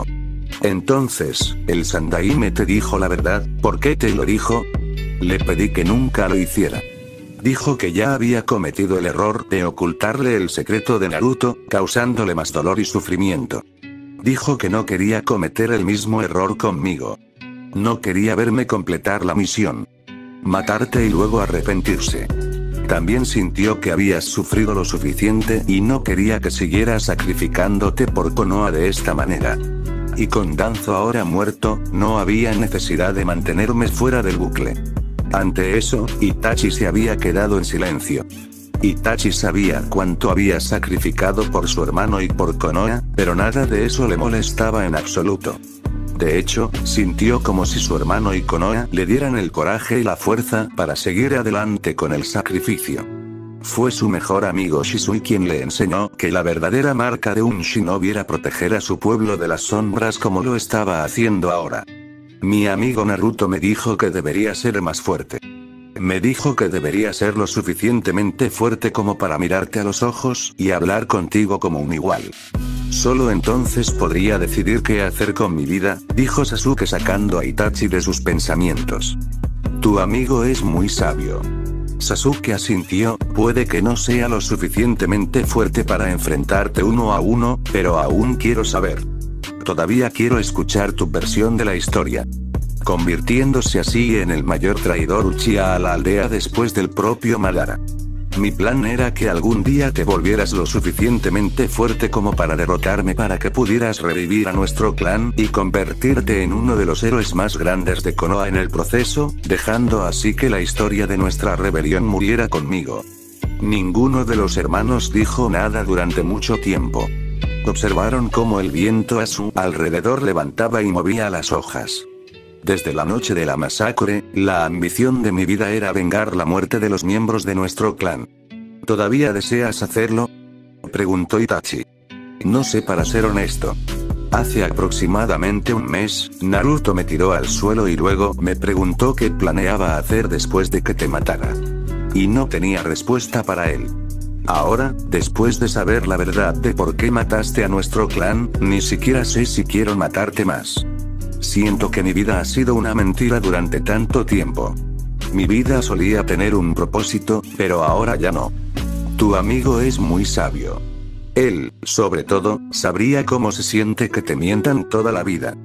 Entonces, el Sandaime te dijo la verdad, ¿por qué te lo dijo? Le pedí que nunca lo hiciera. Dijo que ya había cometido el error de ocultarle el secreto de Naruto, causándole más dolor y sufrimiento. Dijo que no quería cometer el mismo error conmigo. No quería verme completar la misión. Matarte y luego arrepentirse. También sintió que habías sufrido lo suficiente y no quería que siguieras sacrificándote por Konoha de esta manera. Y con Danzo ahora muerto, no había necesidad de mantenerme fuera del bucle. Ante eso, Itachi se había quedado en silencio. Itachi sabía cuánto había sacrificado por su hermano y por Konoha, pero nada de eso le molestaba en absoluto. De hecho, sintió como si su hermano y Konoha le dieran el coraje y la fuerza para seguir adelante con el sacrificio. Fue su mejor amigo Shisui quien le enseñó que la verdadera marca de un shinobi era proteger a su pueblo de las sombras como lo estaba haciendo ahora. Mi amigo Naruto me dijo que debería ser más fuerte. Me dijo que debería ser lo suficientemente fuerte como para mirarte a los ojos y hablar contigo como un igual. Solo entonces podría decidir qué hacer con mi vida, dijo Sasuke sacando a Itachi de sus pensamientos. Tu amigo es muy sabio. Sasuke asintió, puede que no sea lo suficientemente fuerte para enfrentarte uno a uno, pero aún quiero saber. Todavía quiero escuchar tu versión de la historia. Convirtiéndose así en el mayor traidor Uchiha a la aldea después del propio Madara. Mi plan era que algún día te volvieras lo suficientemente fuerte como para derrotarme para que pudieras revivir a nuestro clan y convertirte en uno de los héroes más grandes de Konoha en el proceso, dejando así que la historia de nuestra rebelión muriera conmigo. Ninguno de los hermanos dijo nada durante mucho tiempo. Observaron cómo el viento a su alrededor levantaba y movía las hojas. Desde la noche de la masacre, la ambición de mi vida era vengar la muerte de los miembros de nuestro clan. ¿Todavía deseas hacerlo? Preguntó Itachi. No sé, para ser honesto. Hace aproximadamente un mes, Naruto me tiró al suelo y luego me preguntó qué planeaba hacer después de que te matara. Y no tenía respuesta para él. Ahora, después de saber la verdad de por qué mataste a nuestro clan, ni siquiera sé si quiero matarte más. Siento que mi vida ha sido una mentira durante tanto tiempo. Mi vida solía tener un propósito, pero ahora ya no. Tu amigo es muy sabio. Él, sobre todo, sabría cómo se siente que te mientan toda la vida.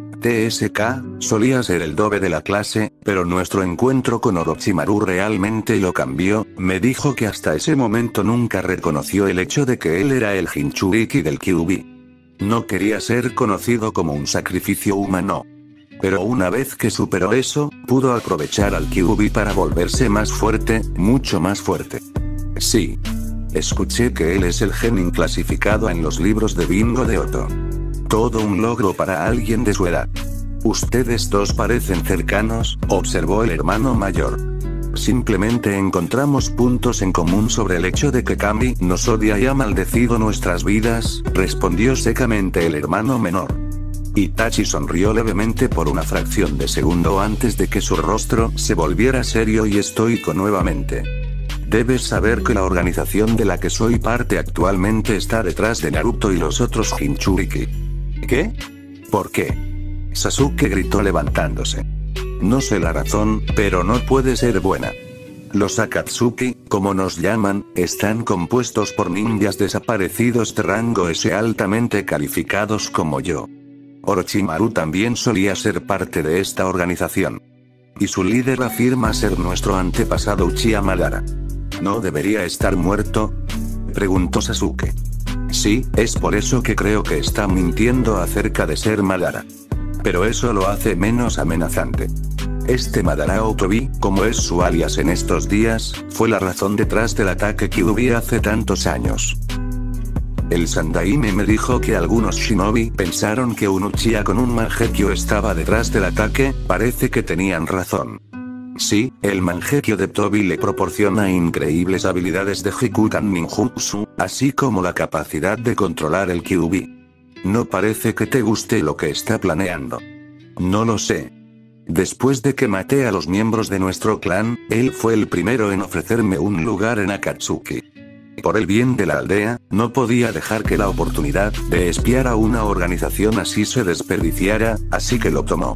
TSK, solía ser el dobe de la clase, pero nuestro encuentro con Orochimaru realmente lo cambió, me dijo que hasta ese momento nunca reconoció el hecho de que él era el Jinchuriki del Kyuubi. No quería ser conocido como un sacrificio humano. Pero una vez que superó eso, pudo aprovechar al Kyuubi para volverse más fuerte, mucho más fuerte. Sí. Escuché que él es el genin clasificado en los libros de bingo de Otto. Todo un logro para alguien de su edad. Ustedes dos parecen cercanos, observó el hermano mayor. Simplemente encontramos puntos en común sobre el hecho de que Kami nos odia y ha maldecido nuestras vidas, respondió secamente el hermano menor. Itachi sonrió levemente por una fracción de segundo antes de que su rostro se volviera serio y estoico nuevamente. Debes saber que la organización de la que soy parte actualmente está detrás de Naruto y los otros Jinchuriki. ¿Qué? ¿Por qué? Sasuke gritó levantándose. No sé la razón, pero no puede ser buena. Los Akatsuki, como nos llaman, están compuestos por ninjas desaparecidos de rango S altamente calificados como yo. Orochimaru también solía ser parte de esta organización. Y su líder afirma ser nuestro antepasado Uchiha Madara. ¿No debería estar muerto?, preguntó Sasuke. Sí, es por eso que creo que está mintiendo acerca de ser Madara. Pero eso lo hace menos amenazante. Este Madara Otobi, como es su alias en estos días, fue la razón detrás del ataque que hubo hace tantos años. El Sandaime me dijo que algunos shinobi pensaron que un Uchiha con un Mangekyo estaba detrás del ataque, parece que tenían razón. Sí, el Mangekyo de Tobi le proporciona increíbles habilidades de Hikukan Ninjutsu, así como la capacidad de controlar el Kyuubi. No parece que te guste lo que está planeando. No lo sé. Después de que maté a los miembros de nuestro clan, él fue el primero en ofrecerme un lugar en Akatsuki. Por el bien de la aldea, no podía dejar que la oportunidad de espiar a una organización así se desperdiciara, así que lo tomó.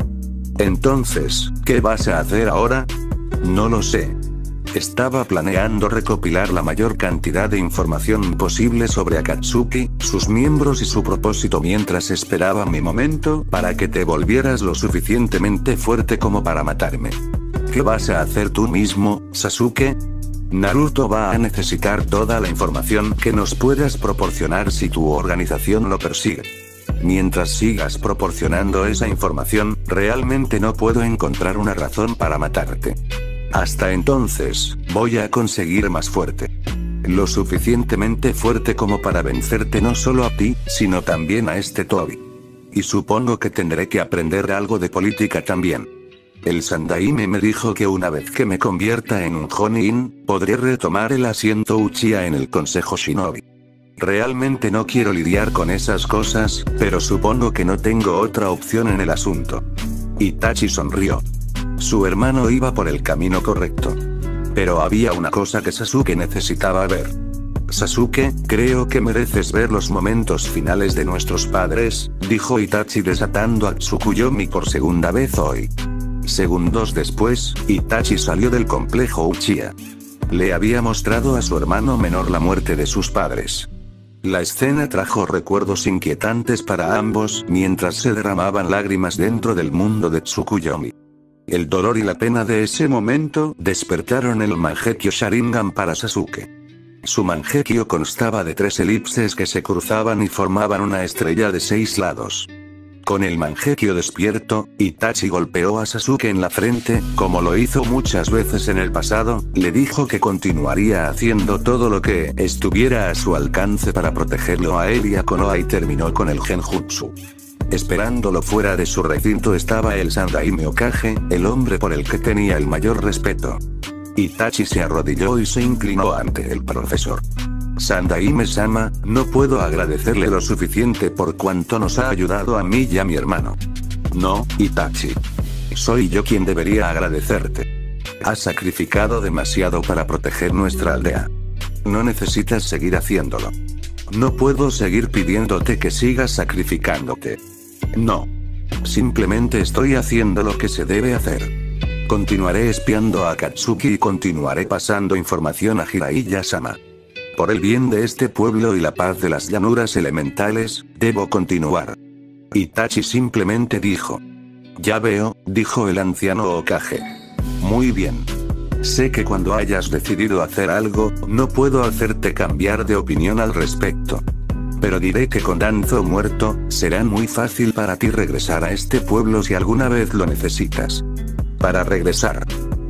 Entonces, ¿qué vas a hacer ahora? No lo sé. Estaba planeando recopilar la mayor cantidad de información posible sobre Akatsuki, sus miembros y su propósito mientras esperaba mi momento para que te volvieras lo suficientemente fuerte como para matarme. ¿Qué vas a hacer tú mismo, Sasuke? Naruto va a necesitar toda la información que nos puedas proporcionar si tu organización lo persigue. Mientras sigas proporcionando esa información, realmente no puedo encontrar una razón para matarte. Hasta entonces, voy a conseguir más fuerte. Lo suficientemente fuerte como para vencerte no solo a ti, sino también a este Tobi. Y supongo que tendré que aprender algo de política también. El Sandaime me dijo que una vez que me convierta en un Jonin, podré retomar el asiento Uchiha en el Consejo Shinobi. Realmente no quiero lidiar con esas cosas, pero supongo que no tengo otra opción en el asunto. Itachi sonrió. Su hermano iba por el camino correcto. Pero había una cosa que Sasuke necesitaba ver. Sasuke, creo que mereces ver los momentos finales de nuestros padres, dijo Itachi desatando a Tsukuyomi por segunda vez hoy. Segundos después, Itachi salió del complejo Uchiha. Le había mostrado a su hermano menor la muerte de sus padres. La escena trajo recuerdos inquietantes para ambos mientras se derramaban lágrimas dentro del mundo de Tsukuyomi. El dolor y la pena de ese momento despertaron el Mangekyo Sharingan para Sasuke. Su Mangekyo constaba de 3 elipses que se cruzaban y formaban una estrella de 6 lados. Con el Mangekyo despierto, Itachi golpeó a Sasuke en la frente, como lo hizo muchas veces en el pasado, le dijo que continuaría haciendo todo lo que estuviera a su alcance para protegerlo a él y a Konoha y terminó con el Genjutsu. Esperándolo fuera de su recinto estaba el Sandaime Hokage, el hombre por el que tenía el mayor respeto. Itachi se arrodilló y se inclinó ante el profesor. Sandaime-sama, no puedo agradecerle lo suficiente por cuanto nos ha ayudado a mí y a mi hermano. No, Itachi. Soy yo quien debería agradecerte. Has sacrificado demasiado para proteger nuestra aldea. No necesitas seguir haciéndolo. No puedo seguir pidiéndote que sigas sacrificándote. No. Simplemente estoy haciendo lo que se debe hacer. Continuaré espiando a Akatsuki y continuaré pasando información a Jiraiya-sama. Por el bien de este pueblo y la paz de las llanuras elementales, debo continuar. Itachi simplemente dijo. Ya veo, dijo el anciano Hokage. Muy bien. Sé que cuando hayas decidido hacer algo, no puedo hacerte cambiar de opinión al respecto. Pero diré que con Danzo muerto, será muy fácil para ti regresar a este pueblo si alguna vez lo necesitas. Para regresar.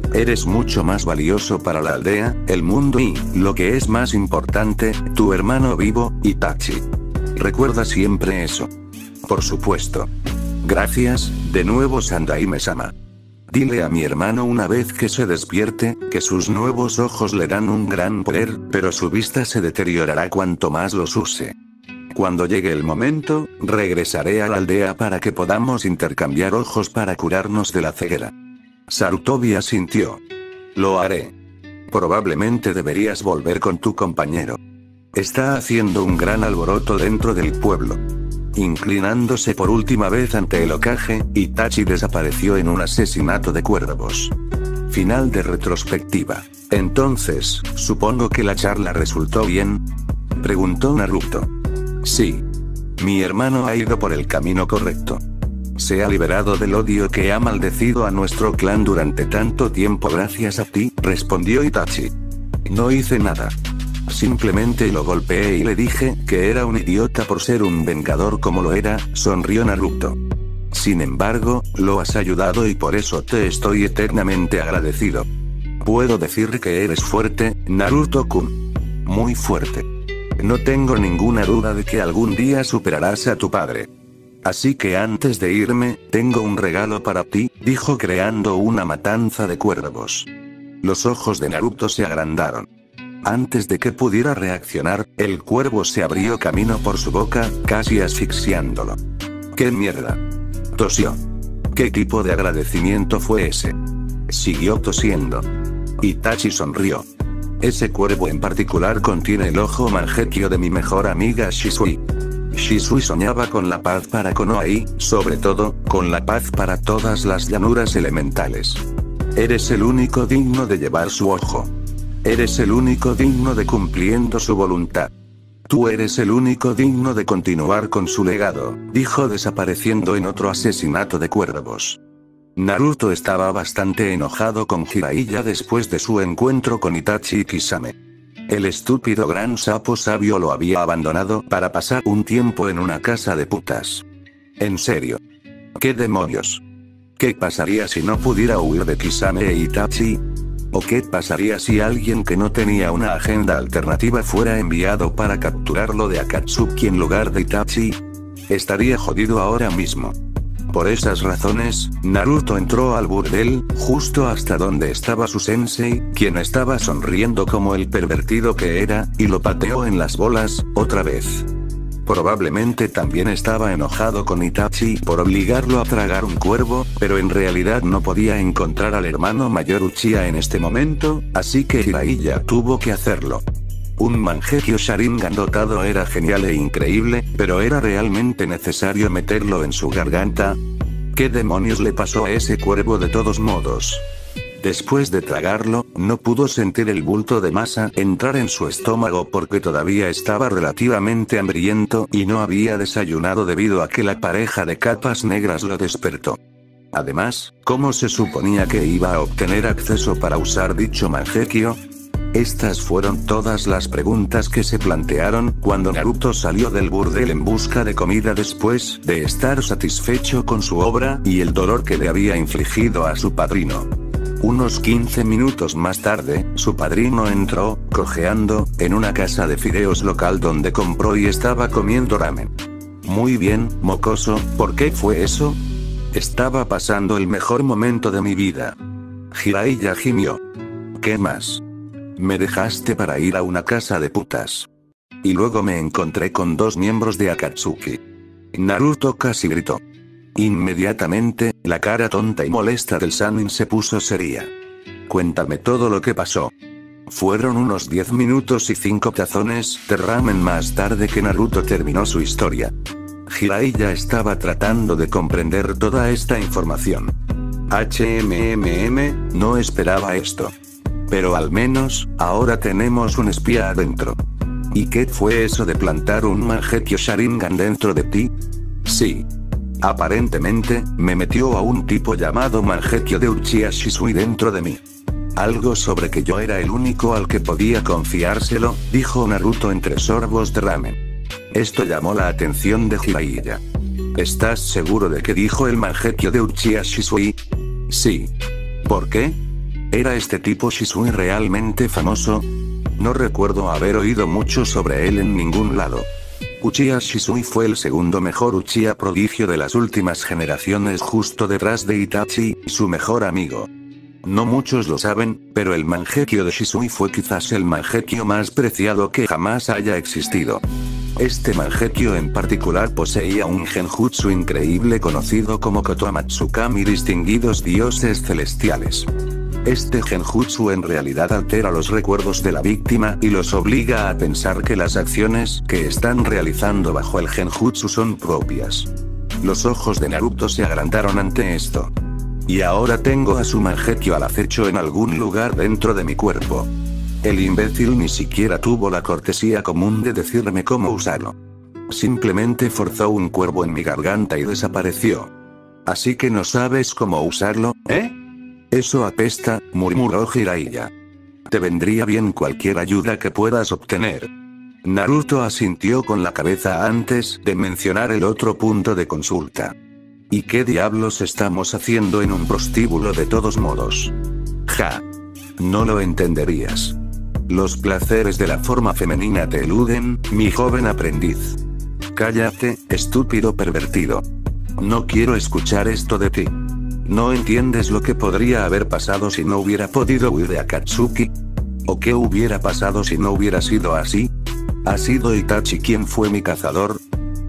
Eres mucho más valioso para la aldea, el mundo y, lo que es más importante, tu hermano vivo, Itachi. Recuerda siempre eso. Por supuesto. Gracias, de nuevo Sandaime-sama. Dile a mi hermano una vez que se despierte, que sus nuevos ojos le dan un gran poder, pero su vista se deteriorará cuanto más los use. Cuando llegue el momento, regresaré a la aldea para que podamos intercambiar ojos para curarnos de la ceguera. Sarutobi asintió. Lo haré. Probablemente deberías volver con tu compañero. Está haciendo un gran alboroto dentro del pueblo. Inclinándose por última vez ante el Hokage, Itachi desapareció en un asesinato de cuervos. Final de retrospectiva. Entonces, supongo que la charla resultó bien. Preguntó Naruto. Sí. Mi hermano ha ido por el camino correcto. Se ha liberado del odio que ha maldecido a nuestro clan durante tanto tiempo gracias a ti, respondió Itachi. No hice nada. Simplemente lo golpeé y le dije que era un idiota por ser un vengador como lo era, sonrió Naruto. Sin embargo, lo has ayudado y por eso te estoy eternamente agradecido. Puedo decir que eres fuerte, Naruto-kun. Muy fuerte. No tengo ninguna duda de que algún día superarás a tu padre. Así que antes de irme, tengo un regalo para ti, dijo creando una matanza de cuervos. Los ojos de Naruto se agrandaron. Antes de que pudiera reaccionar, el cuervo se abrió camino por su boca, casi asfixiándolo. ¡Qué mierda! Tosió. ¿Qué tipo de agradecimiento fue ese? Siguió tosiendo. Itachi sonrió. Ese cuervo en particular contiene el ojo Mangekyo de mi mejor amiga Shisui. Shisui soñaba con la paz para Konoha y, sobre todo, con la paz para todas las llanuras elementales. Eres el único digno de llevar su ojo. Eres el único digno de cumpliendo su voluntad. Tú eres el único digno de continuar con su legado, dijo desapareciendo en otro asesinato de cuervos. Naruto estaba bastante enojado con Jiraiya después de su encuentro con Itachi y Kisame. El estúpido gran sapo sabio lo había abandonado para pasar un tiempo en una casa de putas. En serio. ¿Qué demonios? ¿Qué pasaría si no pudiera huir de Kisame e Itachi? ¿O qué pasaría si alguien que no tenía una agenda alternativa fuera enviado para capturarlo de Akatsuki en lugar de Itachi? Estaría jodido ahora mismo. Por esas razones, Naruto entró al burdel, justo hasta donde estaba su sensei, quien estaba sonriendo como el pervertido que era, y lo pateó en las bolas, otra vez. Probablemente también estaba enojado con Itachi por obligarlo a tragar un cuervo, pero en realidad no podía encontrar al hermano mayor Uchiha en este momento, así que Jiraiya tuvo que hacerlo. Un Mangekyo Sharingan dotado era genial e increíble, pero ¿era realmente necesario meterlo en su garganta? ¿Qué demonios le pasó a ese cuervo de todos modos? Después de tragarlo, no pudo sentir el bulto de masa entrar en su estómago porque todavía estaba relativamente hambriento y no había desayunado debido a que la pareja de capas negras lo despertó. Además, ¿cómo se suponía que iba a obtener acceso para usar dicho Mangekyo? Estas fueron todas las preguntas que se plantearon cuando Naruto salió del burdel en busca de comida después de estar satisfecho con su obra y el dolor que le había infligido a su padrino. Unos 15 minutos más tarde, su padrino entró, cojeando, en una casa de fideos local donde compró y estaba comiendo ramen. Muy bien, mocoso, ¿por qué fue eso? Estaba pasando el mejor momento de mi vida. Jiraiya gimió. ¿Qué más? Me dejaste para ir a una casa de putas. Y luego me encontré con dos miembros de Akatsuki. Naruto casi gritó. Inmediatamente, la cara tonta y molesta del Sannin se puso seria. Cuéntame todo lo que pasó. Fueron unos 10 minutos y 5 tazones de ramen más tarde que Naruto terminó su historia. Jiraiya estaba tratando de comprender toda esta información. No esperaba esto. Pero al menos, ahora tenemos un espía adentro. ¿Y qué fue eso de plantar un Mangekyo Sharingan dentro de ti? Sí. Aparentemente, me metió a un tipo llamado Mangekyo de Uchiha Shisui dentro de mí. Algo sobre que yo era el único al que podía confiárselo, dijo Naruto entre sorbos de ramen. Esto llamó la atención de Jiraiya. ¿Estás seguro de que dijo el Mangekyo de Uchiha Shisui? Sí. ¿Por qué? ¿Era este tipo Shisui realmente famoso? No recuerdo haber oído mucho sobre él en ningún lado. Uchiha Shisui fue el segundo mejor Uchiha prodigio de las últimas generaciones, justo detrás de Itachi, su mejor amigo. No muchos lo saben, pero el Mangekyo de Shisui fue quizás el Mangekyo más preciado que jamás haya existido. Este Mangekyo en particular poseía un genjutsu increíble conocido como Kotoamatsukami, distinguidos dioses celestiales. Este genjutsu en realidad altera los recuerdos de la víctima y los obliga a pensar que las acciones que están realizando bajo el genjutsu son propias. Los ojos de Naruto se agrandaron ante esto. Y ahora tengo a su Mangekyo al acecho en algún lugar dentro de mi cuerpo. El imbécil ni siquiera tuvo la cortesía común de decirme cómo usarlo. Simplemente forzó un cuervo en mi garganta y desapareció. Así que no sabes cómo usarlo, ¿eh? Eso apesta, murmuró Jiraiya. Te vendría bien cualquier ayuda que puedas obtener. Naruto asintió con la cabeza antes de mencionar el otro punto de consulta. ¿Y qué diablos estamos haciendo en un prostíbulo de todos modos? Ja. No lo entenderías. Los placeres de la forma femenina te eluden, mi joven aprendiz. Cállate, estúpido pervertido. No quiero escuchar esto de ti. ¿No entiendes lo que podría haber pasado si no hubiera podido huir de Akatsuki? ¿O qué hubiera pasado si no hubiera sido así? ¿Ha sido Itachi quien fue mi cazador?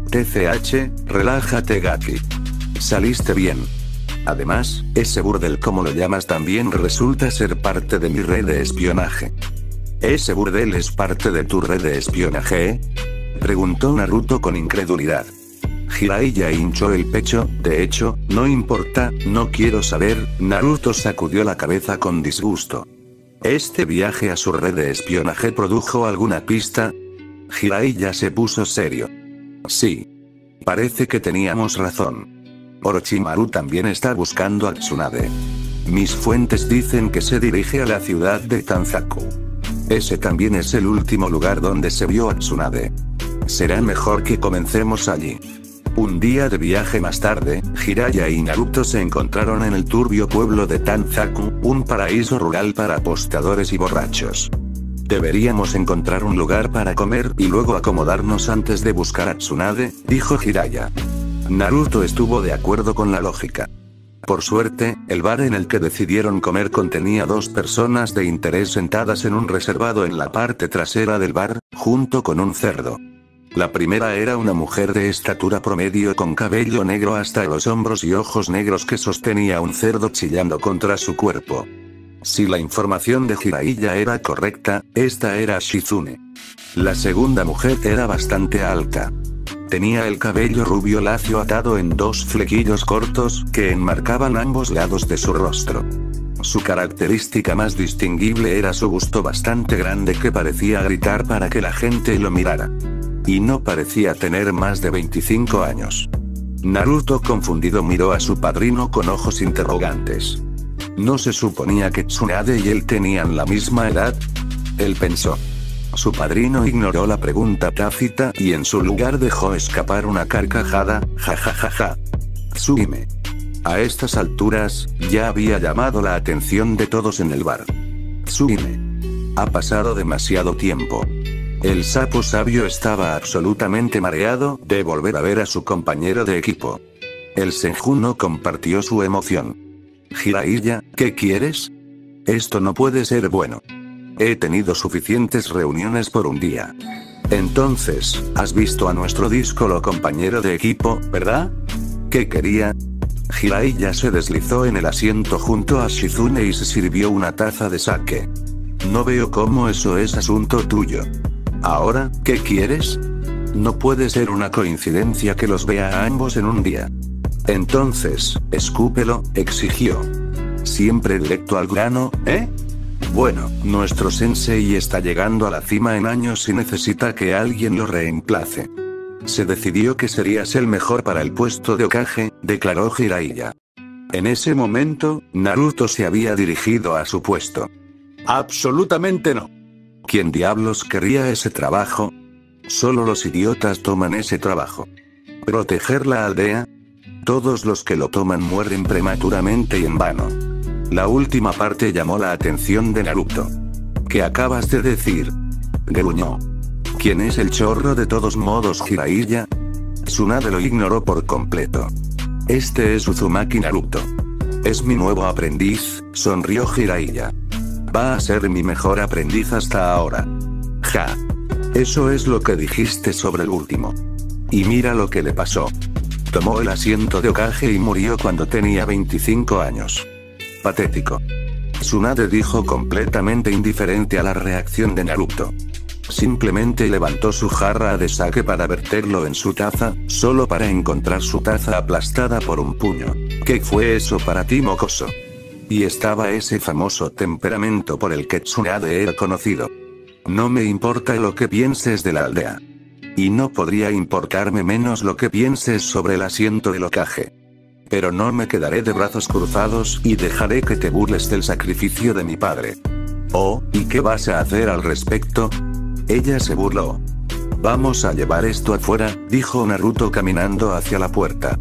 TCH, relájate Gaki. Saliste bien. Además, ese burdel como lo llamas también resulta ser parte de mi red de espionaje. ¿Ese burdel es parte de tu red de espionaje? Preguntó Naruto con incredulidad. Jiraiya hinchó el pecho. De hecho, no importa, no quiero saber. Naruto sacudió la cabeza con disgusto. ¿Este viaje a su red de espionaje produjo alguna pista? Jiraiya se puso serio. Sí. Parece que teníamos razón. Orochimaru también está buscando a Tsunade. Mis fuentes dicen que se dirige a la ciudad de Tanzaku. Ese también es el último lugar donde se vio a Tsunade. Será mejor que comencemos allí. Un día de viaje más tarde, Jiraiya y Naruto se encontraron en el turbio pueblo de Tanzaku, un paraíso rural para apostadores y borrachos. Deberíamos encontrar un lugar para comer y luego acomodarnos antes de buscar a Tsunade, dijo Jiraiya. Naruto estuvo de acuerdo con la lógica. Por suerte, el bar en el que decidieron comer contenía 2 personas de interés sentadas en un reservado en la parte trasera del bar, junto con un cerdo. La primera era una mujer de estatura promedio con cabello negro hasta los hombros y ojos negros que sostenía un cerdo chillando contra su cuerpo. Si la información de Jiraiya era correcta, esta era Shizune. La segunda mujer era bastante alta. Tenía el cabello rubio lacio atado en 2 flequillos cortos que enmarcaban ambos lados de su rostro. Su característica más distinguible era su busto bastante grande que parecía gritar para que la gente lo mirara. Y no parecía tener más de 25 años. Naruto confundido miró a su padrino con ojos interrogantes. ¿No se suponía que Tsunade y él tenían la misma edad? Él pensó. Su padrino ignoró la pregunta tácita y en su lugar dejó escapar una carcajada, jajajaja. Tsuhime. A estas alturas, ya había llamado la atención de todos en el bar. Tsuhime. Ha pasado demasiado tiempo. El sapo sabio estaba absolutamente mareado de volver a ver a su compañero de equipo. El Senju no compartió su emoción. Jiraiya, ¿qué quieres? Esto no puede ser bueno. He tenido suficientes reuniones por un día. Entonces, has visto a nuestro díscolo compañero de equipo, ¿verdad? ¿Qué quería? Jiraiya se deslizó en el asiento junto a Shizune y se sirvió una taza de sake. No veo cómo eso es asunto tuyo. Ahora, ¿qué quieres? No puede ser una coincidencia que los vea a ambos en un día. Entonces, escúpelo, exigió. Siempre directo al grano, ¿eh? Bueno, nuestro sensei está llegando a la cima en años y necesita que alguien lo reemplace. Se decidió que serías el mejor para el puesto de Hokage, declaró Jiraiya. En ese momento, Naruto se había dirigido a su puesto. Absolutamente no. ¿Quién diablos querría ese trabajo? Solo los idiotas toman ese trabajo. ¿Proteger la aldea? Todos los que lo toman mueren prematuramente y en vano. La última parte llamó la atención de Naruto. ¿Qué acabas de decir?, gruñó. ¿Quién es el chorro de todos modos, Jiraiya? Tsunade lo ignoró por completo. Este es Uzumaki Naruto. Es mi nuevo aprendiz, sonrió Jiraiya. Va a ser mi mejor aprendiz hasta ahora. Ja. Eso es lo que dijiste sobre el último. Y mira lo que le pasó. Tomó el asiento de Hokage y murió cuando tenía 25 años. Patético. Tsunade dijo completamente indiferente a la reacción de Naruto. Simplemente levantó su jarra de sake para verterlo en su taza, solo para encontrar su taza aplastada por un puño. ¿Qué fue eso para ti, mocoso? Y estaba ese famoso temperamento por el que Tsunade era conocido. No me importa lo que pienses de la aldea. Y no podría importarme menos lo que pienses sobre el asiento del Hokage. Pero no me quedaré de brazos cruzados y dejaré que te burles del sacrificio de mi padre. Oh, ¿y qué vas a hacer al respecto? Ella se burló. Vamos a llevar esto afuera, dijo Naruto caminando hacia la puerta.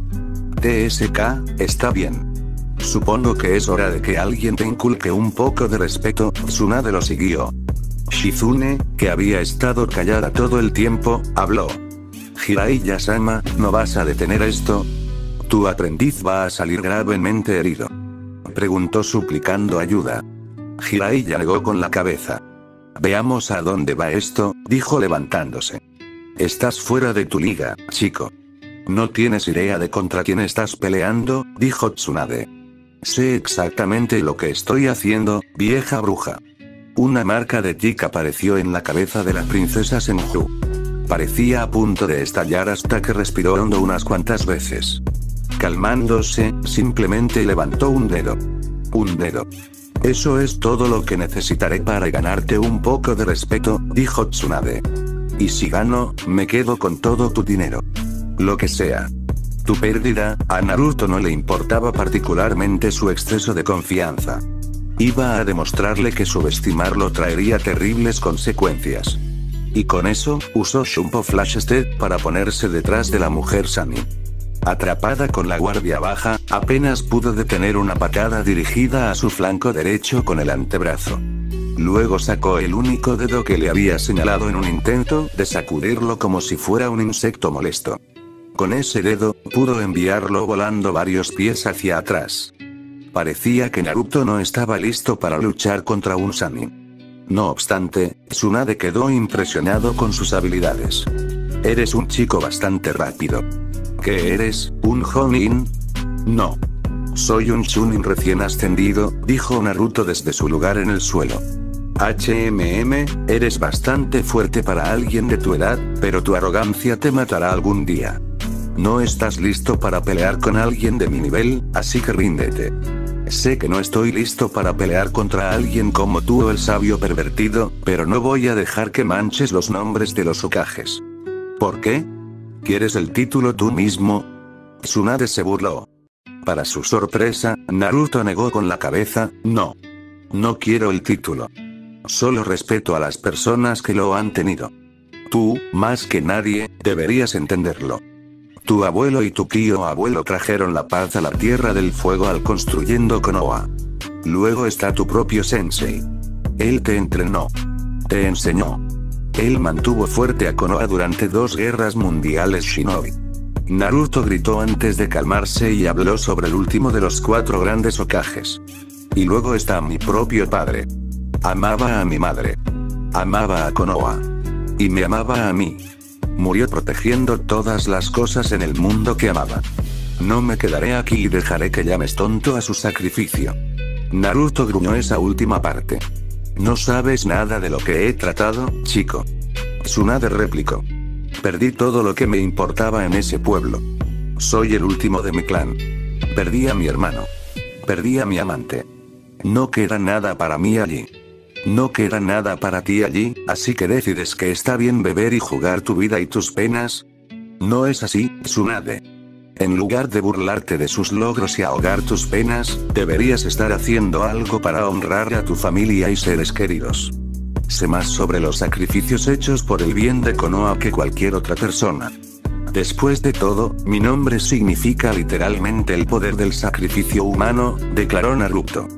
TSK, está bien. Supongo que es hora de que alguien te inculque un poco de respeto. Tsunade lo siguió. Shizune, que había estado callada todo el tiempo, habló. Jiraiya-sama, ¿no vas a detener esto? ¿Tu aprendiz va a salir gravemente herido?, preguntó suplicando ayuda. Jiraiya negó con la cabeza. Veamos a dónde va esto, dijo levantándose. Estás fuera de tu liga, chico. No tienes idea de contra quién estás peleando, dijo Tsunade. Sé exactamente lo que estoy haciendo, vieja bruja. Una marca de tic apareció en la cabeza de la princesa Senju. Parecía a punto de estallar hasta que respiró hondo unas cuantas veces. Calmándose, simplemente levantó un dedo. Un dedo. Eso es todo lo que necesitaré para ganarte un poco de respeto, dijo Tsunade. Y si gano, me quedo con todo tu dinero. Lo que sea. Tu pérdida, a Naruto no le importaba particularmente su exceso de confianza. Iba a demostrarle que subestimarlo traería terribles consecuencias. Y con eso, usó Shumpo Flash Step para ponerse detrás de la mujer Sunny. Atrapada con la guardia baja, apenas pudo detener una patada dirigida a su flanco derecho con el antebrazo. Luego sacó el único dedo que le había señalado en un intento de sacudirlo como si fuera un insecto molesto. Con ese dedo, pudo enviarlo volando varios pies hacia atrás. Parecía que Naruto no estaba listo para luchar contra un Sannin. No obstante, Tsunade quedó impresionado con sus habilidades. Eres un chico bastante rápido. ¿Qué eres, un Jonin? No. Soy un Chunin recién ascendido, dijo Naruto desde su lugar en el suelo. Eres bastante fuerte para alguien de tu edad, pero tu arrogancia te matará algún día. No estás listo para pelear con alguien de mi nivel, así que ríndete. Sé que no estoy listo para pelear contra alguien como tú o el sabio pervertido, pero no voy a dejar que manches los nombres de los Hokages. ¿Por qué? ¿Quieres el título tú mismo? Tsunade se burló. Para su sorpresa, Naruto negó con la cabeza, no. No quiero el título. Solo respeto a las personas que lo han tenido. Tú, más que nadie, deberías entenderlo. Tu abuelo y tu tío abuelo trajeron la paz a la Tierra del Fuego al construyendo Konoha. Luego está tu propio sensei. Él te entrenó. Te enseñó. Él mantuvo fuerte a Konoha durante 2 guerras mundiales shinobi. Naruto gritó antes de calmarse y habló sobre el último de los 4 grandes Hokages. Y luego está mi propio padre. Amaba a mi madre. Amaba a Konoha. Y me amaba a mí. Murió protegiendo todas las cosas en el mundo que amaba. No me quedaré aquí y dejaré que llames tonto a su sacrificio. Naruto gruñó esa última parte. No sabes nada de lo que he tratado, chico. Tsunade replicó. Perdí todo lo que me importaba en ese pueblo. Soy el último de mi clan. Perdí a mi hermano. Perdí a mi amante. No queda nada para mí allí. No queda nada para ti allí, así que decides que está bien beber y jugar tu vida y tus penas. No es así, Tsunade. En lugar de burlarte de sus logros y ahogar tus penas, deberías estar haciendo algo para honrar a tu familia y seres queridos. Sé más sobre los sacrificios hechos por el bien de Konoha que cualquier otra persona. Después de todo, mi nombre significa literalmente el poder del sacrificio humano, declaró Naruto.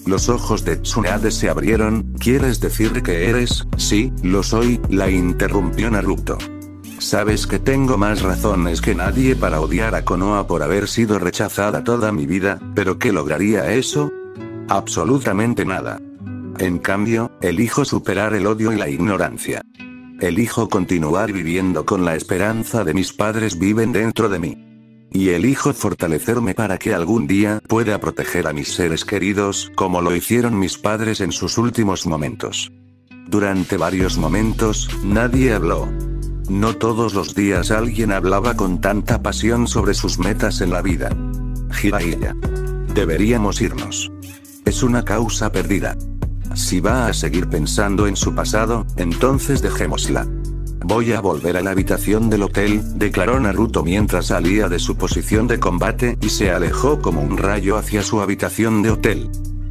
Los ojos de Tsunade se abrieron. ¿Quieres decir que eres? Sí, lo soy, la interrumpió Naruto. Sabes que tengo más razones que nadie para odiar a Konoha por haber sido rechazada toda mi vida, pero ¿qué lograría eso? Absolutamente nada. En cambio, elijo superar el odio y la ignorancia. Elijo continuar viviendo con la esperanza de mis padres viven dentro de mí. Y elijo fortalecerme para que algún día pueda proteger a mis seres queridos como lo hicieron mis padres en sus últimos momentos. Durante varios momentos, nadie habló. No todos los días alguien hablaba con tanta pasión sobre sus metas en la vida. Jiraiya. Deberíamos irnos. Es una causa perdida. Si va a seguir pensando en su pasado, entonces dejémosla. Voy a volver a la habitación del hotel, declaró Naruto mientras salía de su posición de combate y se alejó como un rayo hacia su habitación de hotel.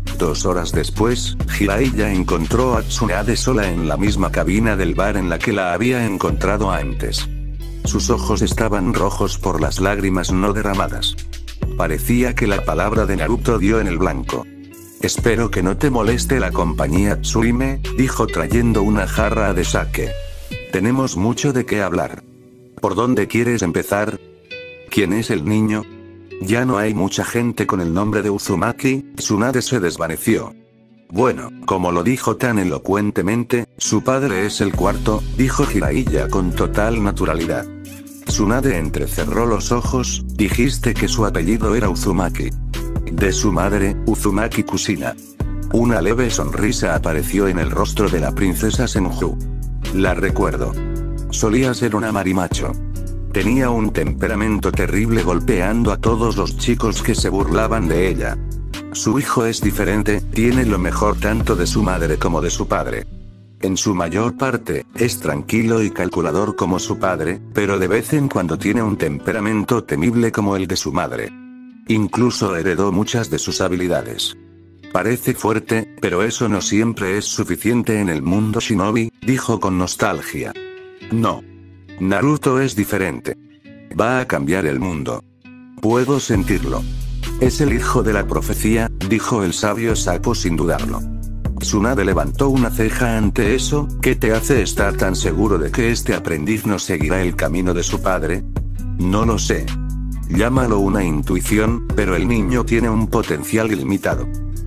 2 horas después, Jiraiya encontró a Tsunade sola en la misma cabina del bar en la que la había encontrado antes. Sus ojos estaban rojos por las lágrimas no derramadas. Parecía que la palabra de Naruto dio en el blanco. Espero que no te moleste la compañía, Tsuhime, dijo trayendo una jarra de sake. Tenemos mucho de qué hablar. ¿Por dónde quieres empezar? ¿Quién es el niño? Ya no hay mucha gente con el nombre de Uzumaki. Tsunade se desvaneció. Bueno, como lo dijo tan elocuentemente, su padre es el cuarto, dijo Jiraiya con total naturalidad. Tsunade entrecerró los ojos. Dijiste que su apellido era Uzumaki. De su madre, Uzumaki Kushina. Una leve sonrisa apareció en el rostro de la princesa Senju. La recuerdo. Solía ser una marimacho. Tenía un temperamento terrible golpeando a todos los chicos que se burlaban de ella. Su hijo es diferente, tiene lo mejor tanto de su madre como de su padre. En su mayor parte, es tranquilo y calculador como su padre, pero de vez en cuando tiene un temperamento temible como el de su madre. Incluso heredó muchas de sus habilidades. Parece fuerte, pero eso no siempre es suficiente en el mundo shinobi, dijo con nostalgia. No. Naruto es diferente. Va a cambiar el mundo. Puedo sentirlo. Es el hijo de la profecía, dijo el sabio Sapo sin dudarlo. Tsunade levantó una ceja ante eso. ¿Qué te hace estar tan seguro de que este aprendiz no seguirá el camino de su padre? No lo sé. Llámalo una intuición, pero el niño tiene un potencial ilimitado.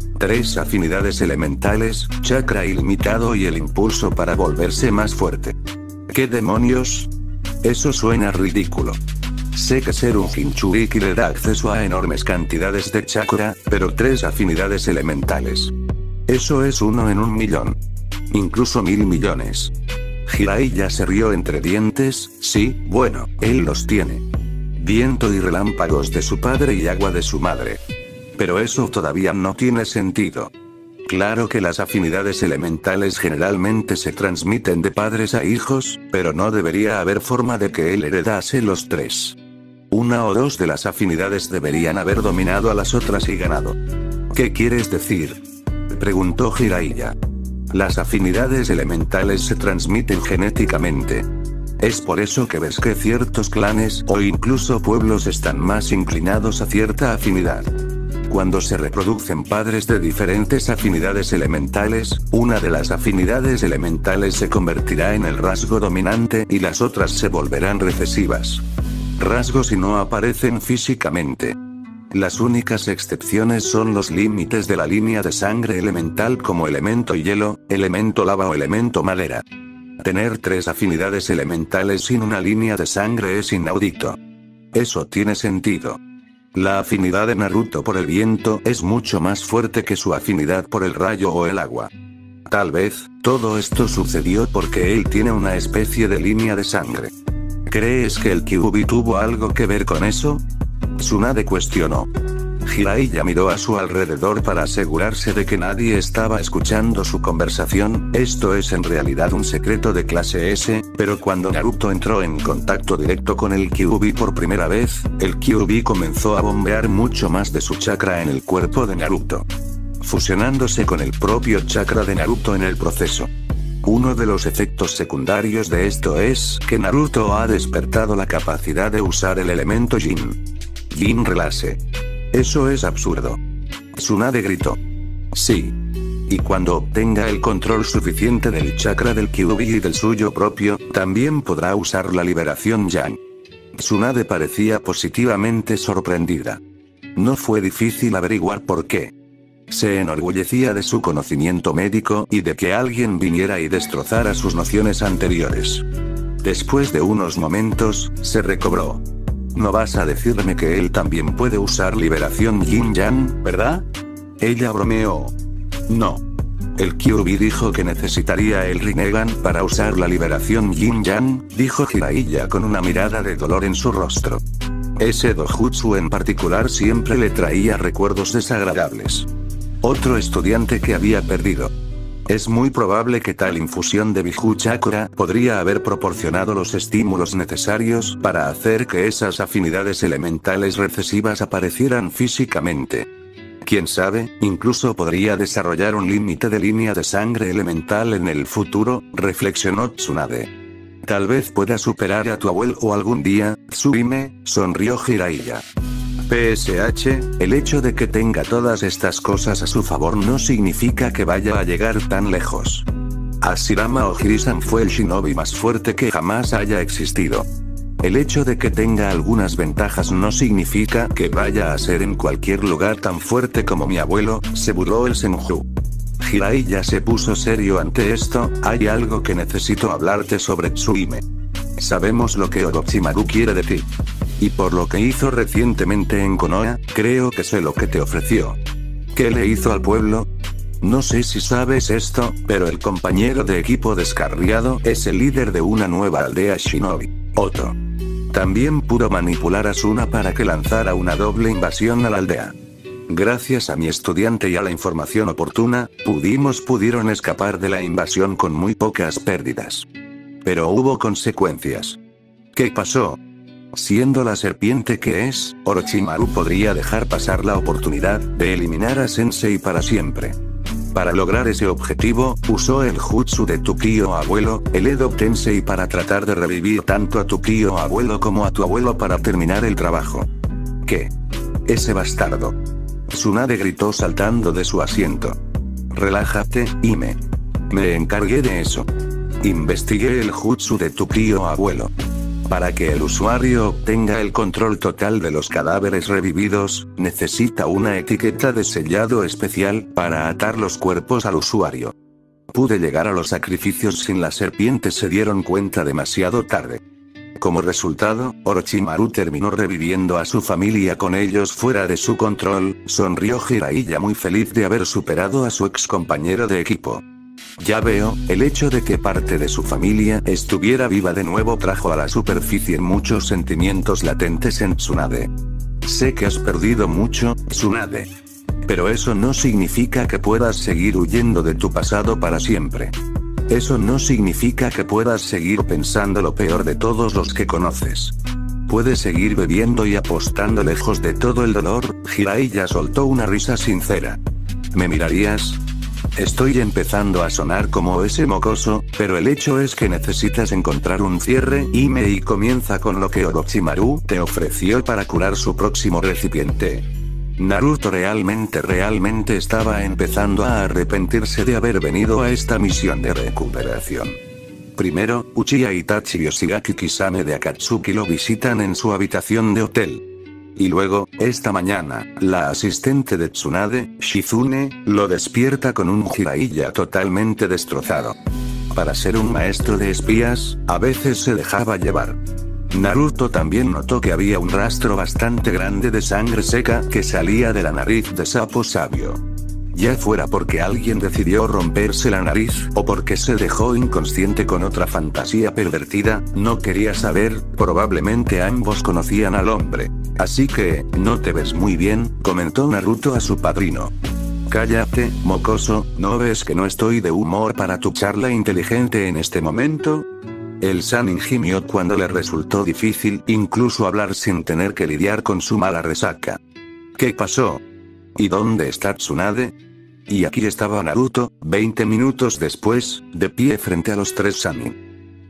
3 afinidades elementales, chakra ilimitado y el impulso para volverse más fuerte. ¿Qué demonios? Eso suena ridículo. Sé que ser un Jinchuriki le da acceso a enormes cantidades de chakra, pero 3 afinidades elementales. Eso es 1 en 1.000.000. Incluso 1.000 millones. Jiraiya se rió entre dientes. Sí, bueno, él los tiene. Viento y relámpagos de su padre y agua de su madre. Pero eso todavía no tiene sentido. Claro que las afinidades elementales generalmente se transmiten de padres a hijos, pero no debería haber forma de que él heredase los 3. 1 o 2 de las afinidades deberían haber dominado a las otras y ganado. ¿Qué quieres decir? Preguntó Jiraiya. Las afinidades elementales se transmiten genéticamente. Es por eso que ves que ciertos clanes o incluso pueblos están más inclinados a cierta afinidad. Cuando se reproducen padres de diferentes afinidades elementales, una de las afinidades elementales se convertirá en el rasgo dominante y las otras se volverán recesivas. Rasgos y no aparecen físicamente. Las únicas excepciones son los límites de la línea de sangre elemental como elemento hielo, elemento lava o elemento madera. Tener 3 afinidades elementales sin una línea de sangre es inaudito. Eso tiene sentido. La afinidad de Naruto por el viento es mucho más fuerte que su afinidad por el rayo o el agua. Tal vez, todo esto sucedió porque él tiene una especie de línea de sangre. ¿Crees que el Kyuubi tuvo algo que ver con eso? Tsunade cuestionó. Jiraiya miró a su alrededor para asegurarse de que nadie estaba escuchando su conversación. Esto es en realidad un secreto de clase S, pero cuando Naruto entró en contacto directo con el Kyuubi por primera vez, el Kyuubi comenzó a bombear mucho más de su chakra en el cuerpo de Naruto, fusionándose con el propio chakra de Naruto en el proceso. Uno de los efectos secundarios de esto es que Naruto ha despertado la capacidad de usar el elemento Jin. Jin Relase. Eso es absurdo. Tsunade gritó. Sí. Y cuando obtenga el control suficiente del chakra del Kyuubi y del suyo propio, también podrá usar la liberación Yang. Tsunade parecía positivamente sorprendida. No fue difícil averiguar por qué. Se enorgullecía de su conocimiento médico y de que alguien viniera y destrozara sus nociones anteriores. Después de unos momentos, se recobró. No vas a decirme que él también puede usar liberación Yin-Yang, ¿verdad? Ella bromeó. No. El Kyuubi dijo que necesitaría el Rinnegan para usar la liberación Yin-Yang, dijo Jiraiya con una mirada de dolor en su rostro. Ese dojutsu en particular siempre le traía recuerdos desagradables. Otro estudiante que había perdido. Es muy probable que tal infusión de Biju Chakra podría haber proporcionado los estímulos necesarios para hacer que esas afinidades elementales recesivas aparecieran físicamente. Quién sabe, incluso podría desarrollar un límite de línea de sangre elemental en el futuro, reflexionó Tsunade. Tal vez pueda superar a tu abuelo algún día, Tsuhime, sonrió Jiraiya. PSH, el hecho de que tenga todas estas cosas a su favor no significa que vaya a llegar tan lejos. Hashirama Ojiri-san fue el shinobi más fuerte que jamás haya existido. El hecho de que tenga algunas ventajas no significa que vaya a ser en cualquier lugar tan fuerte como mi abuelo, se burló el Senju. Jiraiya se puso serio ante esto. Hay algo que necesito hablarte sobre Tsuhime. Sabemos lo que Orochimaru quiere de ti. Y por lo que hizo recientemente en Konoha, creo que sé lo que te ofreció. ¿Qué le hizo al pueblo? No sé si sabes esto, pero el compañero de equipo descarriado es el líder de una nueva aldea shinobi, Oto. También pudo manipular a Suna para que lanzara una doble invasión a la aldea. Gracias a mi estudiante y a la información oportuna, pudieron escapar de la invasión con muy pocas pérdidas. Pero hubo consecuencias. ¿Qué pasó? Siendo la serpiente que es, Orochimaru podría dejar pasar la oportunidad de eliminar a Sensei para siempre. Para lograr ese objetivo, usó el jutsu de tu tío abuelo, el Edo Tensei, para tratar de revivir tanto a tu tío abuelo como a tu abuelo para terminar el trabajo. ¿Qué? Ese bastardo. Tsunade gritó saltando de su asiento. Relájate, Hime. Me encargué de eso. Investigué el jutsu de tu tío abuelo. Para que el usuario obtenga el control total de los cadáveres revividos, necesita una etiqueta de sellado especial para atar los cuerpos al usuario. Pude llegar a los sacrificios sin las serpientes se dieron cuenta demasiado tarde. Como resultado, Orochimaru terminó reviviendo a su familia con ellos fuera de su control, sonrió Jiraiya muy feliz de haber superado a su ex compañero de equipo. Ya veo, el hecho de que parte de su familia estuviera viva de nuevo trajo a la superficie muchos sentimientos latentes en Tsunade. Sé que has perdido mucho, Tsunade. Pero eso no significa que puedas seguir huyendo de tu pasado para siempre. Eso no significa que puedas seguir pensando lo peor de todos los que conoces. Puedes seguir bebiendo y apostando lejos de todo el dolor. Jiraiya soltó una risa sincera. ¿Me mirarías? Estoy empezando a sonar como ese mocoso, pero el hecho es que necesitas encontrar un cierre, Hime, y comienza con lo que Orochimaru te ofreció para curar su próximo recipiente. Naruto realmente estaba empezando a arrepentirse de haber venido a esta misión de recuperación. Primero, Uchiha Itachi y Yoshigaki Kisame de Akatsuki lo visitan en su habitación de hotel. Y luego, esta mañana, la asistente de Tsunade, Shizune, lo despierta con un Jiraiya totalmente destrozado. Para ser un maestro de espías, a veces se dejaba llevar. Naruto también notó que había un rastro bastante grande de sangre seca que salía de la nariz de Sapo Sabio. Ya fuera porque alguien decidió romperse la nariz o porque se dejó inconsciente con otra fantasía pervertida, no quería saber, probablemente ambos conocían al hombre. Así que, no te ves muy bien, comentó Naruto a su padrino. Cállate, mocoso, ¿no ves que no estoy de humor para tu charla inteligente en este momento? El Sannin gimió cuando le resultó difícil incluso hablar sin tener que lidiar con su mala resaca. ¿Qué pasó? ¿Y dónde está Tsunade? Y aquí estaba Naruto, 20 minutos después, de pie frente a los tres Sannin.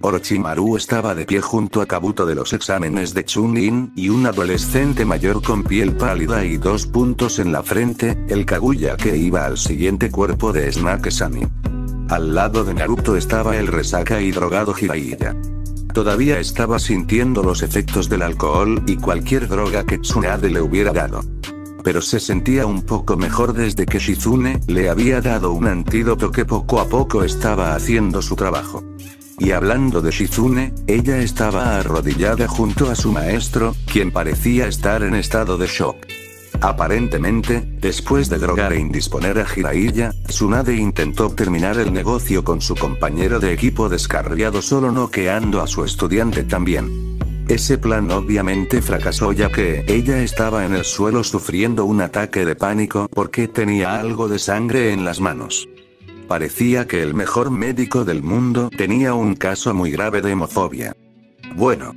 Orochimaru estaba de pie junto a Kabuto de los exámenes de Chunin y un adolescente mayor con piel pálida y 2 puntos en la frente, el Kaguya que iba al siguiente cuerpo de Snake-Sani. Al lado de Naruto estaba el resaca y drogado Jiraiya. Todavía estaba sintiendo los efectos del alcohol y cualquier droga que Tsunade le hubiera dado. Pero se sentía un poco mejor desde que Shizune le había dado un antídoto que poco a poco estaba haciendo su trabajo. Y hablando de Shizune, ella estaba arrodillada junto a su maestro, quien parecía estar en estado de shock. Aparentemente, después de drogar e indisponer a Jiraiya, Tsunade intentó terminar el negocio con su compañero de equipo descarriado solo noqueando a su estudiante también. Ese plan obviamente fracasó ya que ella estaba en el suelo sufriendo un ataque de pánico porque tenía algo de sangre en las manos. Parecía que el mejor médico del mundo tenía un caso muy grave de hemofobia. Bueno,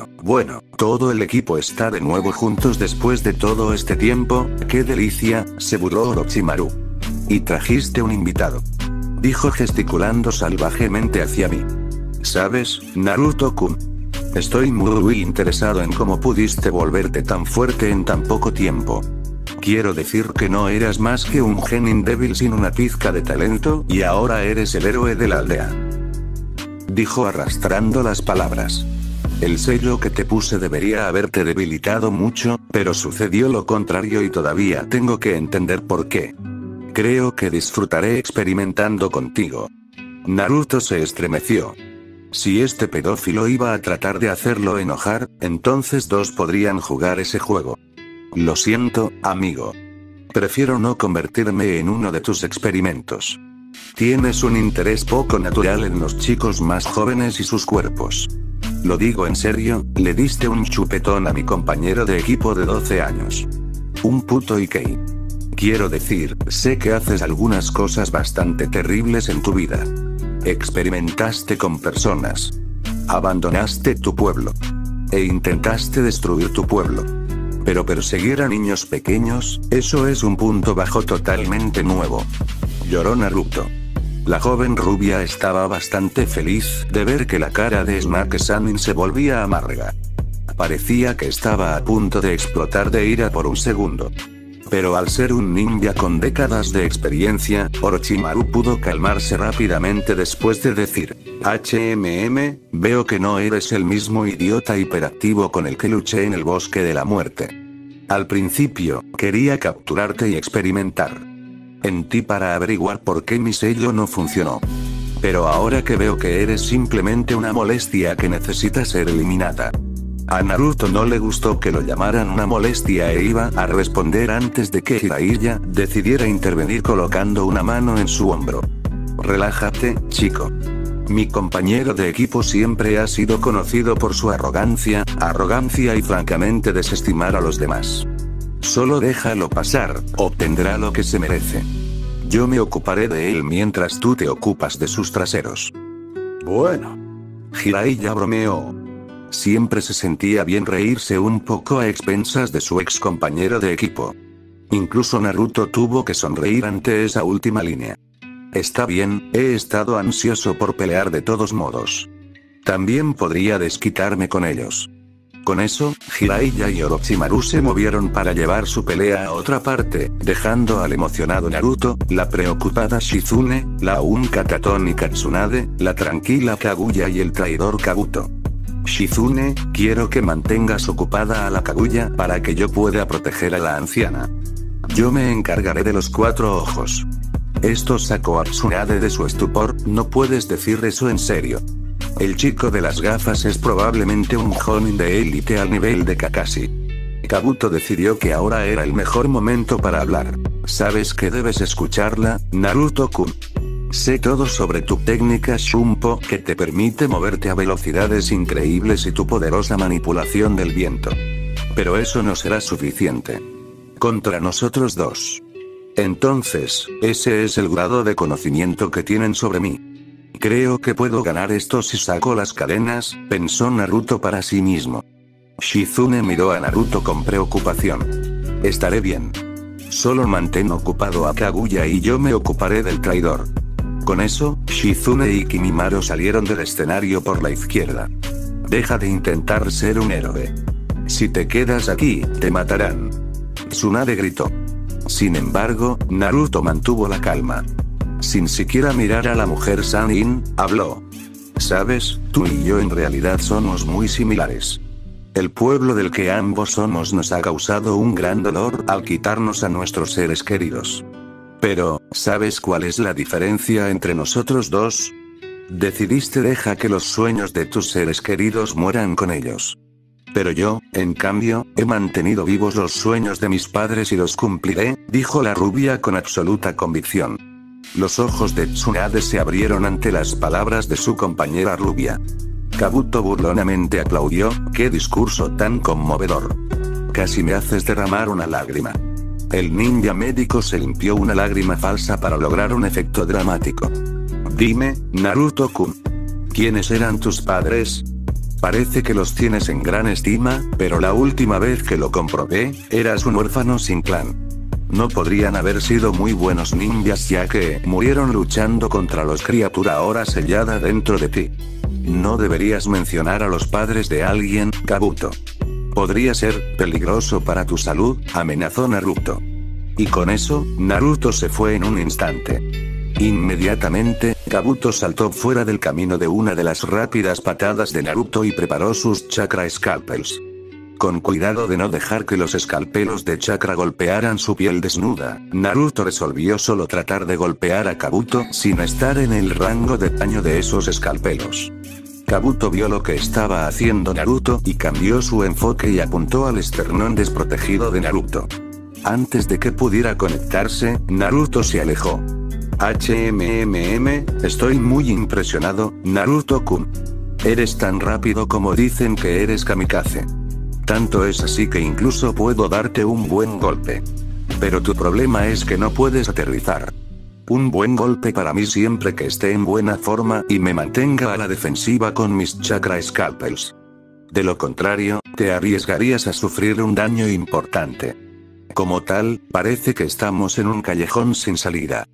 todo el equipo está de nuevo juntos después de todo este tiempo, ¡qué delicia!, se burló Orochimaru. Y trajiste un invitado. Dijo gesticulando salvajemente hacia mí. ¿Sabes, Naruto-kun? Estoy muy interesado en cómo pudiste volverte tan fuerte en tan poco tiempo. Quiero decir que no eras más que un genin débil sin una pizca de talento y ahora eres el héroe de la aldea. Dijo arrastrando las palabras. El sello que te puse debería haberte debilitado mucho, pero sucedió lo contrario y todavía tengo que entender por qué. Creo que disfrutaré experimentando contigo. Naruto se estremeció. Si este pedófilo iba a tratar de hacerlo enojar, entonces 2 podrían jugar ese juego. Lo siento, amigo. Prefiero no convertirme en uno de tus experimentos. Tienes un interés poco natural en los chicos más jóvenes y sus cuerpos. Lo digo en serio, le diste un chupetón a mi compañero de equipo de 12 años. Un puto Ikei. Quiero decir, sé que haces algunas cosas bastante terribles en tu vida. Experimentaste con personas. Abandonaste tu pueblo. E intentaste destruir tu pueblo. Pero perseguir a niños pequeños, eso es un punto bajo totalmente nuevo. Lloró Naruto. La joven rubia estaba bastante feliz de ver que la cara de Snake-Sanin se volvía amarga. Parecía que estaba a punto de explotar de ira por un segundo. Pero al ser un ninja con décadas de experiencia, Orochimaru pudo calmarse rápidamente después de decir, veo que no eres el mismo idiota hiperactivo con el que luché en el bosque de la muerte. Al principio, quería capturarte y experimentar en ti para averiguar por qué mi sello no funcionó. Pero ahora que veo que eres simplemente una molestia que necesita ser eliminada. A Naruto no le gustó que lo llamaran una molestia e iba a responder antes de que Jiraiya decidiera intervenir colocando una mano en su hombro. Relájate, chico. Mi compañero de equipo siempre ha sido conocido por su arrogancia y francamente desestimar a los demás. Solo déjalo pasar, obtendrá lo que se merece. Yo me ocuparé de él mientras tú te ocupas de sus traseros. Bueno. Jiraiya bromeó. Siempre se sentía bien reírse un poco a expensas de su ex compañero de equipo. Incluso Naruto tuvo que sonreír ante esa última línea. Está bien, he estado ansioso por pelear de todos modos. También podría desquitarme con ellos. Con eso, Jiraiya y Orochimaru se movieron para llevar su pelea a otra parte, dejando al emocionado Naruto, la preocupada Shizune, la aún catatónica Tsunade, la tranquila Kaguya y el traidor Kabuto. Shizune, quiero que mantengas ocupada a la Kaguya para que yo pueda proteger a la anciana. Yo me encargaré de los 4 ojos. Esto sacó a Tsunade de su estupor, no puedes decir eso en serio. El chico de las gafas es probablemente un jonin de élite al nivel de Kakashi. Kabuto decidió que ahora era el mejor momento para hablar. ¿Sabes que debes escucharla, Naruto-kun? Sé todo sobre tu técnica Shunpo que te permite moverte a velocidades increíbles y tu poderosa manipulación del viento. Pero eso no será suficiente. Contra nosotros 2. Entonces, ese es el grado de conocimiento que tienen sobre mí. Creo que puedo ganar esto si saco las cadenas, pensó Naruto para sí mismo. Shizune miró a Naruto con preocupación. Estaré bien. Solo mantén ocupado a Kaguya y yo me ocuparé del traidor. Con eso, Shizune y Kimimaro salieron del escenario por la izquierda. Deja de intentar ser un héroe. Si te quedas aquí, te matarán. Tsunade gritó. Sin embargo, Naruto mantuvo la calma. Sin siquiera mirar a la mujer Sannin, habló. Sabes, tú y yo en realidad somos muy similares. El pueblo del que ambos somos nos ha causado un gran dolor al quitarnos a nuestros seres queridos. Pero, ¿sabes cuál es la diferencia entre nosotros dos? Decidiste dejar que los sueños de tus seres queridos mueran con ellos. Pero yo, en cambio, he mantenido vivos los sueños de mis padres y los cumpliré, dijo la rubia con absoluta convicción. Los ojos de Tsunade se abrieron ante las palabras de su compañera rubia. Kabuto burlonamente aplaudió, ¡qué discurso tan conmovedor! Casi me haces derramar una lágrima. El ninja médico se limpió una lágrima falsa para lograr un efecto dramático. Dime, Naruto-kun. ¿Quiénes eran tus padres? Parece que los tienes en gran estima, pero la última vez que lo comprobé, eras un huérfano sin clan. No podrían haber sido muy buenos ninjas ya que murieron luchando contra los criatura ahora sellada dentro de ti. No deberías mencionar a los padres de alguien, Kabuto. Podría ser peligroso para tu salud, amenazó Naruto. Y con eso, Naruto se fue en un instante. Inmediatamente, Kabuto saltó fuera del camino de una de las rápidas patadas de Naruto y preparó sus chakra scalpels. Con cuidado de no dejar que los escalpelos de chakra golpearan su piel desnuda, Naruto resolvió solo tratar de golpear a Kabuto sin estar en el rango de daño de esos escalpelos. Kabuto vio lo que estaba haciendo Naruto y cambió su enfoque y apuntó al esternón desprotegido de Naruto. Antes de que pudiera conectarse, Naruto se alejó. Estoy muy impresionado, Naruto-kun. Eres tan rápido como dicen que eres kamikaze. Tanto es así que incluso puedo darte un buen golpe. Pero tu problema es que no puedes aterrizar. Un buen golpe para mí siempre que esté en buena forma y me mantenga a la defensiva con mis chakra scalpels. De lo contrario, te arriesgarías a sufrir un daño importante. Como tal, parece que estamos en un callejón sin salida.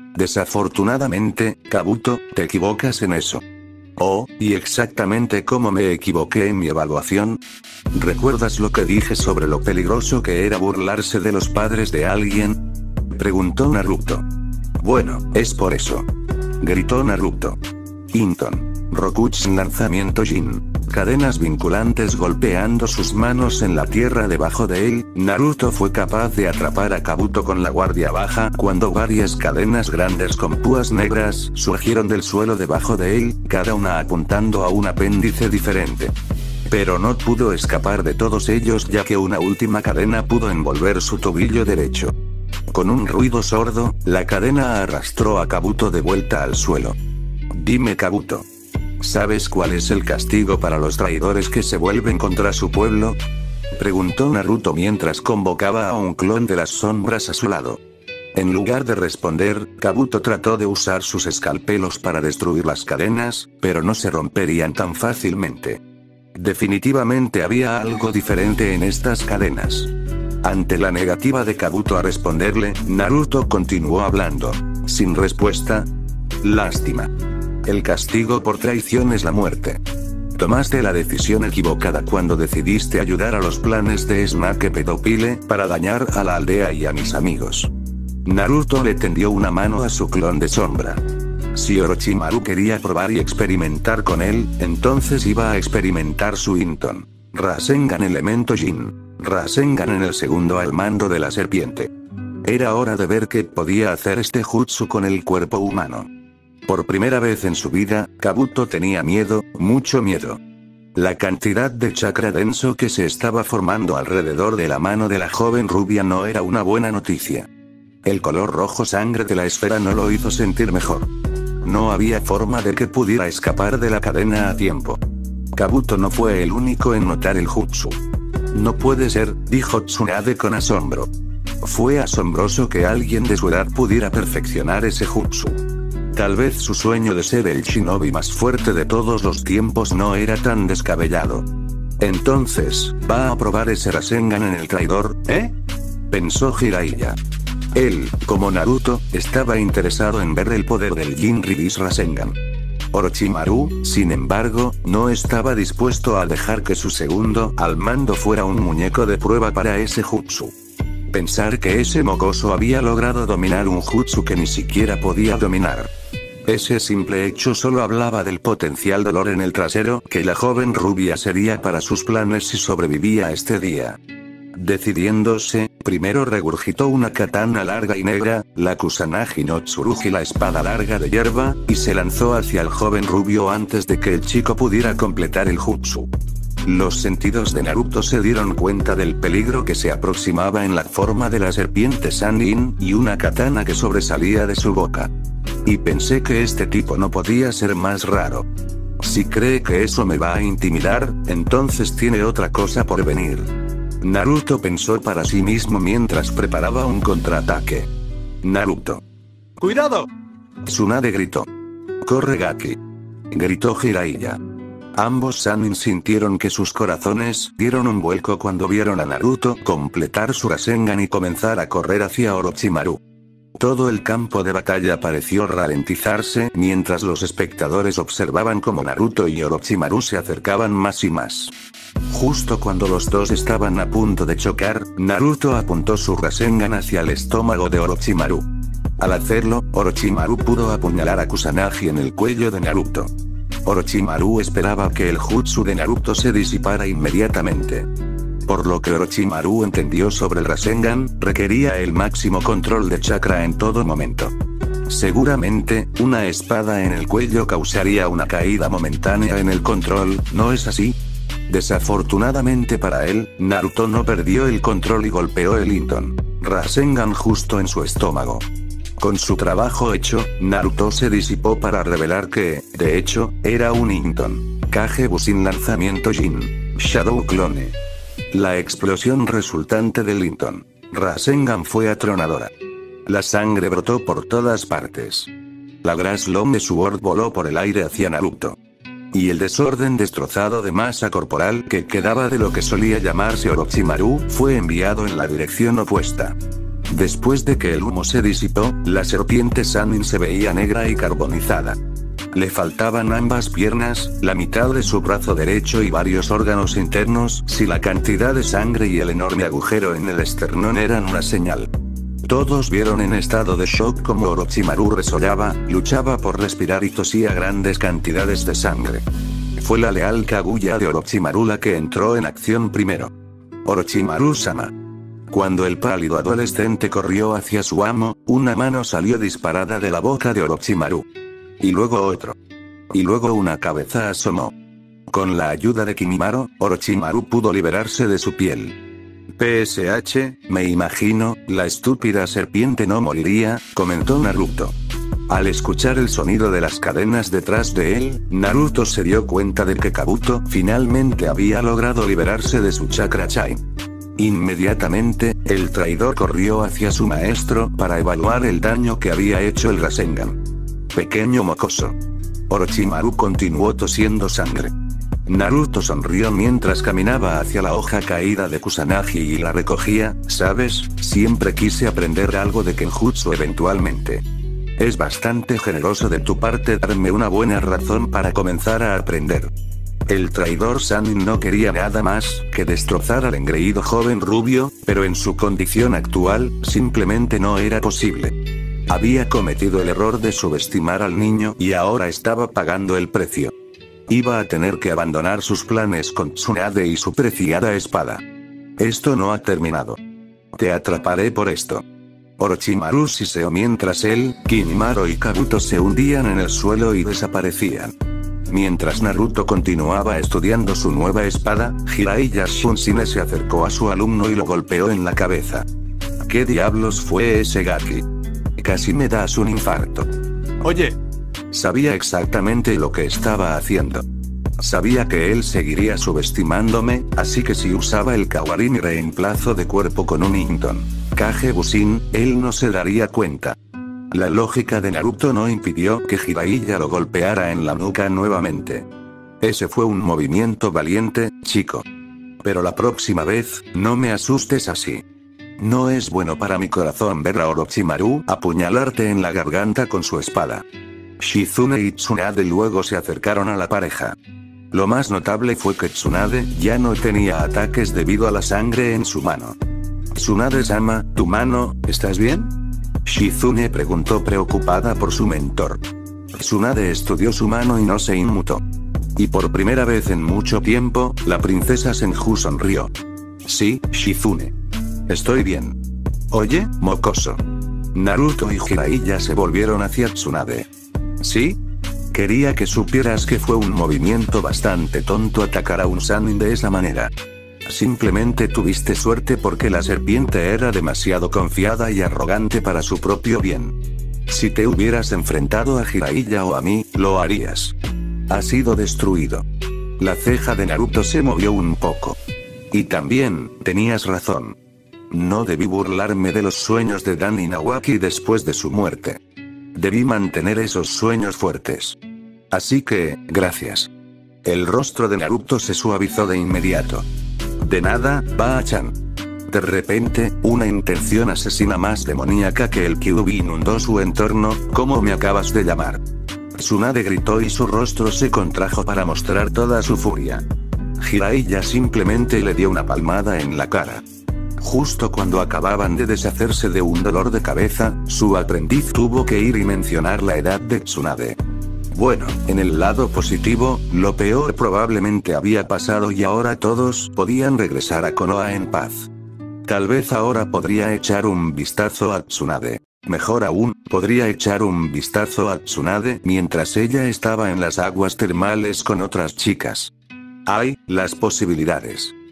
Desafortunadamente, Kabuto, te equivocas en eso. Oh, ¿y exactamente cómo me equivoqué en mi evaluación? ¿Recuerdas lo que dije sobre lo peligroso que era burlarse de los padres de alguien? Preguntó Naruto. Bueno, es por eso. Gritó Naruto. Inton. Rokuchen lanzamiento Jin. Cadenas vinculantes golpeando sus manos en la tierra debajo de él, Naruto fue capaz de atrapar a Kabuto con la guardia baja cuando varias cadenas grandes con púas negras surgieron del suelo debajo de él, cada una apuntando a un apéndice diferente. Pero no pudo escapar de todos ellos ya que una última cadena pudo envolver su tobillo derecho. Con un ruido sordo, la cadena arrastró a Kabuto de vuelta al suelo. Dime Kabuto. ¿Sabes cuál es el castigo para los traidores que se vuelven contra su pueblo? Preguntó Naruto mientras convocaba a un clon de las sombras a su lado. En lugar de responder, Kabuto trató de usar sus escalpelos para destruir las cadenas, pero no se romperían tan fácilmente. Definitivamente había algo diferente en estas cadenas. Ante la negativa de Kabuto a responderle, Naruto continuó hablando. Sin respuesta. Lástima. El castigo por traición es la muerte. Tomaste la decisión equivocada cuando decidiste ayudar a los planes de Snake Pedopile para dañar a la aldea y a mis amigos. Naruto le tendió una mano a su clon de sombra. Si Orochimaru quería probar y experimentar con él, entonces iba a experimentar su Inton. Rasengan elemento Jin. Rasengan en el segundo al mando de la serpiente. Era hora de ver qué podía hacer este jutsu con el cuerpo humano. Por primera vez en su vida, Kabuto tenía miedo, mucho miedo. La cantidad de chakra denso que se estaba formando alrededor de la mano de la joven rubia no era una buena noticia. El color rojo sangre de la esfera no lo hizo sentir mejor. No había forma de que pudiera escapar de la cadena a tiempo. Kabuto no fue el único en notar el jutsu. No puede ser, dijo Tsunade con asombro. Fue asombroso que alguien de su edad pudiera perfeccionar ese jutsu. Tal vez su sueño de ser el shinobi más fuerte de todos los tiempos no era tan descabellado. Entonces, ¿va a probar ese Rasengan en el traidor, eh? Pensó Jiraiya. Él, como Naruto, estaba interesado en ver el poder del Jinri-Beast Rasengan. Orochimaru, sin embargo, no estaba dispuesto a dejar que su segundo al mando fuera un muñeco de prueba para ese jutsu. Pensar que ese mocoso había logrado dominar un jutsu que ni siquiera podía dominar. Ese simple hecho solo hablaba del potencial dolor en el trasero que la joven rubia sería para sus planes si sobrevivía este día. Decidiéndose, primero regurgitó una katana larga y negra, la Kusanagi no Tsurugi, la espada larga de hierba, y se lanzó hacia el joven rubio antes de que el chico pudiera completar el jutsu. Los sentidos de Naruto se dieron cuenta del peligro que se aproximaba en la forma de la serpiente Sannin y una katana que sobresalía de su boca. Y pensé que este tipo no podía ser más raro. Si cree que eso me va a intimidar, entonces tiene otra cosa por venir. Naruto pensó para sí mismo mientras preparaba un contraataque. Naruto. ¡Cuidado! Tsunade gritó. ¡Corre, Gaki! Gritó Jiraiya. Ambos Sannin sintieron que sus corazones dieron un vuelco cuando vieron a Naruto completar su Rasengan y comenzar a correr hacia Orochimaru. Todo el campo de batalla pareció ralentizarse mientras los espectadores observaban cómo Naruto y Orochimaru se acercaban más y más. Justo cuando los dos estaban a punto de chocar, Naruto apuntó su Rasengan hacia el estómago de Orochimaru. Al hacerlo, Orochimaru pudo apuñalar a Kusanagi en el cuello de Naruto. Orochimaru esperaba que el jutsu de Naruto se disipara inmediatamente. Por lo que Orochimaru entendió sobre el Rasengan, requería el máximo control de chakra en todo momento. Seguramente, una espada en el cuello causaría una caída momentánea en el control, ¿no es así? Desafortunadamente para él, Naruto no perdió el control y golpeó el Inton Rasengan justo en su estómago. Con su trabajo hecho, Naruto se disipó para revelar que, de hecho, era un Inton Kage Bunshin lanzamiento Jin Shadow Clone. La explosión resultante del Inton Rasengan fue atronadora. La sangre brotó por todas partes. La Grass Lone Sword voló por el aire hacia Naruto. Y el desorden destrozado de masa corporal que quedaba de lo que solía llamarse Orochimaru fue enviado en la dirección opuesta. Después de que el humo se disipó, la serpiente Sannin se veía negra y carbonizada. Le faltaban ambas piernas, la mitad de su brazo derecho y varios órganos internos, si la cantidad de sangre y el enorme agujero en el esternón eran una señal. Todos vieron en estado de shock como Orochimaru resollaba, luchaba por respirar y tosía grandes cantidades de sangre. Fue la leal Kaguya de Orochimaru la que entró en acción primero. Orochimaru-sama. Cuando el pálido adolescente corrió hacia su amo, una mano salió disparada de la boca de Orochimaru. Y luego otro. Y luego una cabeza asomó. Con la ayuda de Kimimaro, Orochimaru pudo liberarse de su piel. PSH, me imagino, la estúpida serpiente no moriría, comentó Naruto. Al escuchar el sonido de las cadenas detrás de él, Naruto se dio cuenta de que Kabuto finalmente había logrado liberarse de su chakra Chain. Inmediatamente, el traidor corrió hacia su maestro para evaluar el daño que había hecho el Rasengan. Pequeño mocoso. Orochimaru continuó tosiendo sangre. Naruto sonrió mientras caminaba hacia la hoja caída de Kusanagi y la recogía. ¿Sabes? Siempre quise aprender algo de Kenjutsu eventualmente. Es bastante generoso de tu parte darme una buena razón para comenzar a aprender. El traidor Sannin no quería nada más que destrozar al engreído joven rubio, pero en su condición actual, simplemente no era posible. Había cometido el error de subestimar al niño y ahora estaba pagando el precio. Iba a tener que abandonar sus planes con Tsunade y su preciada espada. Esto no ha terminado. Te atraparé por esto. Orochimaru siseó mientras él, Kimimaro y Kabuto se hundían en el suelo y desaparecían. Mientras Naruto continuaba estudiando su nueva espada, Jiraiya Shunsine se acercó a su alumno y lo golpeó en la cabeza. ¿Qué diablos fue ese Gaki? Casi me das un infarto. Oye. Sabía exactamente lo que estaba haciendo. Sabía que él seguiría subestimándome, así que si usaba el Kawarin y reemplazo de cuerpo con un Inton Kage Bunshin, él no se daría cuenta. La lógica de Naruto no impidió que Jiraiya lo golpeara en la nuca nuevamente. Ese fue un movimiento valiente, chico. Pero la próxima vez, no me asustes así. No es bueno para mi corazón ver a Orochimaru apuñalarte en la garganta con su espada. Shizune y Tsunade luego se acercaron a la pareja. Lo más notable fue que Tsunade ya no tenía ataques debido a la sangre en su mano. Tsunade-sama, ¿tu mano, estás bien? Shizune preguntó preocupada por su mentor. Tsunade estudió su mano y no se inmutó. Y por primera vez en mucho tiempo, la princesa Senju sonrió. Sí, Shizune. Estoy bien. Oye, mocoso. Naruto y Jiraiya se volvieron hacia Tsunade. ¿Sí? Quería que supieras que fue un movimiento bastante tonto atacar a un Sannin de esa manera. Simplemente tuviste suerte porque la serpiente era demasiado confiada y arrogante para su propio bien. Si te hubieras enfrentado a Jiraiya o a mí, lo harías. Ha sido destruido. La ceja de Naruto se movió un poco. Y también, tenías razón. No debí burlarme de los sueños de Dan y Nawaki después de su muerte. Debí mantener esos sueños fuertes. Así que, gracias. El rostro de Naruto se suavizó de inmediato. De nada, Ba-chan. De repente, una intención asesina más demoníaca que el Kyuubi inundó su entorno. ¿Cómo me acabas de llamar? Tsunade gritó y su rostro se contrajo para mostrar toda su furia. Jiraiya simplemente le dio una palmada en la cara. Justo cuando acababan de deshacerse de un dolor de cabeza, su aprendiz tuvo que ir y mencionar la edad de Tsunade. Bueno, en el lado positivo, lo peor probablemente había pasado y ahora todos podían regresar a Konoha en paz. Tal vez ahora podría echar un vistazo a Tsunade. Mejor aún, podría echar un vistazo a Tsunade mientras ella estaba en las aguas termales con otras chicas. ¡Ay, las posibilidades!